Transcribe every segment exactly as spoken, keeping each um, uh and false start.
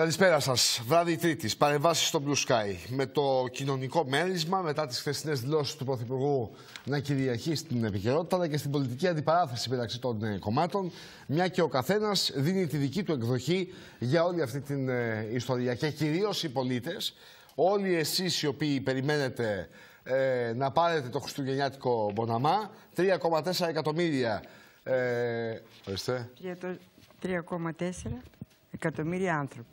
Καλησπέρα σας. Βράδυ Τρίτης, παρεμβάσεις στο Blue Sky. Με το κοινωνικό μέρισμα, μετά τις χθεσινές δηλώσεις του Πρωθυπουργού να κυριαρχεί στην επικαιρότητα, αλλά και στην πολιτική αντιπαράθεση μεταξύ των ε, κομμάτων, μια και ο καθένας δίνει τη δική του εκδοχή για όλη αυτή την ε, ιστορία. Και κυρίως οι πολίτες, όλοι εσείς οι οποίοι περιμένετε ε, να πάρετε το χριστουγεννιάτικο μποναμά, τρία κόμμα τέσσερα εκατομμύρια. Ε, ορίστε. Για το τρία κόμμα τέσσερα εκατομμύρια άνθρωποι.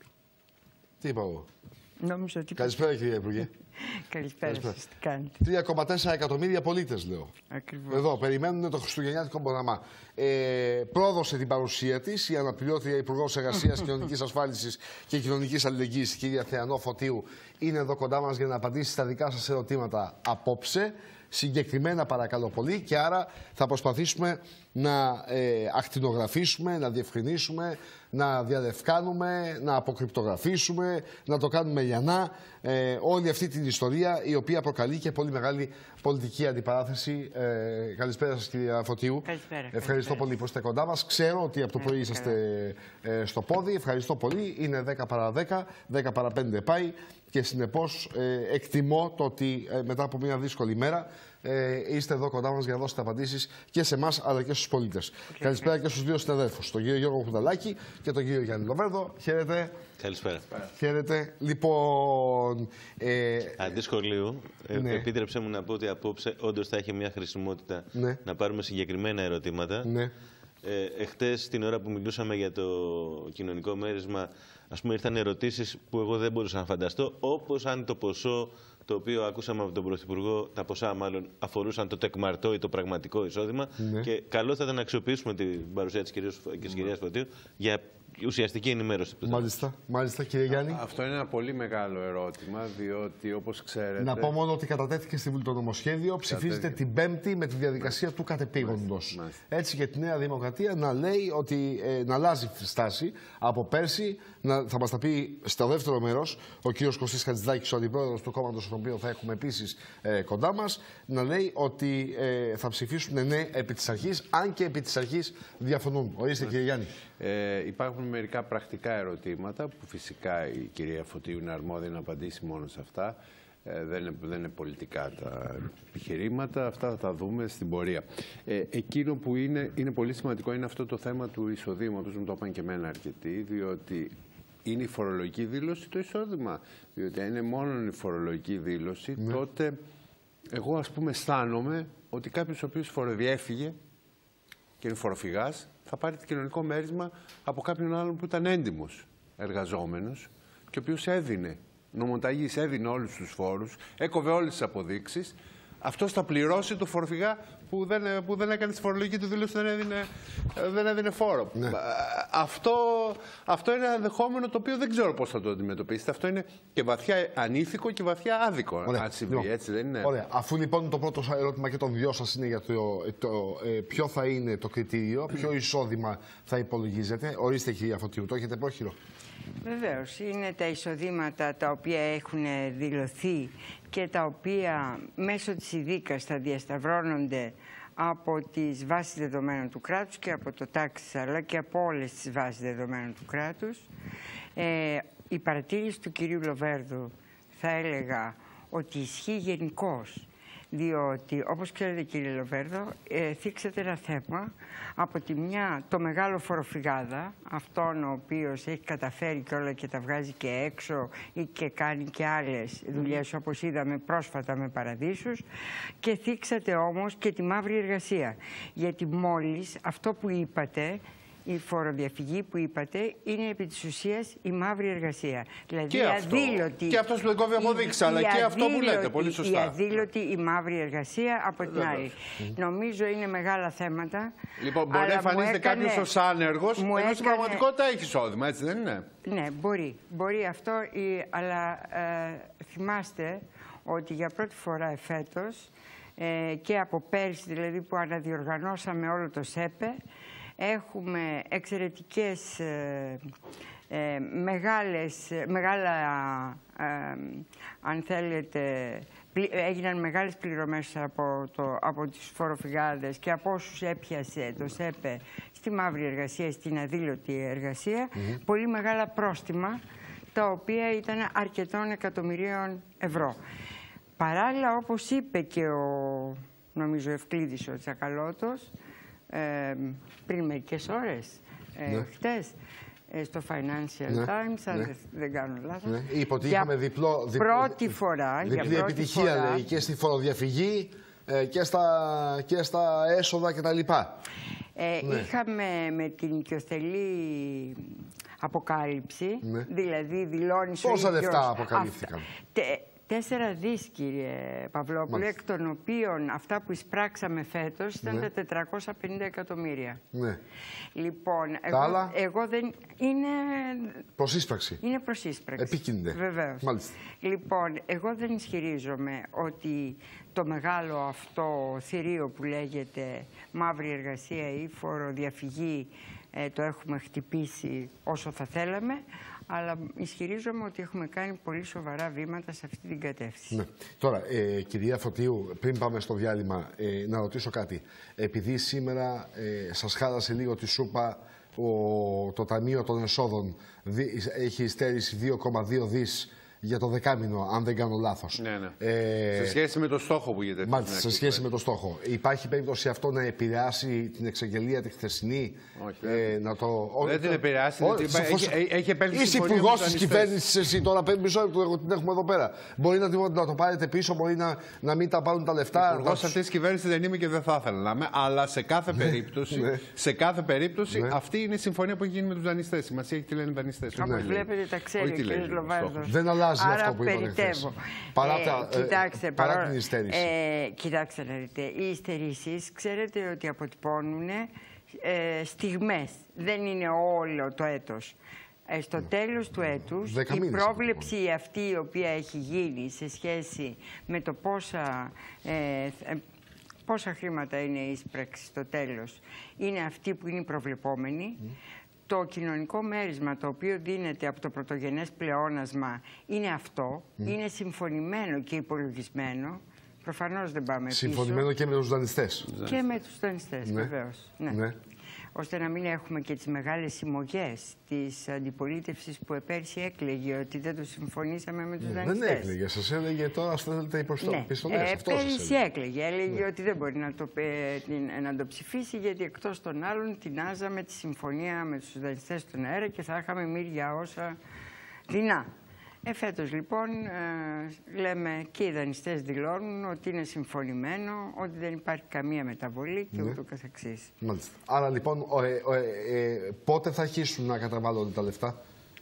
Τι είπα εγώ. Νόμιζα ότι... Καλησπέρα, κυρία Υπουργέ. Καλησπέρα σας, τι κάνετε. τρία κόμμα τέσσερα εκατομμύρια πολίτες, λέω. Ακριβώς. Εδώ περιμένουν το χριστουγεννιάτικο μποναμά. Ε, πρόδωσε την παρουσία της η αναπληρώτρια Υπουργός Εργασίας, Κοινωνικής Ασφάλισης και Κοινωνικής Αλληλεγγύης, κυρία Θεανό Φωτίου, είναι εδώ κοντά μας για να απαντήσει στα δικά σας ερωτήματα απόψε. Συγκεκριμένα, παρακαλώ πολύ, και άρα θα προσπαθήσουμε να ε, ακτινογραφήσουμε, να διευκρινίσουμε, να διαδευκάνουμε, να αποκρυπτογραφήσουμε, να το κάνουμε λιανά ε, όλη αυτή την ιστορία, η οποία προκαλεί και πολύ μεγάλη πολιτική αντιπαράθεση. Ε, καλησπέρα σας, κυρία Φωτίου. Καλησπέρα. Ευχαριστώ καλησπέρα. πολύ που είστε κοντά μας. Ξέρω ότι από το πρωί είσαστε ε, στο πόδι. Ευχαριστώ πολύ. Είναι δέκα παρά δέκα, δέκα παρά πέντε πάει. Και συνεπώς ε, εκτιμώ το ότι ε, μετά από μια δύσκολη μέρα ε, είστε εδώ κοντά μας για να δώσετε απαντήσεις και σε εμάς αλλά και στους πολίτες. Okay. Καλησπέρα και στους δύο συναδέλφους, τον κύριο Γιώργο Χουδαλάκη και τον κύριο Γιάννη Λοβέρδο. Χαίρετε. Καλησπέρα. Χαίρετε. Λοιπόν. Ε, Αντί σχολείου, ναι. ε, επίτρεψέ μου να πω ότι απόψε όντως θα έχει μια χρησιμότητα ναι. να πάρουμε συγκεκριμένα ερωτήματα. Ναι. Ε, εχθές, την ώρα που μιλούσαμε για το κοινωνικό μέρισμα, ας πούμε, ήρθαν ερωτήσεις που εγώ δεν μπορούσα να φανταστώ, όπως αν το ποσό το οποίο ακούσαμε από τον Πρωθυπουργό, τα ποσά μάλλον αφορούσαν το τεκμαρτό ή το πραγματικό εισόδημα. Ναι. Και καλό θα ήταν να αξιοποιήσουμε την παρουσία της κυρίας, της κυρίας Φωτίου για ουσιαστική ενημέρωση. Μάλιστα, μάλιστα, κύριε Γιάννη. Αυτό είναι ένα πολύ μεγάλο ερώτημα, διότι όπως ξέρετε... Να πω μόνο ότι κατατέθηκε στη Βουλή το νομοσχέδιο, ψηφίζεται την Πέμπτη με τη διαδικασία του κατεπήγοντος. Έτσι και τη Νέα Δημοκρατία να λέει ότι ε, να αλλάζει στάση από πέρσι, να, θα μας τα πει στο δεύτερο μέρος ο κύριος Κωστής Χατζηδάκης, ο αντιπρόεδρος του κόμματος, τον οποίο θα έχουμε επίσης ε, κοντά μας, να λέει ότι ε, θα ψηφίσουν ναι επί της αρχής, αν και επί της αρχής διαφωνούν. Ορίστε, κύριε Γιάννη. Ε, υπάρχουν μερικά πρακτικά ερωτήματα που φυσικά η κυρία Φωτίου είναι αρμόδια να απαντήσει μόνο σε αυτά. Ε, δεν, είναι, δεν είναι πολιτικά τα επιχειρήματα, αυτά θα τα δούμε στην πορεία. Ε, εκείνο που είναι, είναι πολύ σημαντικό είναι αυτό το θέμα του εισοδήματος, μου το είπαν και εμένα αρκετοί, διότι είναι η φορολογική δήλωση το εισόδημα. Διότι αν είναι μόνο η φορολογική δήλωση, ναι. τότε εγώ ας πούμε αισθάνομαι ότι κάποιος ο οποίος φοροδιέφυγε και είναι φοροφυγάς, θα πάρει το κοινωνικό μέρισμα από κάποιον άλλον που ήταν έντιμος εργαζόμενος και ο οποίος έδινε νομοταγής, έδινε όλους τους φόρους, έκοβε όλες τις αποδείξεις. Αυτός θα πληρώσει το φοροφυγά που δεν, που δεν έκανε τη φορολογική του δήλωση, δεν έδινε, δεν έδινε φόρο. Ναι. Αυτό, αυτό είναι ένα δεχόμενο το οποίο δεν ξέρω πώς θα το αντιμετωπίσετε. Αυτό είναι και βαθιά ανήθικο και βαθιά άδικο. Ωραία. Αν συμβεί, λοιπόν, έτσι δεν είναι. Ωραία. Αφού λοιπόν το πρώτο ερώτημα και των δυο σας είναι για το, το ε, ποιο θα είναι το κριτήριο, ποιο εισόδημα θα υπολογίζεται. Ορίστε, κυρία Φωτίου, το έχετε πρόχειρο. Βεβαίως, είναι τα εισοδήματα τα οποία έχουν δηλωθεί και τα οποία μέσω της ΙΔΙΚΑ θα διασταυρώνονται από τις βάσεις δεδομένων του κράτους και από το τάξης, αλλά και από όλες τις βάσεις δεδομένων του κράτους. Ε, η παρατήρηση του κυρίου Λοβέρδου θα έλεγα ότι ισχύει γενικώς. Διότι, όπως ξέρετε, κύριε Λοβέρδο, ε, θίξατε ένα θέμα. Από τη μια, το μεγάλο φοροφυγάδα, αυτόν ο οποίος έχει καταφέρει και όλα και τα βγάζει και έξω ή και κάνει και άλλες δουλειές, όπως είδαμε πρόσφατα με παραδείσους. Και θίξατε όμως και τη μαύρη εργασία. Γιατί μόλις αυτό που είπατε, η φοροδιαφυγή που είπατε, είναι επί της ουσίας η μαύρη εργασία. Δηλαδή και η αυτό. αδήλωτη. Και αυτός που δεν κόβει αποδείξει, αλλά και αυτό που λέτε, πολύ σωστά. Η αδήλωτη, η μαύρη εργασία από την Λέβαια. άλλη. Mm. Νομίζω είναι μεγάλα θέματα. Λοιπόν, μπορεί να εμφανίζεται έκανε... κάποιος ως άνεργος, ενώ έκανε... στην πραγματικότητα έχει εισόδημα, έτσι δεν είναι? Ναι, μπορεί. Μπορεί αυτό, αλλά ε, θυμάστε ότι για πρώτη φορά εφέτος ε, και από πέρσι, δηλαδή που αναδιοργανώσαμε όλο το ΣΕΠΕ, έχουμε εξαιρετικές, ε, ε, μεγάλες, μεγάλα, ε, αν θέλετε, έγιναν μεγάλες πληρωμές από, το, από τις φοροφυγάδες και από όσους έπιασε το ΣΕΠΕ στη μαύρη εργασία, στην αδήλωτη εργασία, mm-hmm. πολύ μεγάλα πρόστιμα τα οποία ήταν αρκετών εκατομμυρίων ευρώ. Παράλληλα, όπως είπε και ο, νομίζω, Ευκλήδης ο Τσακαλώτος, ε, πριν μερικές ώρες, ε, ναι. χτες, ε, στο Financial ναι. Times, αν ναι. δεν κάνω λάθος. Ναι. Είπε ότι είχαμε διπλό, διπλό, πρώτη φορά, διπλή για πρώτη επιτυχία, φορά, λέει, και στη φοροδιαφυγή ε, και, στα, και στα έσοδα κτλ. Ε, ναι. Είχαμε με την οικειοθελή αποκάλυψη, ναι. δηλαδή δηλώνει... Πόσα λεφτά αποκαλύφθηκαν? Αυτά, Τέσσερα δις, κύριε Παυλόπουλο, εκ των οποίων αυτά που εισπράξαμε φέτος ήταν ναι. τα τετρακόσια πενήντα εκατομμύρια. Ναι. Λοιπόν, εγώ, άλλα... εγώ δεν... Είναι... Προσύσπραξη. Είναι προσύσπραξη. Επίκυνται. Βεβαίως. Μάλιστα. Λοιπόν, εγώ δεν ισχυρίζομαι ότι το μεγάλο αυτό θηρίο που λέγεται μαύρη εργασία ή φοροδιαφυγή ε, το έχουμε χτυπήσει όσο θα θέλαμε, αλλά ισχυρίζομαι ότι έχουμε κάνει πολύ σοβαρά βήματα σε αυτή την κατεύθυνση. Ναι. Τώρα, ε, κυρία Φωτίου, πριν πάμε στο διάλειμμα, ε, να ρωτήσω κάτι. Επειδή σήμερα ε, σας χάλασε λίγο τη σούπα, ο, το Ταμείο των Εσόδων δι, έχει στέρηση δύο κόμμα δύο δις για το δεκάμηνο, αν δεν κάνω λάθος. Ναι, ναι. Ε, σε σχέση με το στόχο που γίνεται. Μάλιστα, σε σχέση με το στόχο. Υπάρχει περίπτωση αυτό να επηρεάσει την εξαγγελία τη χθεσινή? Όχι. Ε, να το... Δεν την επηρεάσει. Ό, έχει, έχει, έχει επέλθει είσαι υπουργός της κυβέρνησης εσύ τώρα, μισό λεπτό, την έχουμε εδώ πέρα. Μπορεί να, να το πάρετε πίσω, μπορεί να, να μην τα πάρουν τα λεφτά. Υπουργός αυτής της κυβέρνησης δεν είμαι και δεν θα ήθελα να είμαι, αλλά σε κάθε περίπτωση, ναι. σε κάθε περίπτωση ναι. αυτή είναι η συμφωνία που έχει γίνει με τους δανειστές. Σημασία έχει τι λένε οι δανειστές. Όπως βλέπετε, τα ξέρει ο κ. Λοβάρδος. Δεν αλλάζει. Άρα αυτό που περιτεύω. Παρά, ε, κοιτάξτε, παρά, παρά την υστέρηση. Ε, κοιτάξτε να δείτε, οι υστερήσεις ξέρετε ότι αποτυπώνουν ε, στιγμές. Δεν είναι όλο το έτος. Ε, στο ναι. τέλος του έτους, η πρόβλεψη λοιπόν. αυτή η οποία έχει γίνει σε σχέση με το πόσα... Ε, πόσα χρήματα είναι η ίσπραξη στο τέλος, είναι αυτή που είναι προβλεπόμενη. Mm. Το κοινωνικό μέρισμα το οποίο δίνεται από το πρωτογενές πλεόνασμα είναι αυτό, mm. είναι συμφωνημένο και υπολογισμένο. Προφανώς δεν πάμε πίσω. Συμφωνημένο και με τους δανειστές. Και με τους δανειστές, ναι. βεβαίως. Ναι. Ναι. Ώστε να μην έχουμε και τις μεγάλες συμμογές της αντιπολίτευσης που πέρσι έκλαιγε ότι δεν το συμφωνήσαμε με τους ναι, δανειστές. Δεν έκλαιγε, σας έλεγε τώρα στέλνετε υποστολές. Ναι. Ε, πέρσι έκλαιγε, έλεγε ναι. ότι δεν μπορεί να το, ε, να το ψηφίσει γιατί εκτός των άλλων τεινάζαμε τη συμφωνία με τους δανειστές στον αέρα και θα είχαμε μύρια όσα δεινά. Εφέτος λοιπόν ε, λέμε και οι δανειστές δηλώνουν ότι είναι συμφωνημένο, ότι δεν υπάρχει καμία μεταβολή και ναι. ούτω καθεξής. Μάλιστα. Άρα λοιπόν ο, ε, ο, ε, ε, πότε θα αρχίσουν να καταβάλλονται τα λεφτά?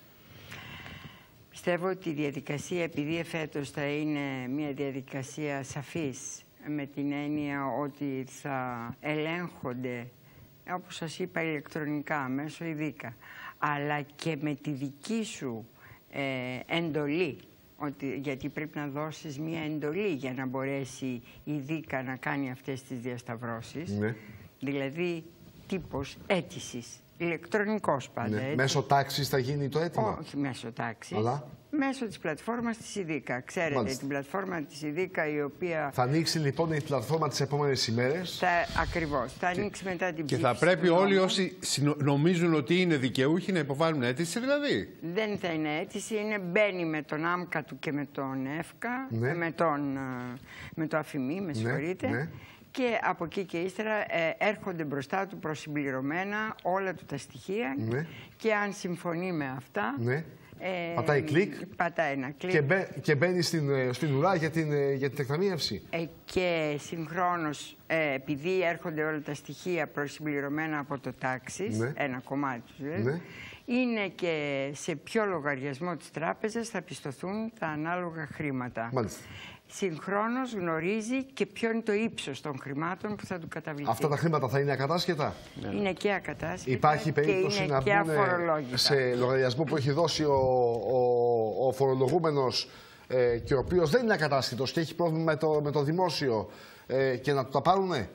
Πιστεύω ότι η διαδικασία, επειδή εφέτος θα είναι μια διαδικασία σαφής, με την έννοια ότι θα ελέγχονται, όπως σας είπα, ηλεκτρονικά, μέσω ειδικά, αλλά και με τη δική σου Ε, εντολή, ότι, γιατί πρέπει να δώσεις μια εντολή για να μπορέσει η ΔΥΚΑ να κάνει αυτές τις διασταυρώσεις, ναι. δηλαδή τύπος αίτησης, ηλεκτρονικός πάντα. Ναι. Μέσω τάξης θα γίνει το αίτημα? Όχι μέσω τάξης, αλλά... μέσω της πλατφόρμας της ΙΔΥΚΑ. Ξέρετε, μάλιστα. την πλατφόρμα της ΙΔΥΚΑ η οποία... Θα ανοίξει λοιπόν η πλατφόρμα τις επόμενες ημέρες. Θα, ακριβώς, θα ανοίξει και... μετά την ψήφιση. Και θα πρέπει όλοι όσοι νομίζουν ότι είναι δικαιούχοι να υποβάλουν αίτηση δηλαδή. Δεν θα είναι αίτηση, είναι μπαίνει με τον ΆΜΚΑ του και με τον ΕΦΚΑ, ναι. με, τον, με το ΑΦΙΜΗ, με συγχωρείτε. Ναι, ναι. Και από εκεί και ύστερα ε, έρχονται μπροστά του προσυμπληρωμένα όλα του τα στοιχεία ναι. και αν συμφωνεί με αυτά... Ναι. Ε, πατάει κλικ, πατάει ένα κλικ. Και, μπαι, και μπαίνει στην, στην ουρά για την, για την εκταμείευση. Ε, και συγχρόνως, ε, επειδή έρχονται όλα τα στοιχεία προσυμπληρωμένα από το τάξης, ναι. ένα κομμάτι του δηλαδή, ναι. είναι και σε ποιο λογαριασμό της τράπεζας θα πιστωθούν τα ανάλογα χρήματα. Μάλιστα. Συγχρόνως γνωρίζει και ποιο είναι το ύψος των χρημάτων που θα του καταβληθεί. Αυτά τα χρήματα θα είναι ακατάσχετα? Είναι και ακατάσχετα. Υπάρχει περίπτωση να μπουν σε λογαριασμό που έχει δώσει ο, ο, ο φορολογούμενος ε, και ο οποίος δεν είναι ακατάσχετος και έχει πρόβλημα με το, με το δημόσιο ε, και να του τα πάρουνε?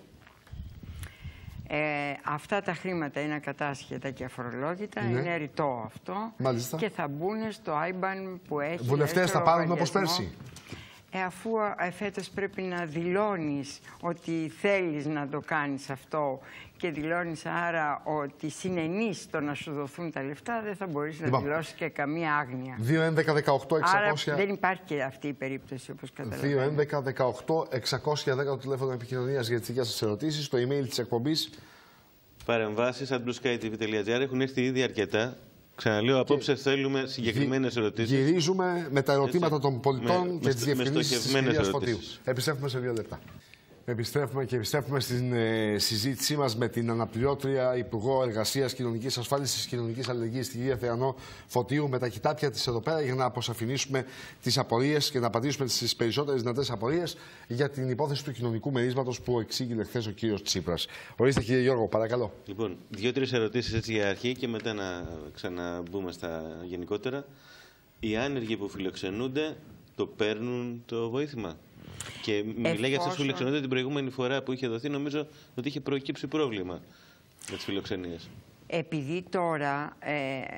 Ε, αυτά τα χρήματα είναι ακατάσχετα και αφορολόγητα, ναι. είναι ρητό αυτό. Μάλιστα. Και θα μπουν στο άι μπαν που έχει... Βουλευτές θα πάρουν όπως πέρσι? Ε, αφού ε, φέτος πρέπει να δηλώνεις ότι θέλεις να το κάνεις αυτό και δηλώνεις άρα ότι συνενείς το να σου δοθούν τα λεφτά, δεν θα μπορείς λοιπόν, να δηλώσεις και καμία άγνοια. δύο έντεκα δεκαοκτώ εξακόσια. Άρα δεν υπάρχει και αυτή η περίπτωση, όπως καταλαβαίνετε. δύο έντεκα δεκαοκτώ εξακόσια δέκα το τηλέφωνο επικοινωνίας για τις δικές σας ερωτήσεις, το email της εκπομπής. Παρεμβάσεις at blueskytv.gr έχουν έρθει ήδη αρκετά. Ξαναλέω, απόψε θέλουμε συγκεκριμένες ερωτήσεις. Γυρίζουμε με τα ερωτήματα Έτσι. των πολιτών με, και τις διευκρινήσεις της κυρίας Φωτίου. Επιστρέφουμε σε δύο λεπτά. Επιστρέφουμε και επιστρέφουμε στην ε, συζήτησή μας με την αναπληρώτρια Υπουργό Εργασίας, Κοινωνικής Ασφάλισης και Κοινωνικής Αλληλεγγύης, την κυρία Θεανό Φωτίου, με τα κοιτάπια της εδώ πέρα για να αποσαφηνίσουμε τις απορίες και να απαντήσουμε στις περισσότερες δυνατές απορίες για την υπόθεση του κοινωνικού μερίσματος που εξήγηλε χθες ο κύριος Τσίπρας. Ορίστε, κύριε Γιώργο, παρακαλώ. Λοιπόν, δύο-τρεις ερωτήσεις έτσι για αρχή και μετά να ξαναμπούμε στα γενικότερα. Οι άνεργοι που φιλοξενούνται το παίρνουν το βοήθημα? Και μιλάει για αυτούς που φιλοξενούνται την προηγούμενη φορά που είχε δοθεί, νομίζω ότι είχε προκύψει πρόβλημα με τις φιλοξενίες. Επειδή τώρα ε,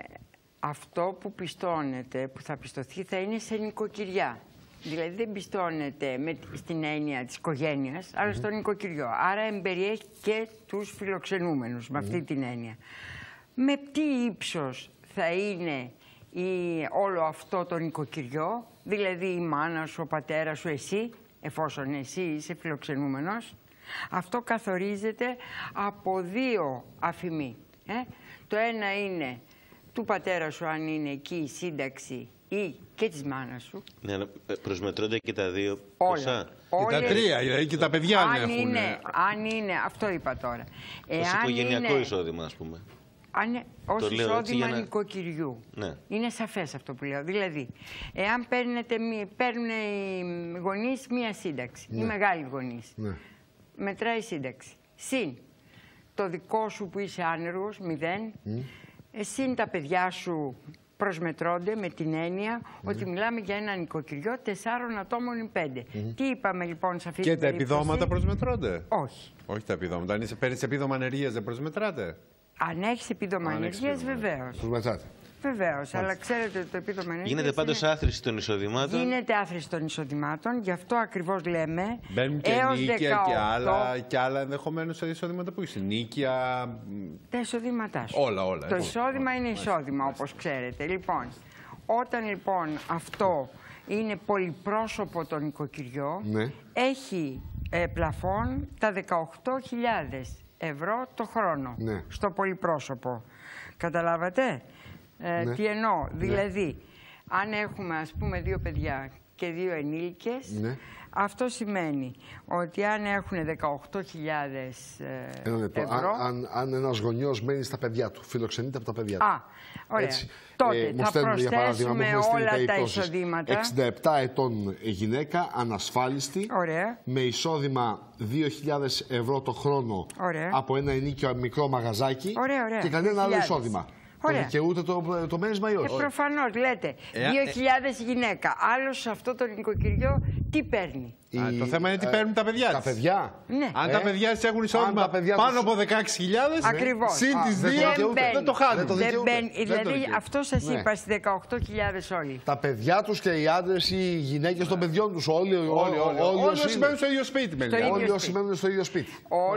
αυτό που πιστώνεται, που θα πιστωθεί, θα είναι σε νοικοκυριά. Δηλαδή δεν πιστώνεται με, στην έννοια της οικογένειας, αλλά mm-hmm. στο νοικοκυριό. Άρα εμπεριέχει και τους φιλοξενούμενους, mm-hmm. με αυτή την έννοια. Με τι ύψος θα είναι η, όλο αυτό το νοικοκυριό, δηλαδή η μάνα σου, ο πατέρας σου, εσύ, εφόσον εσύ είσαι φιλοξενούμενος, αυτό καθορίζεται από δύο αφημί. Ε? Το ένα είναι του πατέρα σου, αν είναι εκεί η σύνταξη, ή και της μάνας σου. Ναι, αλλά προσμετρώνται και τα δύο όλα, ποσά. Και τα τρία, δηλαδή και τα παιδιά αν έχουν. Είναι, αν είναι, αυτό είπα τώρα. Ως οικογενειακό είναι, εισόδημα, ας πούμε. Αν, ως το εισόδημα να... νοικοκυριού. Ναι. Είναι σαφές αυτό που λέω. Δηλαδή, εάν παίρνετε, παίρνουν οι γονείς μία σύνταξη, ναι. οι μεγάλοι γονείς, ναι. μετράει σύνταξη. Συν το δικό σου που είσαι άνεργος, μηδέν, mm. συν τα παιδιά σου προσμετρώνται με την έννοια mm. ότι μιλάμε για ένα νοικοκυριό τεσσάρων ατόμων ή πέντε. Mm. Τι είπαμε λοιπόν σε αυτή και την περίπτωση? Και τα επιδόματα προσμετρώνται? Όχι. Όχι τα επιδόματα. Αν είσαι, παίρνεις επίδομα ανεργίας δεν προσμετράτε? Αν έχεις επίδομα ανεργίας, βεβαίως. Προσμετράτε. Βεβαίως, αλλά ξέρετε ότι το επίδομα ανεργίας γίνεται πάντως είναι... άθροιστη των εισοδημάτων. Γίνεται άθροιστη των εισοδημάτων, γι' αυτό ακριβώς λέμε. Μπαίνουν και νίκια δεκαοκτώ... και άλλα, και άλλα ενδεχομένως εισοδήματα που είσαι. Νίκια. Τα εισοδήματά σου. Όλα, όλα. Το εισόδημα είναι εισόδημα, όπως ξέρετε. Λοιπόν, όταν λοιπόν αυτό είναι πολυπρόσωπο το νοικοκυριό, ναι. έχει ε, πλαφόν τα δεκαοκτώ χιλιάδες ευρώ το χρόνο, ναι. στο πολυπρόσωπο. Καταλάβατε ε, ναι. τι εννοώ? Ναι. Δηλαδή, αν έχουμε ας πούμε δύο παιδιά και δύο ενήλικες, ναι. αυτό σημαίνει ότι αν έχουν δεκαοκτώ χιλιάδες ε, ευρώ... Αν, αν, αν ένας γονιός μένει στα παιδιά του, φιλοξενείται από τα παιδιά του. Α, ωραία. Έτσι. Τότε ε, θα προσθέσουμε όλα τα εισοδήματα. εξήντα επτά ετών γυναίκα, ανασφάλιστη, ωραία. με εισόδημα δύο χιλιάδες ευρώ το χρόνο, ωραία. από ένα ενίκιο μικρό μαγαζάκι, ωραία, ωραία. και κανένα άλλο εισόδημα. Το δικαιούται το, το μέρισμα ή όχι? Ε, προφανώς, λέτε. δύο χιλιάδες γυναίκα. Άλλος σε αυτό το νοικοκυριό τι παίρνει? Α, το θέμα είναι τι ε, παίρνουν τα παιδιά. Τα παιδιά. Ναι. Αν ε, τα παιδιά της έχουν εισόδημα πάνω τους... από δεκαέξι χιλιάδες, ακριβώς. συν τις δύο δεν, δεν το χάνουν. Δεν δεν μπαίνει. Δηλαδή αυτό σας ναι. είπα στις δεκαοκτώ χιλιάδες όλοι. Τα παιδιά τους και οι άντρες ή οι γυναίκες των παιδιών τους, όλοι, όλοι, όλοι, όλοι, όλοι όσοι μένουν στο ίδιο σπίτι. Όλοι όσοι μένουν στο ίδιο σπίτι.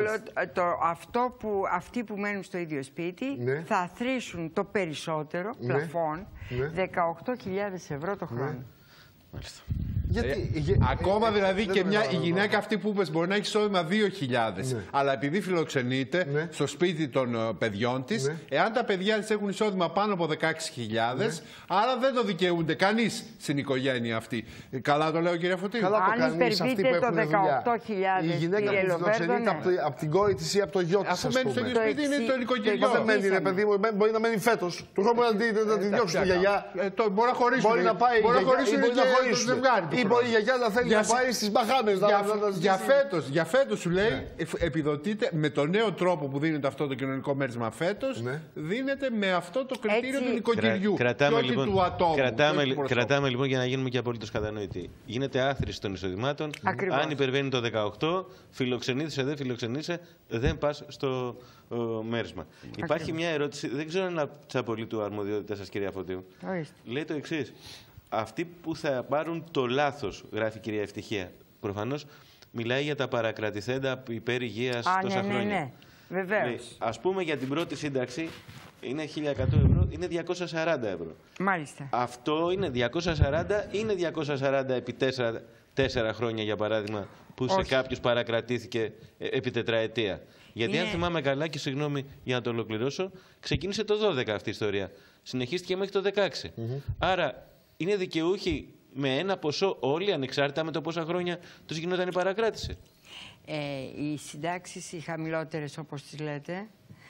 Αυτό που αυτοί που μένουν στο ίδιο σπίτι θα αθροίσουν το περισσότερο πλαφόν δεκαοκτώ χιλιάδες ευρώ το χρόνο. Γιατί, ε, για, ακόμα ε, δηλαδή ε, και μια, ε, η γυναίκα αυτή που είπες μπορεί να έχει εισόδημα δύο χιλιάδες, ναι. αλλά επειδή φιλοξενείται ναι. στο σπίτι των uh, παιδιών της, ναι. εάν τα παιδιά της έχουν εισόδημα πάνω από δεκαέξι χιλιάδες, ναι. άρα δεν το δικαιούνται κανείς στην οικογένεια αυτή. Καλά το λέω, κύριε Φωτίου? Καλά το αν υπερβείτε το δεκαοκτώ χιλιάδες, η γυναίκα που φιλοξενείται ναι. από, από την κόρη της ή από το γιο της. Αφού μένει στο ίδιο σπίτι είναι το νοικοκυριό. Δεν μένει, ρε παιδί μου, μπορεί να μένει φέτος. Του χρόνου να τη διώξει τη γιαγιά. Μπορεί να χωρίσουν. Μπορεί να πάει το ζευγάρι. Ή μπορεί η γιαγιά να θέλει να πάει στις Μπαχάμες. Για φέτος, για φέτος σου λέει, επιδοτείται με τον νέο τρόπο που δίνεται αυτό το κοινωνικό μέρισμα φέτος, δίνεται με αυτό το κριτήριο του νοικοκυριού. Κρατάμε λοιπόν, κρατάμε, κρατάμε λοιπόν για να γίνουμε και απολύτως κατανοητοί. Γίνεται άθροιση των εισοδημάτων. Αν υπερβαίνει το δεκαοκτώ, φιλοξενείσαι, δεν φιλοξενείσαι, δεν πας στο ο, μέρισμα. Ακριβώς. Υπάρχει μια ερώτηση, δεν ξέρω αν είναι από του αρμοδιότητας σας, κυρία Φωτίου. Ορίστε. Λέει το εξής. αυτοί που θα πάρουν το λάθος, γράφει η κυρία Ευτυχία, προφανώς μιλάει για τα παρακρατηθέντα υπέρ υγείας τόσα ναι, ναι, χρόνια. ναι. Βεβαίως. Ας πούμε για την πρώτη σύνταξη είναι χίλια εκατό ευρώ, είναι διακόσια σαράντα ευρώ. Μάλιστα. Αυτό είναι διακόσια σαράντα, είναι διακόσια σαράντα επί τέσσερα χρόνια, για παράδειγμα, που Όχι. σε κάποιους παρακρατήθηκε επί τετραετία. Γιατί είναι... αν θυμάμαι καλά, και συγγνώμη για να το ολοκληρώσω, ξεκίνησε το δώδεκα αυτή η ιστορία. Συνεχίστηκε μέχρι το δεκαέξι. Mm-hmm. Άρα είναι δικαιούχοι με ένα ποσό όλοι, ανεξάρτητα με το πόσα χρόνια τους γινόταν η παρακράτηση. Ε, οι συντάξεις, οι χαμηλότερες όπως τις λέτε,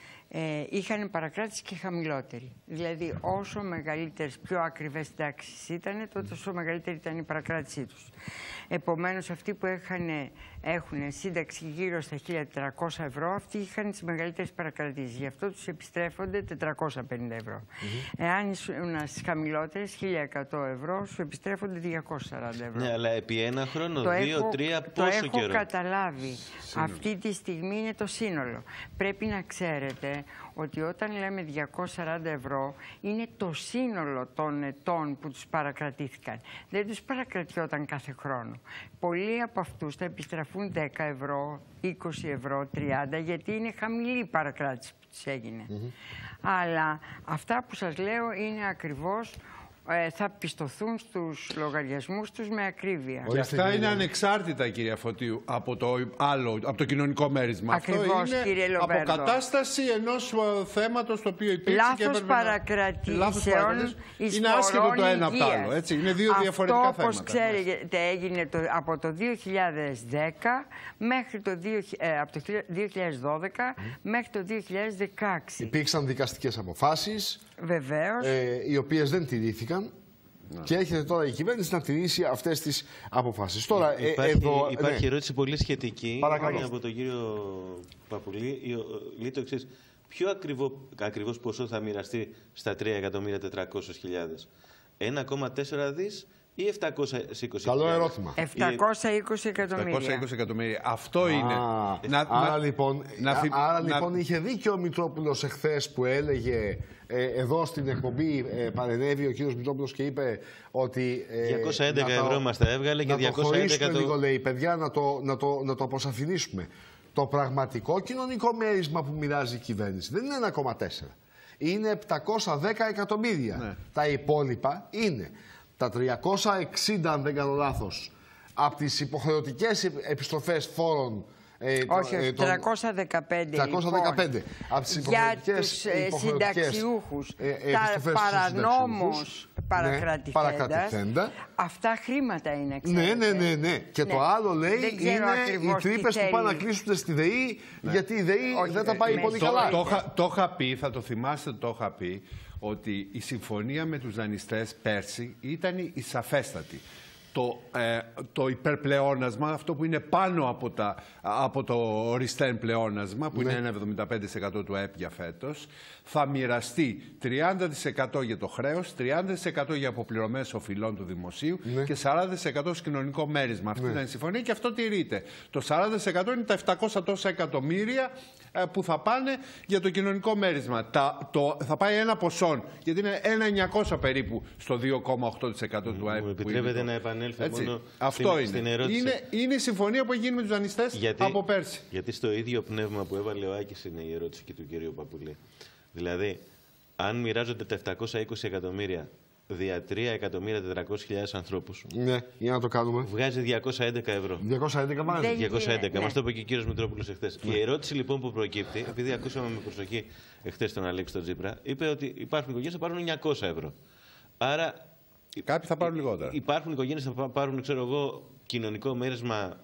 ε, είχαν παρακράτηση και χαμηλότερη. Δηλαδή, όσο μεγαλύτερες, πιο ακριβές συντάξεις ήταν, τότε όσο μεγαλύτερη ήταν η παρακράτησή τους. Επομένως, αυτοί που είχαν, έχουν σύνταξη γύρω στα χίλια τετρακόσια ευρώ, αυτοί είχαν τις μεγαλύτερες παρακρατήσεις. Γι' αυτό τους επιστρέφονται τετρακόσια πενήντα ευρώ. Mm-hmm. Εάν ήσουν στις χαμηλότερες, χίλια εκατό ευρώ, σου επιστρέφονται διακόσια σαράντα ευρώ. Ναι, αλλά επί ένα χρόνο, το δύο, έχω, τρία, πόσο το έχω καιρό. καταλάβει. Σύνολο. Αυτή τη στιγμή είναι το σύνολο. Πρέπει να ξέρετε ότι όταν λέμε διακόσια σαράντα ευρώ, είναι το σύνολο των ετών που τους παρακρατήθηκαν. Δεν τους παρακρατιόταν κάθε χρόνο. Πολλοί από αυτούς θα επιστραφούν δέκα ευρώ, είκοσι ευρώ, τριάντα, γιατί είναι χαμηλή η παρακράτηση που τους έγινε. Mm-hmm. Αλλά αυτά που σας λέω είναι ακριβώς, ε, θα πιστωθούν στους λογαριασμούς τους με ακρίβεια. Και αυτά είναι ανεξάρτητα, κυρία Φωτίου, από το άλλο, από το κοινωνικό μέρισμα. Ακριβώς, αυτό είναι κύριε Λομπέρδο. αποκατάσταση ενός θέματος το οποίο υπήρξε λάθος και έπρεπε παρακρατήσεων, να... Λάθος είναι άσχετο το ένα από το άλλο. Έτσι. Είναι δύο αυτό, διαφορετικά θέματα. Αυτό, όπως ξέρετε, έγινε το, από το δύο χιλιάδες δέκα μέχρι το, ε, από το δύο χιλιάδες δώδεκα mm. μέχρι το δύο χιλιάδες δεκαέξι. Υπήρξαν δικαστικές αποφάσεις, βεβαίως, ε, οι οποίες δεν τηρήθηκαν. Να. Και έρχεται τώρα η κυβέρνηση να τηρήσει αυτές τις αποφάσεις. Τώρα, υπάρχει ε, εδώ, υπάρχει ναι. ερώτηση πολύ σχετική. Παρακαλώ. Από τον κύριο Παπουλή. Λέει το εξής. Ποιο ακριβό, ακριβώς ποσό θα μοιραστεί στα τρία εκατομμύρια τετρακόσιες χιλιάδες? ένα κόμμα τέσσερα δις ή επτακόσια είκοσι? Καλό ερώτημα. επτακόσια είκοσι εκατομμύρια. επτακόσια είκοσι εκατομμύρια. Αυτό είναι. Α, να, άρα να, λοιπόν, να, άρα, να, λοιπόν είχε δίκιο ο Μητρόπουλος εχθές που έλεγε ε, εδώ στην εκπομπή, ε, παρενέβη ο κύριος Μητρόπουλος και είπε ότι ε, διακόσια έντεκα ευρώ μας τα έβγαλε και διακόσια έντεκα το... λίγο, λέει, παιδιά, να το, να, το, να το αποσαφηνίσουμε. Το πραγματικό κοινωνικό μέρισμα που μοιράζει η κυβέρνηση δεν είναι ένα κόμμα τέσσερα. Είναι επτακόσια δέκα εκατομμύρια. Ναι. Τα υπόλοιπα είναι τα τριακόσια εξήντα, αν δεν κάνω λάθος, από τις υποχρεωτικές επιστροφές φόρων. Ε, όχι, όχι, ε, τον... τριακόσια δεκαπέντε, τριακόσια δεκαπέντε. Λοιπόν, από τις για τους ε, συνταξιούχους, ε, ε, τα παρανόμως παρακρατηθέντα, ναι, αυτά χρήματα είναι, ξέρετε. Ναι, ναι, ναι, ναι. Και ναι. το άλλο λέει είναι οι τρύπες που πάνε να κλείσουν στη ΔΕΗ, ναι. γιατί η ΔΕΗ όχι, δεν τα πάει πολύ το, καλά. Το, το, το είχα πει, θα το θυμάστε, το είχα πει, ότι η συμφωνία με τους δανειστές πέρσι ήταν η σαφέστατη. Το, ε, το υπερπλεόνασμα, αυτό που είναι πάνω από, τα, από το οριστέν πλεόνασμα, που ναι. είναι ένα εβδομήντα πέντε τοις εκατό του ΑΕΠ για φέτος, θα μοιραστεί τριάντα τοις εκατό για το χρέος, τριάντα τοις εκατό για αποπληρωμές οφειλών του δημοσίου ναι. και σαράντα τοις εκατό στο κοινωνικό μέρισμα. Αυτή ναι. ήταν η συμφωνία και αυτό τηρείται. Το σαράντα τοις εκατό είναι τα επτακόσια τόσα εκατομμύρια ε, που θα πάνε για το κοινωνικό μέρισμα. Τα, το, θα πάει ένα ποσό, γιατί είναι ένα χιλιάδες εννιακόσια περίπου στο δύο κόμμα οκτώ τοις εκατό του ΑΕΠ. Μου επιτρέπετε να επανέλθω μόνο αυτό στην, είναι. στην ερώτηση. Είναι, είναι η συμφωνία που έχει γίνει με τους δανειστές γιατί, από πέρσι. Γιατί στο ίδιο πνεύμα που έβαλε ο Άκης είναι η ερώτηση και του κυρίου Παπουλή. Δηλαδή, αν μοιράζονται τα επτακόσια είκοσι εκατομμύρια δια τρία εκατομμύρια τετρακόσιες χιλιάδες ανθρώπους. Ναι, για να το κάνουμε. Βγάζει διακόσια έντεκα ευρώ. διακόσια έντεκα μάλλον. διακόσια έντεκα. Ναι. Μας το είπε και ο κύριος Μητρόπουλος εχθές. Ναι. Η ερώτηση λοιπόν που προκύπτει, επειδή ακούσαμε με προσοχή εχθές τον Αλέξη τον Τζίπρα, είπε ότι υπάρχουν οικογένειες που θα πάρουν εννιακόσια ευρώ. Άρα. Κάποιοι θα πάρουν λιγότερα. Υπάρχουν οικογένειες που θα πάρουν, ξέρω εγώ, κοινωνικό μέρισμα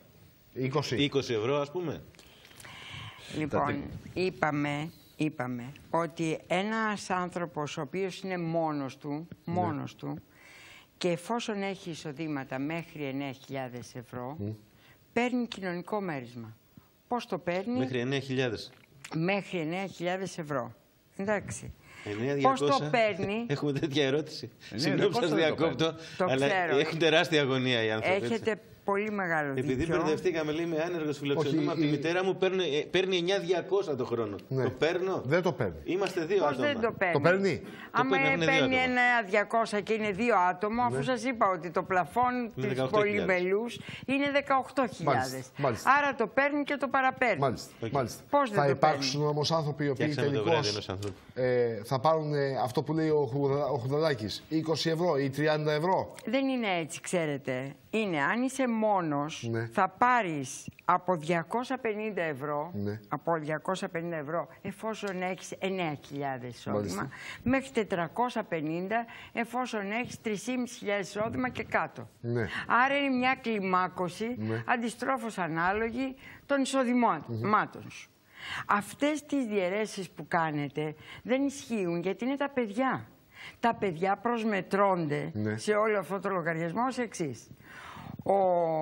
είκοσι ευρώ, ας πούμε. Λοιπόν, είπαμε, είπαμε ότι ένας άνθρωπος ο οποίος είναι μόνος του, μόνος ναι. του και εφόσον έχει εισοδήματα μέχρι εννέα χιλιάδες ευρώ, mm. παίρνει κοινωνικό μέρισμα. Πώς το παίρνει? Μέχρι εννέα χιλιάδες. Μέχρι εννέα χιλιάδες ευρώ. Εντάξει. Πώς το παίρνει? Έχουμε τέτοια ερώτηση. Συγγνώμη που σας διακόπτω, αλλά ξέρω. έχουν τεράστια αγωνία οι άνθρωποι. Έχετε πολύ μεγάλο δίκιο. Επειδή μπερδευτήκαμε, λέει, με άνεργο φιλοξενούμενο από τη μητέρα μου, παίρνει, παίρνει εννιά χιλιάδες διακόσια το χρόνο. Ναι. Το παίρνω. Δεν το παίρνει. Είμαστε δύο Πώς άτομα. δεν το παίρνει. Το παίρνει. Άμα παίρνει, παίρνει ένα διακόσια και είναι δύο άτομα, ναι. αφού σας είπα ότι το πλαφόν της πολυμελούς είναι δεκαοκτώ χιλιάδες. Άρα το παίρνει και το παραπαίρνει. Μάλιστα. Okay. Μάλιστα. Πώς δεν θα το υπάρξουν όμως άνθρωποι οι οποίοι τελικώς ε, θα πάρουν ε, αυτό που λέει ο, Χουδα, ο Χουδελάκης, είκοσι ευρώ ή τριάντα ευρώ. Δεν είναι έτσι, ξέρετε. Είναι, αν είσαι μόνος, ναι. θα πάρεις από διακόσια πενήντα ευρώ, ναι. από διακόσια πενήντα ευρώ, εφόσον έχεις εννέα χιλιάδες εισόδημα, μέχρι τετρακόσια πενήντα εφόσον έχεις τρεις χιλιάδες πεντακόσια εισόδημα και κάτω. Ναι. Άρα είναι μια κλιμάκωση, ναι. αντιστρόφως ανάλογη των εισοδημάτων mm-hmm. σου. Αυτές τις διαιρέσεις που κάνετε δεν ισχύουν γιατί είναι τα παιδιά. Τα παιδιά προσμετρώνται ναι. σε όλο αυτό το λογαριασμό ως εξής. Ο...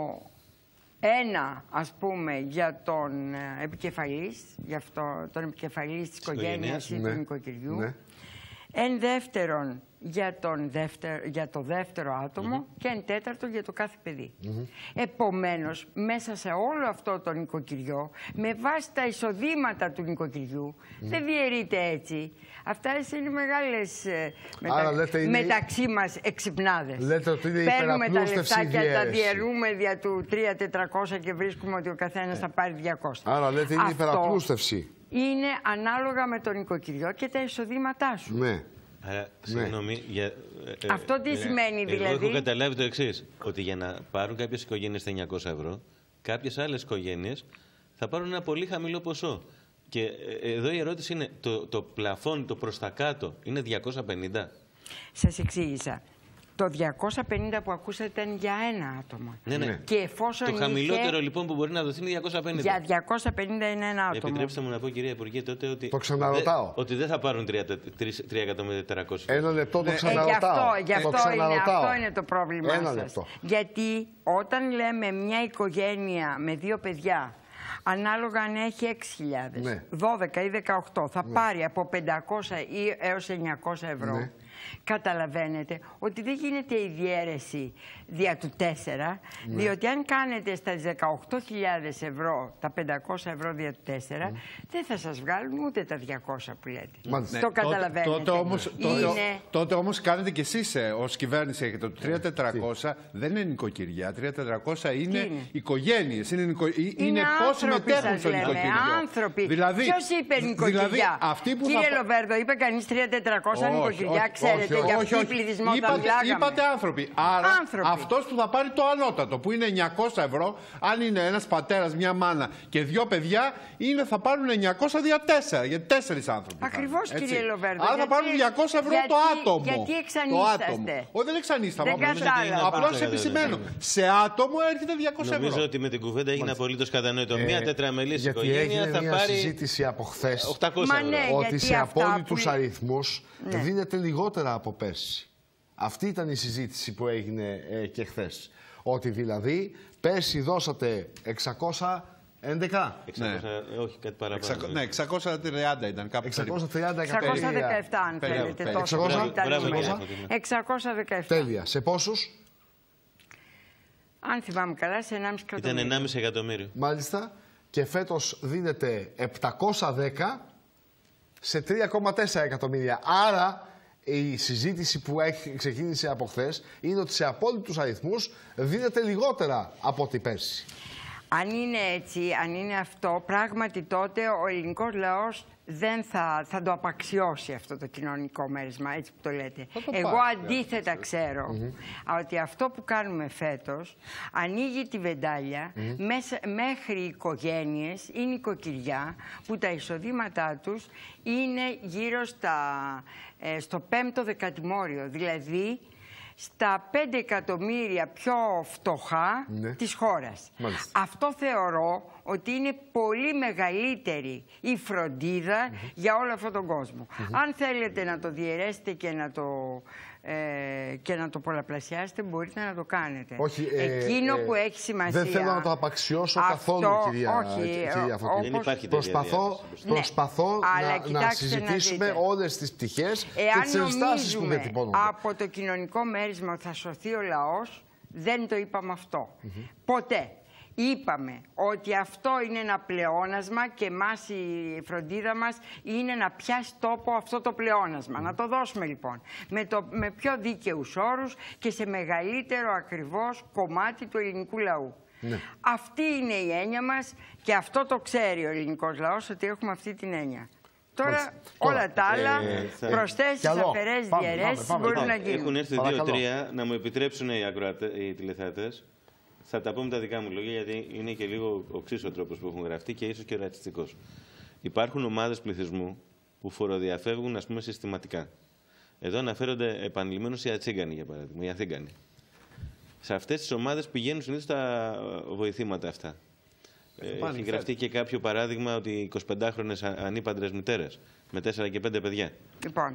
Ένα, ας πούμε, για τον επικεφαλής, για αυτό, τον επικεφαλής της οικογένειας ή ναι. του νοικοκυριού. Ναι. Εν δεύτερον, για, τον δεύτερο, για το δεύτερο άτομο mm-hmm. και εν τέταρτο για το κάθε παιδί. Mm-hmm. Επομένως, μέσα σε όλο αυτό το νοικοκυριό, με βάση τα εισοδήματα του νοικοκυριού, mm-hmm. δεν διαιρείται έτσι. Αυτά είναι μεγάλες μετα... είναι... μεταξύ μας εξυπνάδες. Λέτε ότι είναι παίρνουμε τα λεφτά και τα διαιρούμε δια του τρία τετρακόσια και βρίσκουμε ότι ο καθένας ε. θα πάρει διακόσια. Άρα λέτε είναι αυτό υπεραπλούστευση. Είναι ανάλογα με το νοικοκυριό και τα εισοδήματά σου. Ναι. Άρα, συγγνώμη, για, ε, αυτό τι ε, σημαίνει δηλαδή. Εγώ έχω καταλάβει το εξής, ότι για να πάρουν κάποιες οικογένειες τα εννιακόσια ευρώ, κάποιες άλλες οικογένειες θα πάρουν ένα πολύ χαμηλό ποσό. Και ε, εδώ η ερώτηση είναι, το, το πλαφόν, το προς τα κάτω, είναι διακόσια πενήντα. Σας εξήγησα. Το διακόσια πενήντα που ακούσατε ήταν για ένα άτομο. Ναι, ναι. Και εφόσον το είχε... χαμηλότερο λοιπόν που μπορεί να δοθεί είναι διακόσια πενήντα. Για διακόσια πενήντα είναι ένα άτομο. Επιτρέψτε μου να πω, κυρία Υπουργέ, τότε ότι. Το ξαναρωτάω. Δε, ότι δεν θα πάρουν τρία εκατομμύρια τετρακόσια. Ένα λεπτό το ναι. ξαναρωτάω. Ε, γι' αυτό, γι αυτό, το είναι, αυτό είναι το πρόβλημά ένα σας. Λεπτό. Γιατί όταν λέμε μια οικογένεια με δύο παιδιά, ανάλογα αν έχει έξι χιλιάδες, ναι. δώδεκα ή δεκαοκτώ, θα ναι. πάρει από πεντακόσια ή έως εννιακόσια ευρώ. Ναι. Καταλαβαίνετε ότι δεν γίνεται η διαίρεση δια του τέσσερα, ναι. διότι αν κάνετε στα δεκαοκτώ χιλιάδες ευρώ τα πεντακόσια ευρώ δια του τέσσερα, ναι. δεν θα σας βγάλουν ούτε τα διακόσια που λέτε. Μάλιστα. Το ναι. καταλαβαίνετε. Τότε, τότε, όμως, είναι... τότε, τότε όμως κάνετε κι εσείς ε, ως κυβέρνηση, έχετε το τρία χιλιάδες τετρακόσια δεν είναι νοικοκυριά, τρία χιλιάδες τετρακόσια είναι, είναι οικογένειες, είναι, νοικο... είναι, είναι πώς συμμετέχουν στο νοικοκυριό. Άνθρωποι. Δηλαδή, ποιος είπε νοικοκυριά? Δηλαδή, αυτοί που Κύριε θα... Λοβέρδο, είπε κανείς τρία χιλιάδες τετρακόσια νοικοκυριά, ξέρετε, όχι, για όχι, ποιο όχι. πληθυσμό Είπατε, τα μιλάγαμε. είπατε άνθρωποι. Άρα άνθρωποι. αυτός που θα πάρει το ανώτατο, που είναι εννιακόσια ευρώ, αν είναι ένας πατέρας, μια μάνα και δύο παιδιά, είναι, θα πάρουν εννιακόσια δια τέσσερα, γιατί τέσσερις άνθρωποι. Ακριβώς, κύριε Λοβέρδο. Άρα θα πάρουν διακόσια ευρώ γιατί, το άτομο. Γιατί εξανίσταστε? Όχι, δεν εξανίσταμε. Δεν απλώς επισημαίνω. Σε άτομο έρχεται διακόσια ευρώ. Νομίζω ότι με την κουβέντα έγινε απολύτως κατανοητό. Μια τετραμελής οικογένεια θα πάρει. πάρει. Συζήτηση από χθες οκτακόσια ευρώ. Ότι σε απόλυτους αριθμούς δίνεται λιγότερα από πέρσι. Αυτή ήταν η συζήτηση που έγινε ε, και χθες. Ότι δηλαδή πέρσι δώσατε εξακόσια έντεκα. εξακόσια, ναι. Όχι, κάτι παραπάνω. Εξακόσια, ναι, εξακόσια τριάντα ήταν κάπου. εξακόσια τριάντα εκατομμύρια. εξακόσια δεκαεπτά αν θέλετε. εξακόσια δεκαεπτά. Τέλεια. Σε πόσους? Αν θυμάμαι καλά, σε ενάμιση εκατομμύριο. Ήταν ενάμιση εκατομμύριο. Μάλιστα. Και φέτος δίνεται επτακόσια δέκα σε τρία κόμμα τέσσερα εκατομμύρια. Άρα η συζήτηση που έχει ξεκίνησε από χθες είναι ότι σε απόλυτους αριθμούς δίνεται λιγότερα από ό,τι πέρσι. Αν είναι έτσι, αν είναι αυτό, πράγματι τότε ο ελληνικός λαός δεν θα, θα το απαξιώσει αυτό το κοινωνικό μέρισμα, έτσι που το λέτε. Το Εγώ πάρει, αντίθετα yeah. ξέρω mm-hmm. ότι αυτό που κάνουμε φέτος ανοίγει τη βεντάλια mm-hmm. μέσα, μέχρι οικογένειες ή νοικοκυριά που τα εισοδήματά τους είναι γύρω στα, ε, στο πέμπτο δεκατημόριο, δηλαδή στα πέντε εκατομμύρια πιο φτωχά ναι. της χώρας. Μάλιστα. Αυτό θεωρώ ότι είναι πολύ μεγαλύτερη η φροντίδα mm-hmm. για όλο αυτόν τον κόσμο. Mm-hmm. Αν θέλετε να το διαιρέσετε και να το, ε, και να το πολλαπλασιάσετε, μπορείτε να το κάνετε. Όχι, ε, Εκείνο ε, που έχει σημασία... Δεν θέλω να το απαξιώσω αυτό, καθόλου, κυρία, όχι, κυρία Φωτεινή. Δεν υπάρχει Προσπαθώ, προσπαθώ ναι, να, να συζητήσουμε να όλες τις πτυχές Εάν και τις ενστάσεις που διατυπώνονται. από το κοινωνικό μέρισμα θα σωθεί ο λαός, δεν το είπαμε αυτό. Mm-hmm. Ποτέ. Είπαμε ότι αυτό είναι ένα πλεόνασμα και εμάς η φροντίδα μας είναι να πιάσει τόπο αυτό το πλεόνασμα. Mm. Να το δώσουμε λοιπόν με, το, με πιο δίκαιους όρους και σε μεγαλύτερο ακριβώς κομμάτι του ελληνικού λαού. Ναι. Αυτή είναι η έννοια μας και αυτό το ξέρει ο ελληνικός λαός, ότι έχουμε αυτή την έννοια. Τώρα Μάλιστα. όλα Τώρα, τα άλλα, ε, προσθέσεις, αφαιρέσεις, διαιρέσεις μπορούν να γίνουν. Έχουν έρθει δύο-τρία, να μου επιτρέψουν οι, οι τηλεθεατές. Θα τα πω με τα δικά μου λόγια, γιατί είναι και λίγο οξύς ο τρόπος που έχουν γραφτεί και ίσως και ρατσιστικός. Υπάρχουν ομάδες πληθυσμού που φοροδιαφεύγουν, ας πούμε, συστηματικά. Εδώ αναφέρονται επανειλημμένως οι Ατσίγκανοι, για παράδειγμα, οι Αθήγανοι. Σε αυτές τις ομάδες πηγαίνουν συνήθως τα βοηθήματα αυτά. Ε, έχει γραφτεί και κάποιο παράδειγμα ότι εικοσιπεντάχρονες ανήπαντρες μητέρες με τέσσερα και πέντε παιδιά. Λοιπόν,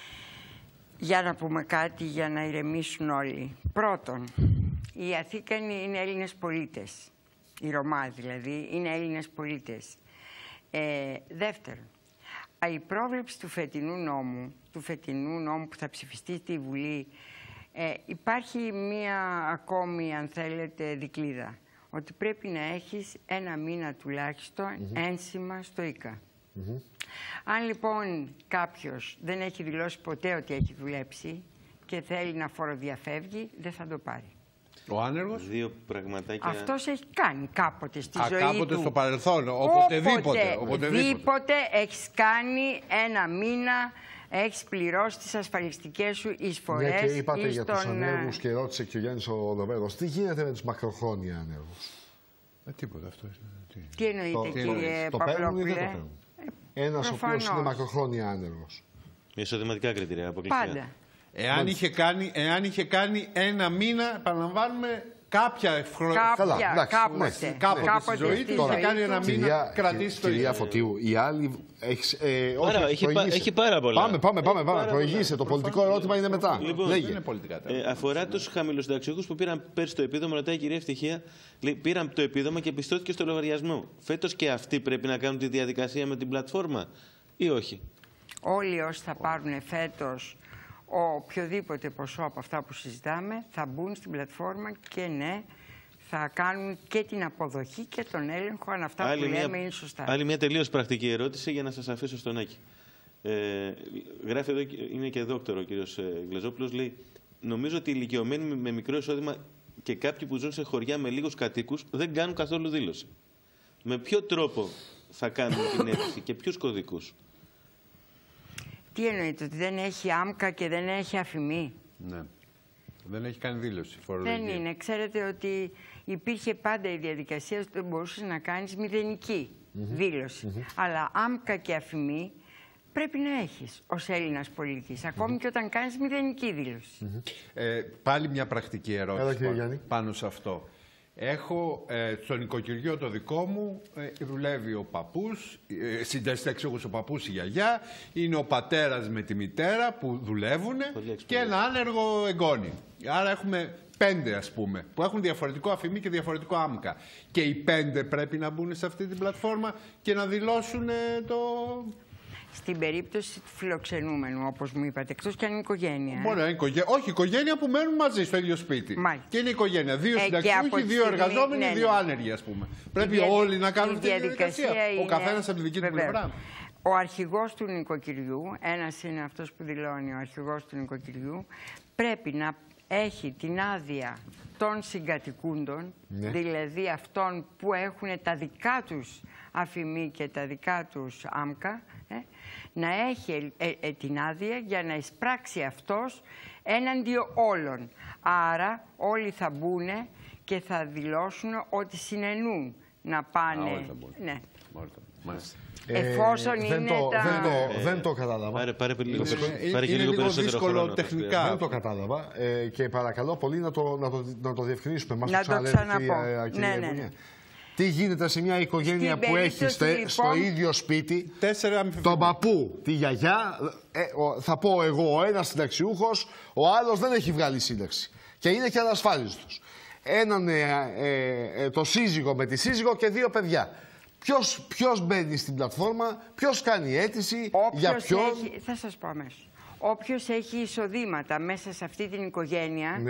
για να πούμε κάτι για να ηρεμήσουν όλοι. Πρώτον, οι Αθήκανοι είναι Έλληνες πολίτες. Οι Ρωμά δηλαδή είναι Έλληνες πολίτες. Ε, δεύτερον, η πρόβλεψη του φετινού νόμου, του φετινού νόμου που θα ψηφιστεί στη Βουλή, ε, υπάρχει μία ακόμη, αν θέλετε, δικλίδα. Ότι πρέπει να έχεις ένα μήνα τουλάχιστον mm-hmm. ένσημα στο ΙΚΑ. Mm-hmm. Αν λοιπόν κάποιος δεν έχει δηλώσει ποτέ ότι έχει δουλέψει και θέλει να φοροδιαφεύγει, δεν θα το πάρει. Ο άνεργος. Δύο πραγματάκια. Αυτός έχει κάνει κάποτε στη Α, ζωή κάποτε του. στο παρελθόν, οποτεδήποτε. Οποτεδήποτε έχεις κάνει ένα μήνα, έχεις πληρώσει τις ασφαλιστικές σου εισφορές. Ναι, και είπατε για στον... τους ανέργους και ρώτησε και ο Γιάννης ο Δομέρος. Τι γίνεται με τους μακροχρόνια ανέργους? Ε, τίποτα αυτό. Τι, τι εννοείτε, το, κύριε το Παπλόπουλε? Ε, Ένας ο οποίος είναι μακροχρόνια άνεργος. Με εισοδηματικά κριτήρια, αποκλειστικά. Πάντα. Εάν είχε, κάνει, εάν είχε κάνει ένα μήνα, επαναλαμβάνουμε, κάποια χρόνια. Κάποια, κάποτε. Ναι, κάποτε, κάποτε στη ζωή του, είχε κάνει ένα μήνα, κυρία, κρατήσει το ίδιο. Κυρία Φωτίου, οι άλλοι... Έχεις, ε, Άρα, όχι, έχει, πά, έχει πάρα πολλά. Πάμε, πάμε, πάμε. πάμε. Προηγήσε. Το πολιτικό ερώτημα είναι μετά. Λοιπόν, Λέγε. Είναι πολιτικά, ε, αφορά τους χαμηλοσυνταξιούχους που πήραν πέρσι το επίδομα, ρωτάει η κυρία Ευτυχία, λέει, πήραν το επίδομα και πιστώθηκε στο λογαριασμό. Φέτος και αυτοί πρέπει να κάνουν τη διαδικασία με την πλατφόρμα ή όχι? Όλοι όσοι θα πάρουν φέτος οποιοδήποτε ποσό από αυτά που συζητάμε θα μπουν στην πλατφόρμα και ναι, θα κάνουν και την αποδοχή και τον έλεγχο αν αυτά άλλη που μια, λέμε είναι σωστά. Άλλη μια τελείως πρακτική ερώτηση για να σας αφήσω στον Άκη. Ε, γράφει εδώ, είναι και δόκτωρο ο κύριος Γλεζόπουλος, λέει, νομίζω ότι οι ηλικιωμένοι με μικρό εισόδημα και κάποιοι που ζουν σε χωριά με λίγους κατοίκους δεν κάνουν καθόλου δήλωση. Με ποιο τρόπο θα κάνουν την αίτηση και ποιους κωδικούς? Τι εννοείται, ότι δεν έχει άμκα και δεν έχει αφημί? Ναι. Δεν έχει κάνει δήλωση. Δεν είναι. Ξέρετε ότι υπήρχε πάντα η διαδικασία ότι μπορούσες να κάνεις μηδενική mm-hmm. δήλωση. Mm-hmm. Αλλά άμκα και αφημί πρέπει να έχεις ως Έλληνας πολίτης, ακόμη mm-hmm. και όταν κάνεις μηδενική δήλωση. Mm-hmm. ε, πάλι μια πρακτική ερώτηση Έλα, πάνω, πάνω σε αυτό. Έχω ε, στο νοικοκυριό το δικό μου, ε, δουλεύει ο παππούς, ε, συνταξιούχος ο παππούς, η γιαγιά, είναι ο πατέρας με τη μητέρα που δουλεύουν και ένα άνεργο εγγόνι. Άρα έχουμε πέντε, ας πούμε, που έχουν διαφορετικό αφημί και διαφορετικό άμκα. Και οι πέντε πρέπει να μπουν σε αυτή την πλατφόρμα και να δηλώσουν ε, το... Στην περίπτωση του φιλοξενούμενου, όπως μου είπατε, εκτός και αν είναι οικογένεια. Μπορεί να είναι οικογένεια. Όχι, οικογένεια που μένουν μαζί στο ίδιο σπίτι. Μάλιστα. Και είναι οικογένεια. Δύο ε, συνταξιούχοι, δύο εργαζόμενοι, ναι, ναι. δύο άνεργοι, ας πούμε. Πρέπει διαδικ... όλοι να κάνουν τη διαδικασία. Είναι... Ο καθένας από τη δική του πλευρά. Ο αρχηγός του νοικοκυριού, ένας είναι αυτός που δηλώνει ο αρχηγός του νοικοκυριού, πρέπει να έχει την άδεια των συγκατοικούντων, ναι. δηλαδή αυτών που έχουν τα δικά τους αφημί και τα δικά τους άμκα, ε, να έχει ε, ε, την άδεια για να εισπράξει αυτός έναντι όλων. Άρα όλοι θα μπουν και θα δηλώσουν ότι συνενούν να πάνε... Α, ναι. Μάλιστα. Εφόσον ε, είναι δεν το, τα... Δεν το, δεν το κατάλαβα. Πάρε, πάρε λίγο, είναι, πάρε είναι λίγο, λίγο δύσκολο χρόνο, τεχνικά. Δεν το κατάλαβα ε, και παρακαλώ πολύ να το, να το, να το διευκρινίσουμε. Μας να το, το ξαναπώ. Κυρία, κυρία ναι, ναι, ναι. Τι γίνεται σε μια οικογένεια Στην που έχει λοιπόν, στο ίδιο σπίτι τέσσερα τον παππού, τη γιαγιά, ε, ο, θα πω εγώ ο ένας συνταξιούχος, ο άλλος δεν έχει βγάλει σύνταξη και είναι και ανασφάλιστος. Έναν ε, ε, ε, το σύζυγο με τη σύζυγο και δύο παιδιά. Ποιος, ποιος μπαίνει στην πλατφόρμα, ποιος κάνει αίτηση, όποιος για ποιον... Έχει, θα σας πω αμέσως. Όποιος έχει εισοδήματα μέσα σε αυτή την οικογένεια, ναι.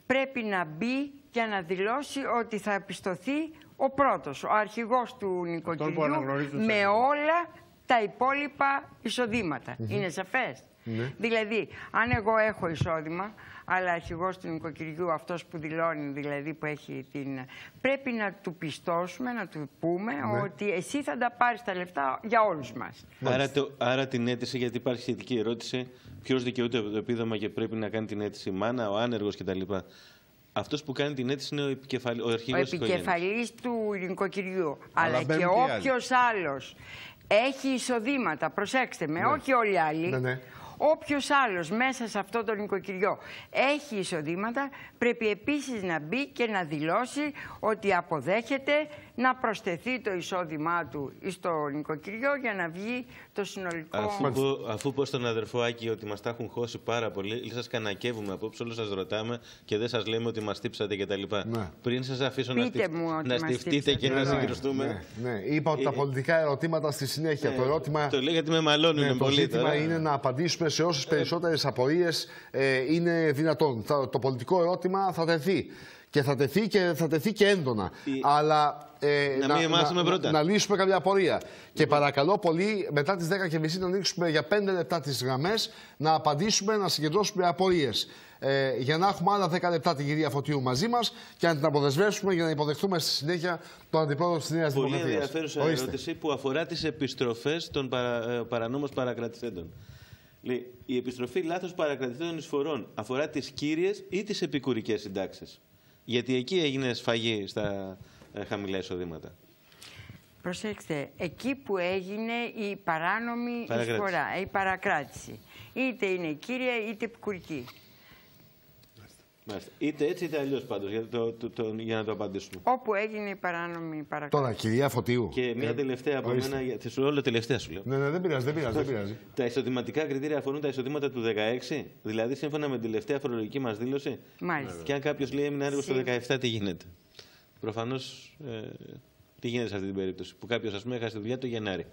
πρέπει να μπει και να δηλώσει ότι θα επιστοθεί ο πρώτος, ο αρχηγός του νοικοκυριού, με όλα τα υπόλοιπα εισοδήματα. Mm-hmm. Είναι σαφές. Mm-hmm. Δηλαδή, αν εγώ έχω εισόδημα, αλλά αρχηγός του νοικοκυριού, αυτός που δηλώνει, δηλαδή που έχει την... πρέπει να του πιστώσουμε, να του πούμε mm-hmm. ότι εσύ θα τα πάρεις τα λεφτά για όλους μας. Άρα, το, άρα την αίτηση, γιατί υπάρχει σχετική ερώτηση, ποιος δικαιούται το επίδομα και πρέπει να κάνει την αίτηση, η μάνα, ο άνεργος κτλ. Αυτός που κάνει την αίτηση είναι ο, επικεφαλ... ο αρχηγός ο επικεφαλής του νοικοκυριού. Αλλά, αλλά και όποιος άλλος έχει εισοδήματα, προσέξτε με, ναι. όχι όλοι οι άλλοι. Ναι, ναι. Όποιος άλλος μέσα σε αυτό το νοικοκυριό έχει εισοδήματα, πρέπει επίσης να μπει και να δηλώσει ότι αποδέχεται να προσθεθεί το εισόδημά του στο νοικοκυριό για να βγει το συνολικό... Αφού, πω, αφού πω στον αδερφό Άκη ότι μας τα έχουν χώσει πάρα πολύ, σας κανακεύουμε απόψε, όλους σας ρωτάμε και δεν σας λέμε ότι μας τύψατε κτλ. Ναι. Πριν σας αφήσω να, στιφ... να στιφτείτε και ναι, να συγκρουστούμε... Ναι, ναι. Είπα ότι ε, τα πολιτικά ερωτήματα στη συνέχεια. Ναι, το ερώτημα... Το λέει γιατί με μαλώνουν ναι, πολύ. Το ζήτημα τώρα. είναι να απαντήσουμε σε όσες περισσότερες απορίες ε, είναι δυνατόν. Το, το πολιτικό ερώτημα θα τεθεί. Και θα τεθεί και, θα τεθεί και έντονα. Η... Αλλά ε, να, να, να, να, να λύσουμε κάποια απορία. Και mm-hmm. παρακαλώ πολύ, μετά τις δέκα και μισή να ανοίξουμε για πέντε λεπτά τις γραμμές, να απαντήσουμε, να συγκεντρώσουμε απορίες. Ε, για να έχουμε άλλα δέκα λεπτά την κυρία Φωτίου μαζί μας και να την αποδεσμεύσουμε για να υποδεχτούμε στη συνέχεια τον αντιπρόεδρο της Νέας Δημοκρατίας. Πολύ ενδιαφέρουσα ερώτηση που αφορά τις επιστροφές των παρα, παρανόμως παρακρατηθέντων. Λέει, η επιστροφή λάθος παρακρατηθέντων εισφορών αφορά τις κύριες ή τις επικουρικές συντάξεις? Γιατί εκεί έγινε σφαγή στα ε, χαμηλά εισοδήματα. Προσέξτε, εκεί που έγινε η παράνομη εισφορά, η παρακράτηση. Είτε είναι κύρια είτε επικουρική. Μάλιστα. Είτε έτσι είτε αλλιώς πάντως, για, το, το, το, για να το απαντήσουμε. Όπου έγινε η παράνομη παρακράτηση. Τώρα, κυρία Φωτίου. Και μια ε, τελευταία από ορίστε. μένα, θα σου όλο τελευταία σου λέω. Ναι, ναι, δεν πειράζει, δεν πειράζει. Δεν πειράζει. Τα εισοδηματικά κριτήρια αφορούν τα εισοδήματα του δεκαέξι, δηλαδή σύμφωνα με την τελευταία φορολογική μας δήλωση. Μάλιστα. Και αν κάποιος λέει έμεινε άργος το δεκαεπτά, τι γίνεται? Προφανώς, ε, τι γίνεται σε αυτή την περίπτωση, που κάποιος ας πούμε έχασε τη δουλειά το Γενάρη.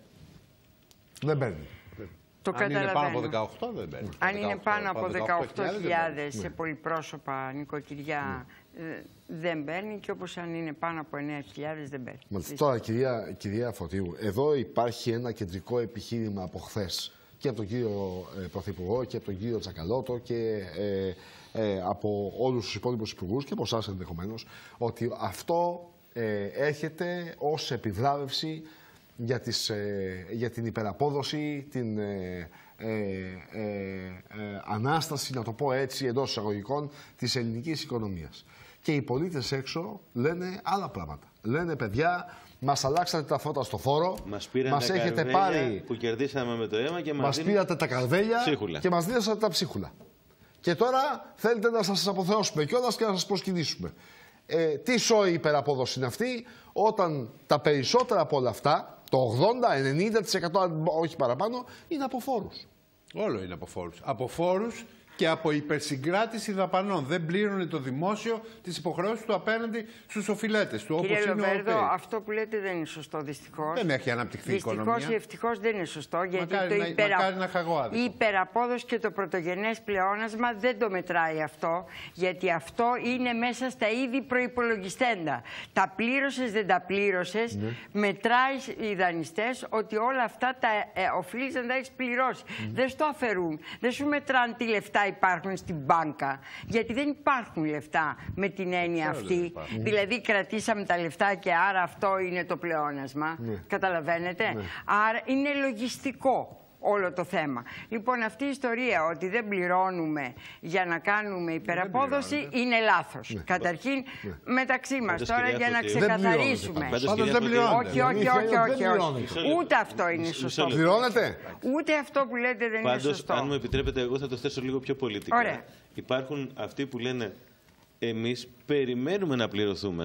Δεν παίρνει. Το Αν είναι πάνω από δεκαοκτώ δεν παίρνει. Αν είναι πάνω από δεκαοκτώ χιλιάδες σε πολυπρόσωπα νοικοκυριά ναι. δεν παίρνει, και όπως αν είναι πάνω από εννέα χιλιάδες δεν παίρνει. Μάλιστα. Τώρα, κυρία, κυρία Φωτίου, εδώ υπάρχει ένα κεντρικό επιχείρημα από χθες και από τον κύριο ε, Πρωθυπουργό και από τον κύριο Τσακαλώτο και ε, ε, από όλους τους υπόλοιπους υπουργούς και από εσάς ενδεχομένως, ότι αυτό ε, έρχεται ως επιβράβευση Για, τις, ε, για την υπεραπόδοση, την ε, ε, ε, ε, ανάσταση, να το πω έτσι, εντός εισαγωγικών, της ελληνικής οικονομίας. Και οι πολίτες έξω λένε άλλα πράγματα. Λένε, παιδιά, μας αλλάξατε τα φώτα στο φόρο, μας, μας τα έχετε πάρει... που κερδίσαμε με το αίμα και μας, μας δίνει... πήρατε τα καρβέλια ψίχουλα. Και μας δίνετε τα ψίχουλα. Και τώρα θέλετε να σας αποθεώσουμε κιόλας και να σας προσκυνήσουμε. Ε, τι σόη υπεραπόδοση είναι αυτή, όταν τα περισσότερα από όλα αυτά, το ογδόντα με ενενήντα τοις εκατό, όχι παραπάνω, είναι από φόρους. Όλο είναι από φόρους. Από φόρους και από υπερσυγκράτηση δαπανών. Δεν πλήρωνε το δημόσιο τις υποχρεώσεις του απέναντι στους οφειλέτες του. Κύριε Λοβέρδο, αυτό που λέτε δεν είναι σωστό, δυστυχώς. Δεν έχει αναπτυχθεί η οικονομία. Δυστυχώς ή ευτυχώς δεν είναι σωστό, γιατί μακάρι το να, υπερα... να η υπεραπόδοση και το πρωτογενές πλεόνασμα δεν το μετράει αυτό, γιατί αυτό είναι μέσα στα ήδη προϋπολογιστέντα. Τα πλήρωσες, δεν τα πλήρωσες, ναι. μετράει οι δανειστές ότι όλα αυτά τα ε, οφείλεις να τα έχεις πληρώσει. Mm. Δεν στο αφαιρούν, δεν σου μετράνε τι λεφτά υπάρχουν στην μπάνκα, γιατί δεν υπάρχουν λεφτά με την έννοια αυτή. Δηλαδή κρατήσαμε τα λεφτά και άρα αυτό είναι το πλεόνασμα. Ναι. Καταλαβαίνετε. Ναι. Άρα είναι λογιστικό όλο το θέμα. Λοιπόν, αυτή η ιστορία ότι δεν πληρώνουμε για να κάνουμε υπεραπόδοση είναι λάθος. Ναι. Καταρχήν, ναι. μεταξύ μας Πάντως, τώρα για να ξεκαθαρίσουμε. Πάντως δεν πληρώνετε. Όχι, όχι, όχι, όχι, όχι. Ούτε αυτό είναι σωστό. Πληρώνετε. Ούτε αυτό που λέτε δεν είναι σωστό. Πάντως, αν μου επιτρέπετε, εγώ θα το θέσω λίγο πιο πολιτικά. Ωραία. Υπάρχουν αυτοί που λένε εμείς περιμένουμε να πληρωθούμε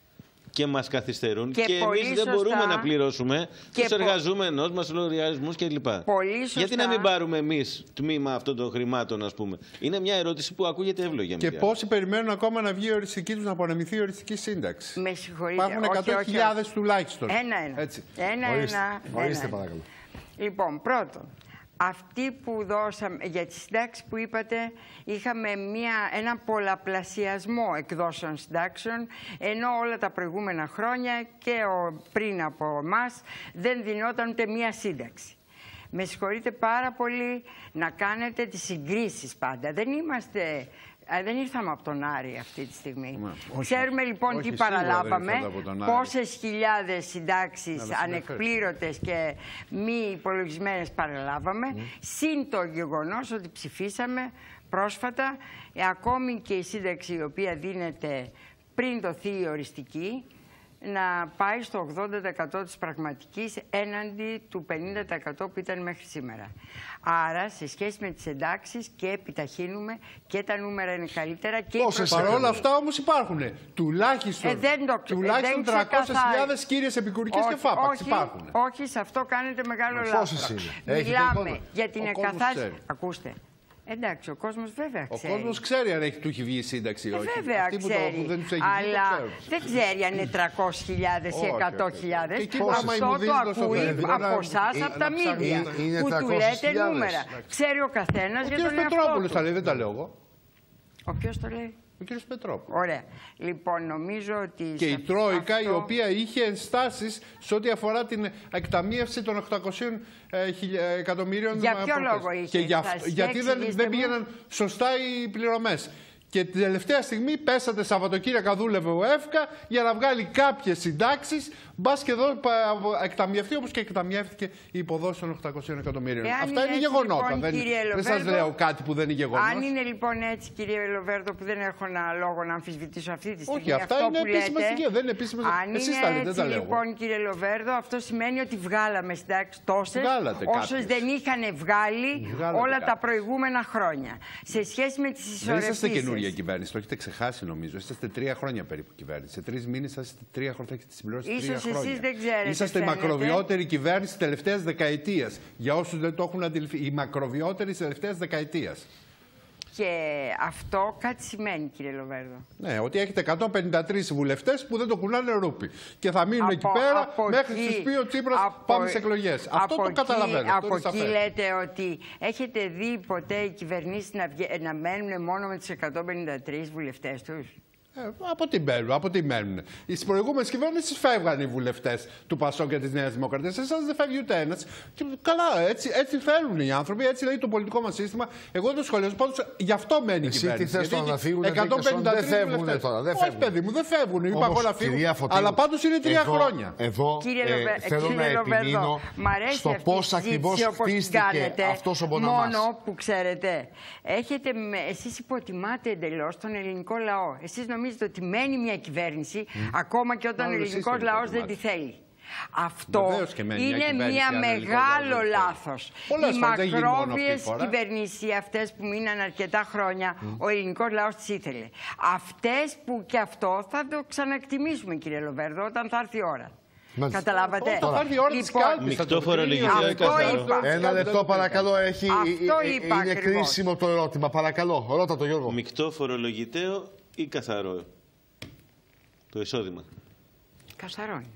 και μας καθυστερούν και, και εμείς δεν σωστά. μπορούμε να πληρώσουμε τους πο... εργαζόμενους μας, λογαριασμούς κλπ. Γιατί να μην πάρουμε εμείς τμήμα αυτών των χρημάτων, ας πούμε? Είναι μια ερώτηση που ακούγεται εύλογη. Και πόσοι περιμένουν ακόμα να βγει η οριστική τους, να απονεμηθεί η οριστική σύνταξη? Με συγχωρείτε. Υπάρχουν εκατό χιλιάδες τουλάχιστον. Ένα-ένα. Έτσι. Ένα-ένα. Ορίστε, παρακαλώ. Λοιπόν, πρώτον, Αυτή που δώσαμε, για τις συντάξεις που είπατε, είχαμε μια, ένα πολλαπλασιασμό εκδόσεων συντάξεων, ενώ όλα τα προηγούμενα χρόνια και ο, πριν από εμάς δεν δινόταν ούτε μία σύνταξη. Με συγχωρείτε πάρα πολύ να κάνετε τις συγκρίσεις πάντα. Δεν είμαστε... Δεν ήρθαμε από τον Άρη αυτή τη στιγμή. Μα, όχι, Ξέρουμε λοιπόν όχι, τι παραλάβαμε, πόσες χιλιάδες συντάξεις ανεκπλήρωτες και μη υπολογισμένες παραλάβαμε, mm. συν το γεγονός ότι ψηφίσαμε πρόσφατα, ε, ακόμη και η σύνταξη η οποία δίνεται πριν δοθεί η οριστική, να πάει στο ογδόντα τοις εκατό της πραγματικής έναντι του πενήντα τοις εκατό που ήταν μέχρι σήμερα. Άρα, σε σχέση με τις εντάξεις και επιταχύνουμε και τα νούμερα είναι καλύτερα και Πόσες η Παρ' όλα αυτά όμως υπάρχουν. Τουλάχιστον, ε, δεν το, τουλάχιστον τριακόσιες χιλιάδες κύριες επικουρικές και φάπαξ υπάρχουν. Όχι, σε αυτό κάνετε μεγάλο λάθος. Μιλάμε για την εκαθάριση. Ακούστε. Εντάξει, ο κόσμος βέβαια ξέρει. Ο κόσμος ξέρει αν έχει, του έχει βγει η σύνταξη ή όχι. Ε, βέβαια Αυτοί ξέρει, που το, που δεν τους έχει αλλά βγει, δεν ξέρει αν είναι τριακόσιες χιλιάδες ή εκατό χιλιάδες. Αυτό το ακούει από εσάς, από τα μίδια, που του λέτε νούμερα. Ξέρει ο καθένας για τον εαυτό του. Ο κ. Πετρόπουλος τα λέει, δεν τα λέω εγώ. Ο ποιος το λέει? Ο κ. Πετρόπουλος. Ωραία. Λοιπόν, νομίζω ότι... Και η Τρόικα, αυτό... η οποία είχε ενστάσεις σε ό,τι αφορά την εκταμείευση των οκτακοσίων εκατομμυρίων. Για ποιο λόγο είχε και για... Γιατί δεν, δεν πήγαιναν σωστά οι πληρωμές. Και την τελευταία στιγμή πέσατε Σαββατοκύριακα, δούλευε ο ΕΦΚΑ για να βγάλει κάποιες συντάξεις. Μπα και εδώ εκταμιευτεί όπως και εκταμιεύτηκε η υποδόση των οκτακοσίων εκατομμύριων. Εάν Αυτά είναι, είναι γεγονότα. Λοιπόν, δεν δεν σας λέω κάτι που δεν είναι γεγονός. Αν είναι λοιπόν έτσι, κύριε Λοβέρδο, που δεν έχω ένα λόγο να αμφισβητήσω αυτή τη στιγμή. Όχι, αυτά αυτό είναι επίσημα στοιχεία. Δεν είναι επίσημα στοιχεία. Αν Εσείς είναι τα λέτε, έτσι, δεν τα λέω. Λοιπόν, κύριε Λοβέρδο, αυτό σημαίνει ότι βγάλαμε συντάξεις τόσες όσες δεν είχαν βγάλει Βγάλατε όλα κάποιες. τα προηγούμενα χρόνια. Σε σχέση με τις ισορροπίες. Δεν είσαστε καινούργια κυβέρνηση, το έχετε ξεχάσει νομίζω. Είσαστε τρία χρόνια περίπου κυβέρνηση. Σε τρεις μήνες είσαστε τρία χρόνια, θα έχετε συμπληρώσει τρία χρόνια. Εσείς δεν ξέρετε. Είσαστε η μακροβιότερη κυβέρνηση της τελευταίας δεκαετίας. Για όσους δεν το έχουν αντιληφθεί, η μακροβιότερη της τελευταίας δεκαετίας. Και αυτό κάτι σημαίνει, κύριε Λοβέρδο. Ναι, ότι έχετε εκατόν πενήντα τρεις βουλευτές που δεν το κουνάνε ρούπι. Και θα μείνουν από, εκεί πέρα από μέχρι εκεί, τους πει ο Τσίπρας από, πάμε σε εκλογές. Αυτό το καταλαβαίνω. Από εκεί λέτε ότι έχετε δει ποτέ οι κυβερνήσεις να, να μένουν μόνο με τους εκατόν πενήντα τρεις βουλευτές τους? Ε, από τι μένουν, από τι μένουν. Στις προηγούμενες κυβέρνησεις φεύγαν οι βουλευτές του ΠΑΣΟΚ και της Νέας Δημοκρατίας. Εσάς δεν φεύγει ούτε ένας. Και καλά, έτσι, έτσι θέλουν οι άνθρωποι, έτσι λέει το πολιτικό μας σύστημα. Εγώ δεν το σχολιάζω. Πάντως γι' αυτό μένει η κυβέρνηση. Εσύ τι θες τώρα να φύγουν? εκατόν πενήντα τρεις δεν φεύγουν τώρα. Δεν Όχι, παιδί μου, δεν φεύγουν. Είπα εγώ να φύγουν. Αλλά πάντως είναι τρία εδώ, χρόνια. Εδώ κύριε ε, Λοβε... θέλω κύριε να επιμείνω στο πώς ακριβώς χτίστηκε αυτός ο Μποναμάς. Μόνο που ξέρετε, έχετε, εσείς υποτιμάτε εντελώς τον ελληνικό λαό. Εσείς νομίζετε ότι μένει μια κυβέρνηση, mm. ακόμα και όταν ο ελληνικός λαός δεν τη θέλει. Αυτό είναι μια, μια μεγάλο λάθος. Οι μακρόβιες κυβερνήσεις, αυτές που μείναν αρκετά χρόνια, mm. ο ελληνικός λαός τις ήθελε. Αυτές που και αυτό θα το ξανακτιμήσουμε, κύριε Λοβέρδο, όταν θα έρθει η ώρα. Μάλιστα. Καταλάβατε. Τώρα, θα έρθει η ώρα της κάλπης. Μεικτό φορολογητέο ή καθαρό? Ένα λεπτό παρακαλώ, έχει, αυτό είπα είναι ακριβώς. Κρίσιμο το ερώτημα. Παρακαλώ, ρώτα το Γιώργο. Μεικτό φορολογητέο ή καθαρό το εισόδημα? Καθαρό είναι.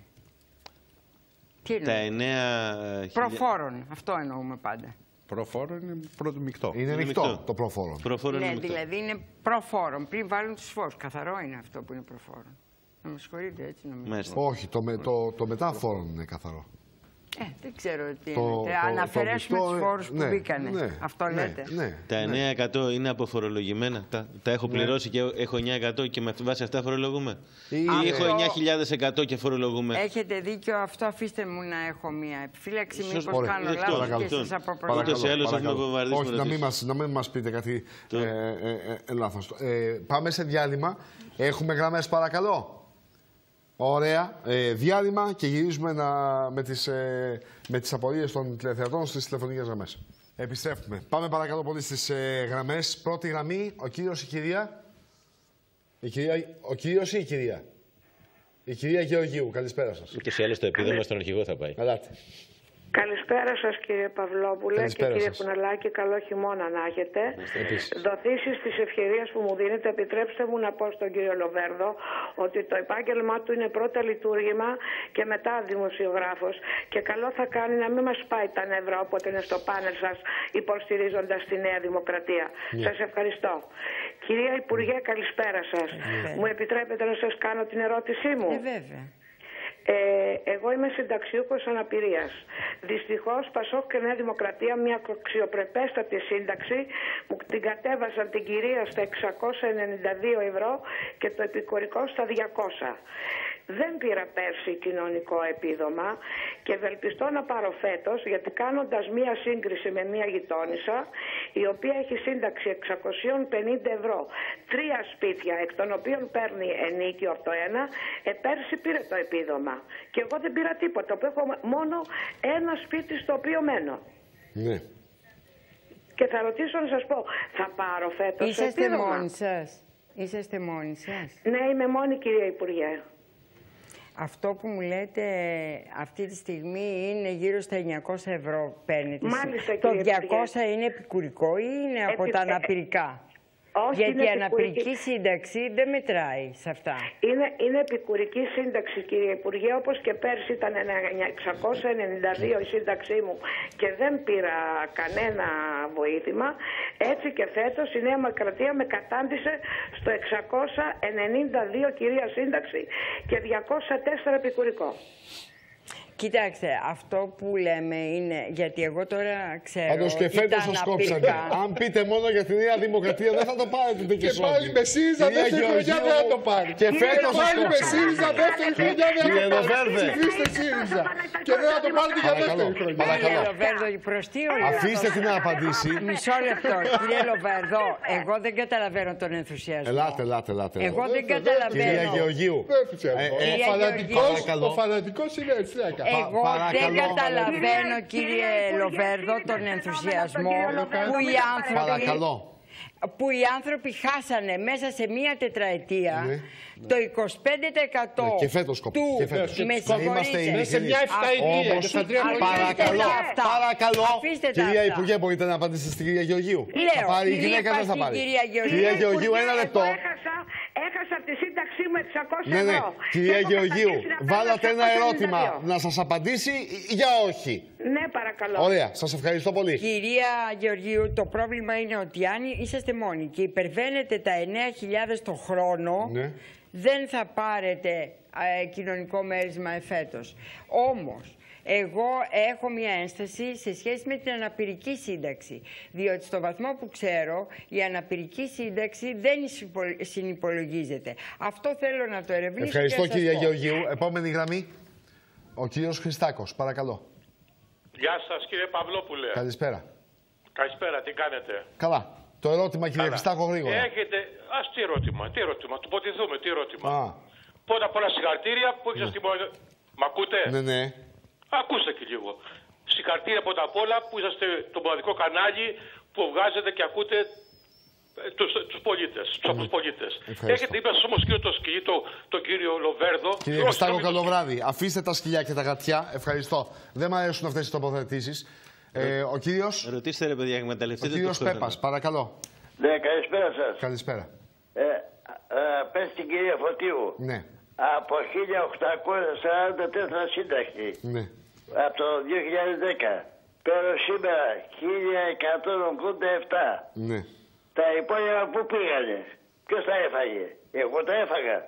Τι τα εννέα προφόρων, αυτό εννοούμε πάντα. Προφόρων είναι πρώτο μεικτό. Είναι, είναι μεικτό, μεικτό το προφόρων. Προφόρων ναι, είναι μεικτό. Δηλαδή είναι προφόρων, πριν βάλουν τους φόρους. Καθαρό είναι αυτό που είναι προφόρων. Να με συγχωρείτε, έτσι νομίζω. Μάλιστα. Όχι, το, με, το, το μετάφορων είναι καθαρό. Ε, δεν ξέρω τι το, είναι. Το, Αναφερέσουμε τους φόρους ναι, που μπήκανε. Ναι, αυτό ναι, λέτε. Ναι, τα εννέα τοις εκατό είναι αποφορολογημένα. Τα, τα έχω πληρώσει ναι. και έχω εννέα τοις εκατό και με βάση αυτά φορολογούμε. Ή, ή έχω εννέα χιλιάδες εκατό και φορολογούμε. Έχετε δίκιο, αυτό αφήστε μου να έχω μία επιφύλαξη. Μήπως κάνω λάθος και σας αποπροσωπώ. Ούτως ή άλλως έχουμε βομβαρδίσει. Όχι, να μην, μας, να μην μας πείτε κάτι ε, ε, ε, λάθος. Ε, πάμε σε διάλειμμα. Έχουμε γραμμές παρακαλώ. Ωραία. Ε, διάλειμμα και γυρίζουμε να, με, τις, ε, με τις απορίες των τηλεθεατών στις τηλεφωνικές γραμμές. Επιστρέφουμε. Πάμε παρακαλώ πολύ στις ε, γραμμές. Πρώτη γραμμή, ο κύριος, η κυρία. Η κυρία ο κύριος ή η κυρία. Η κυρία Γεωργίου. Καλησπέρα σας. Και σε άλλος το επίδομα στον αρχηγό θα πάει. Ελάτε. Καλησπέρα σας κύριε Παυλόπουλε. Καλησπέρα και κύριε σας. Κουνελάκη, καλό χειμώνα να έχετε. Δοθήσεις της ευκαιρίας που μου δίνετε, επιτρέψτε μου να πω στον κύριο Λοβέρδο ότι το επάγγελμά του είναι πρώτα λειτουργήμα και μετά δημοσιογράφος, και καλό θα κάνει να μην μας πάει τα νεύρα όποτε είναι στο πάνελ σας υποστηρίζοντας τη Νέα Δημοκρατία. Yeah. Σας ευχαριστώ. Κυρία Υπουργέ, καλησπέρα σας. Yeah. Μου επιτρέπετε να σας κάνω την ερώτησή μου? Ε, βέβαια. Ε, εγώ είμαι συνταξιούχος αναπηρίας. Δυστυχώς, Πασόκ και Νέα Δημοκρατία, μια αξιοπρεπέστατη σύνταξη, μου την κατέβασαν την κυρία στα εξακόσια ενενήντα δύο ευρώ και το επικουρικό στα διακόσια. Δεν πήρα πέρσι κοινωνικό επίδομα και ευελπιστώ να πάρω φέτος, γιατί κάνοντας μία σύγκριση με μία γειτόνισσα, η οποία έχει σύνταξη εξακόσια πενήντα ευρώ, τρία σπίτια εκ των οποίων παίρνει ενίκιο από το ένα, ε, πέρσι πήρε το επίδομα. Και εγώ δεν πήρα τίποτα, που έχω μόνο ένα σπίτι στο οποίο μένω. Ναι. Και θα ρωτήσω να σας πω, θα πάρω φέτος Είσαστε επίδομα? μόνοι σας? Είσαστε μόνοι σας? Ναι, είμαι μόνη κυρία Υπουργέ. Αυτό που μου λέτε αυτή τη στιγμή είναι γύρω στα εννιακόσια ευρώ παίρνετε. Μάλιστα, Το κύριε διακόσια είναι επικουρικό ή είναι από Επι- τα ε, αναπηρικά? Όχι, Γιατί είναι η αναπηρική επικουρική. σύνταξη δεν μετράει σε αυτά. Είναι, είναι επικουρική σύνταξη, κύριε Υπουργέ, όπως και πέρσι ήταν εξακόσια ενενήντα δύο η σύνταξή μου και δεν πήρα κανένα βοήθημα. Έτσι και φέτος η Νέα Δημοκρατία με κατάντησε στο εξακόσια ενενήντα δύο κυρία σύνταξη και διακόσια τέσσερα επικουρικό. Κοιτάξτε, αυτό που λέμε είναι, γιατί εγώ τώρα ξέρω Πάντως και ότι φέτος τα σας κόψατε. αναπηρικά... Αν πείτε μόνο για τη Νέα Δημοκρατία δεν θα το πάρετε και Και πάλι με ΣΥΡΙΖΑ δεύτερη χρονιά δεν θα το πάρει. Και φέτος σας πάλι με κόψατε. ΣΥΡΙΖΑ δεύτερη χρονιά δεν Κύριε θα το πάρει. Λοβέρδε. Ψηφίστε ΣΥΡΙΖΑ. Και δεν θα το πάρετε για Παρακαλώ, δεύτερη χρονιά. παρακαλώ. Κύριε Λοβέρδο, προς τι όλο αυτό? Αφήστε την να απαντήσει. Μισό λεπτό. Κύριε Λοβέρδο, εγώ δεν καταλαβαίνω τον ενθουσιασμό. Ελάτε, ελάτε, ελάτε. Εγώ δεν Κυρία καταλαβαίνω. Γεωργίου. Δεν ξέρω. Ε, ε, Ο Κυρία φανατικός- Παρακαλώ. Ο φανατικός είναι έτσι. τι να κάνει. Εγώ παρακαλώ. δεν καταλαβαίνω, κύριε Λοβέρδο, τον ενθουσιασμό που οι άνθρωποι... Παρακαλώ. που οι άνθρωποι χάσανε μέσα σε μία τετραετία Ναι. το είκοσι πέντε τοις εκατό Ναι, και φέτος κοπεί, του... και φέτος. Με Να είμαστε συγχωρείτε. ειλικρινείς. Σε μια εφταετία Όμως, και στα τρία χρόνια. παρακαλώ, αυτά. παρακαλώ, Αφήστε τα κυρία αυτά. Υπουργέ, μπορείτε να απαντήσετε στην κυρία Γεωργίου? Λέω, Θα πάρει η κυρία γυναίκα, δεν θα Παστή, πάρει. κυρία Γεωργίου. Κυρία Γεωργίου, ένα Εγώ λεπτό. Έχασα, έχασα από τη σύνταξή μου εξακόσια Ναι, ναι, ευρώ. κυρία Και έχω Γεωργίου, κατακτήσει να παίρνω βάλατε ένα εξακόσια ερώτημα. ενενήντα δύο. Να σας απαντήσει για όχι. Ναι, παρακαλώ. Ωραία, σας ευχαριστώ πολύ. Κυρία Γεωργίου, το πρόβλημα είναι ότι αν είσαστε μόνοι και υπερβαίνετε τα εννέα χιλιάδες το χρόνο, Ναι. δεν θα πάρετε ε, κοινωνικό μέρισμα εφέτος. Όμως, εγώ έχω μια ένσταση σε σχέση με την αναπηρική σύνταξη. Διότι στο βαθμό που ξέρω, η αναπηρική σύνταξη δεν συνυπο- συνυπολογίζεται. Αυτό θέλω να το ερευνήσω. Ευχαριστώ, και να σας κυρία πω. Γεωργίου. Επόμενη γραμμή, ο κύριος Χριστάκος, παρακαλώ. Γεια σας κύριε Παυλόπουλε. Καλησπέρα. Καλησπέρα, τι κάνετε? Καλά. Το ερώτημα, κύριε Καλά. Χριστάκο, γρήγορα. Έχετε... Ας τι ερώτημα, τι ερώτημα, το ποτιθούμε, τι ερώτημα. Α, Πρώτα απ' όλα συγχαρητήρια που έχετε στη μόνη... Μ' ακούτε? ναι, ναι. Ακούστε και λίγο. Συγχαρητήρια πρώτα απ' όλα που είσαστε το μοναδικό κανάλι που βγάζετε και ακούτε ε, τους, τους πολίτες, τους απλούς πολίτες. Ευχαριστώ. Έχετε είπε όμως κύριο το σκυλί, το, τον κύριο Λοβέρδο. Κύριε Όχι, Χριστάκο, συγγνώμη, καλό το- βράδυ. Αφήστε τα σκυλιά και τα γατιά. Ευχαριστώ. Δεν μου αρέσουν αυτές οι τοποθετήσεις. Ε, ο κύριος, Ρωτήστε ρε παιδιά, ο εκμεταλλευτείτε το κύριος χρόνο. Πέπας, παρακαλώ. Ναι, καλησπέρα σας. Καλησπέρα. Ε, ε, πες την κυρία Φωτίου. Ναι, Από χίλια οκτακόσια σαράντα τέσσερα σύνταξη. ναι. Από το δύο χιλιάδες δέκα. Παίρνω σήμερα χίλια εκατόν ογδόντα επτά. Ναι. Τα υπόλοιπα πού πήγανε? Ποιος τα έφαγε? Εγώ τα έφαγα.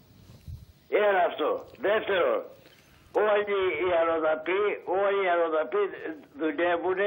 Ένα αυτό. Δεύτερο, όλοι οι αλλοδαποί, όλοι οι αλλοδαποί δουλεύουν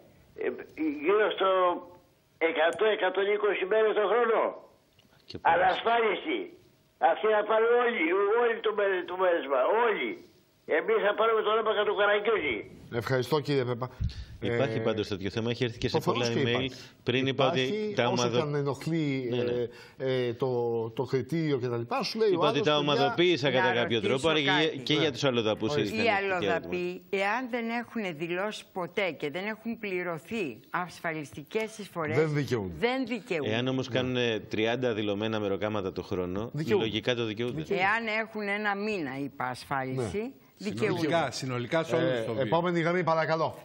γύρω στο εκατό με εκατόν είκοσι μέρες το χρόνο. Και πέρασε. Ανασφάλιστη. Αυτοί θα πάρουν όλοι, όλοι το, μέρε- το μέρισμα. Όλοι. Εμείς θα πάρουμε το όνομα του Καραγκιόζη. Ευχαριστώ, κύριε Πέπα. Υπάρχει Ε, πάντως τέτοιο θέμα, έχει έρθει και σε προφανώς πολλά και email. υπάρχει. Πριν είπα ότι Υπάρχει, τα όσο ομαδο... και αν ενοχλεί Ναι, ναι. ε, ε, το, το κριτήριο κτλ. Σου λέει ο Είπα ότι άλλος, τα παιδιά, ομαδοποίησα κατά να κάποιο ρωτήσω τρόπο, άρα και, κάτι. και για τους αλλοδαπούς. Οι ήταν τέτοιο ερώτημα. αλλοδαποί, εάν δεν έχουν δηλώσει ποτέ και δεν έχουν πληρωθεί ασφαλιστικές εισφορές, Δεν δικαιούνται. δεν δικαιούνται. Εάν όμως κάνουν τριάντα δηλωμένα μεροκάματα το χρόνο, Δικαιούνται. λογικά το δικαιούνται. Εάν έχουν ένα μήνα, είπα, ασφάλιση, δικαιούνται. Συνολικά, συνολικά σε όλους τους τομείς. επόμενη επόμενη γραμμή, παρακαλώ.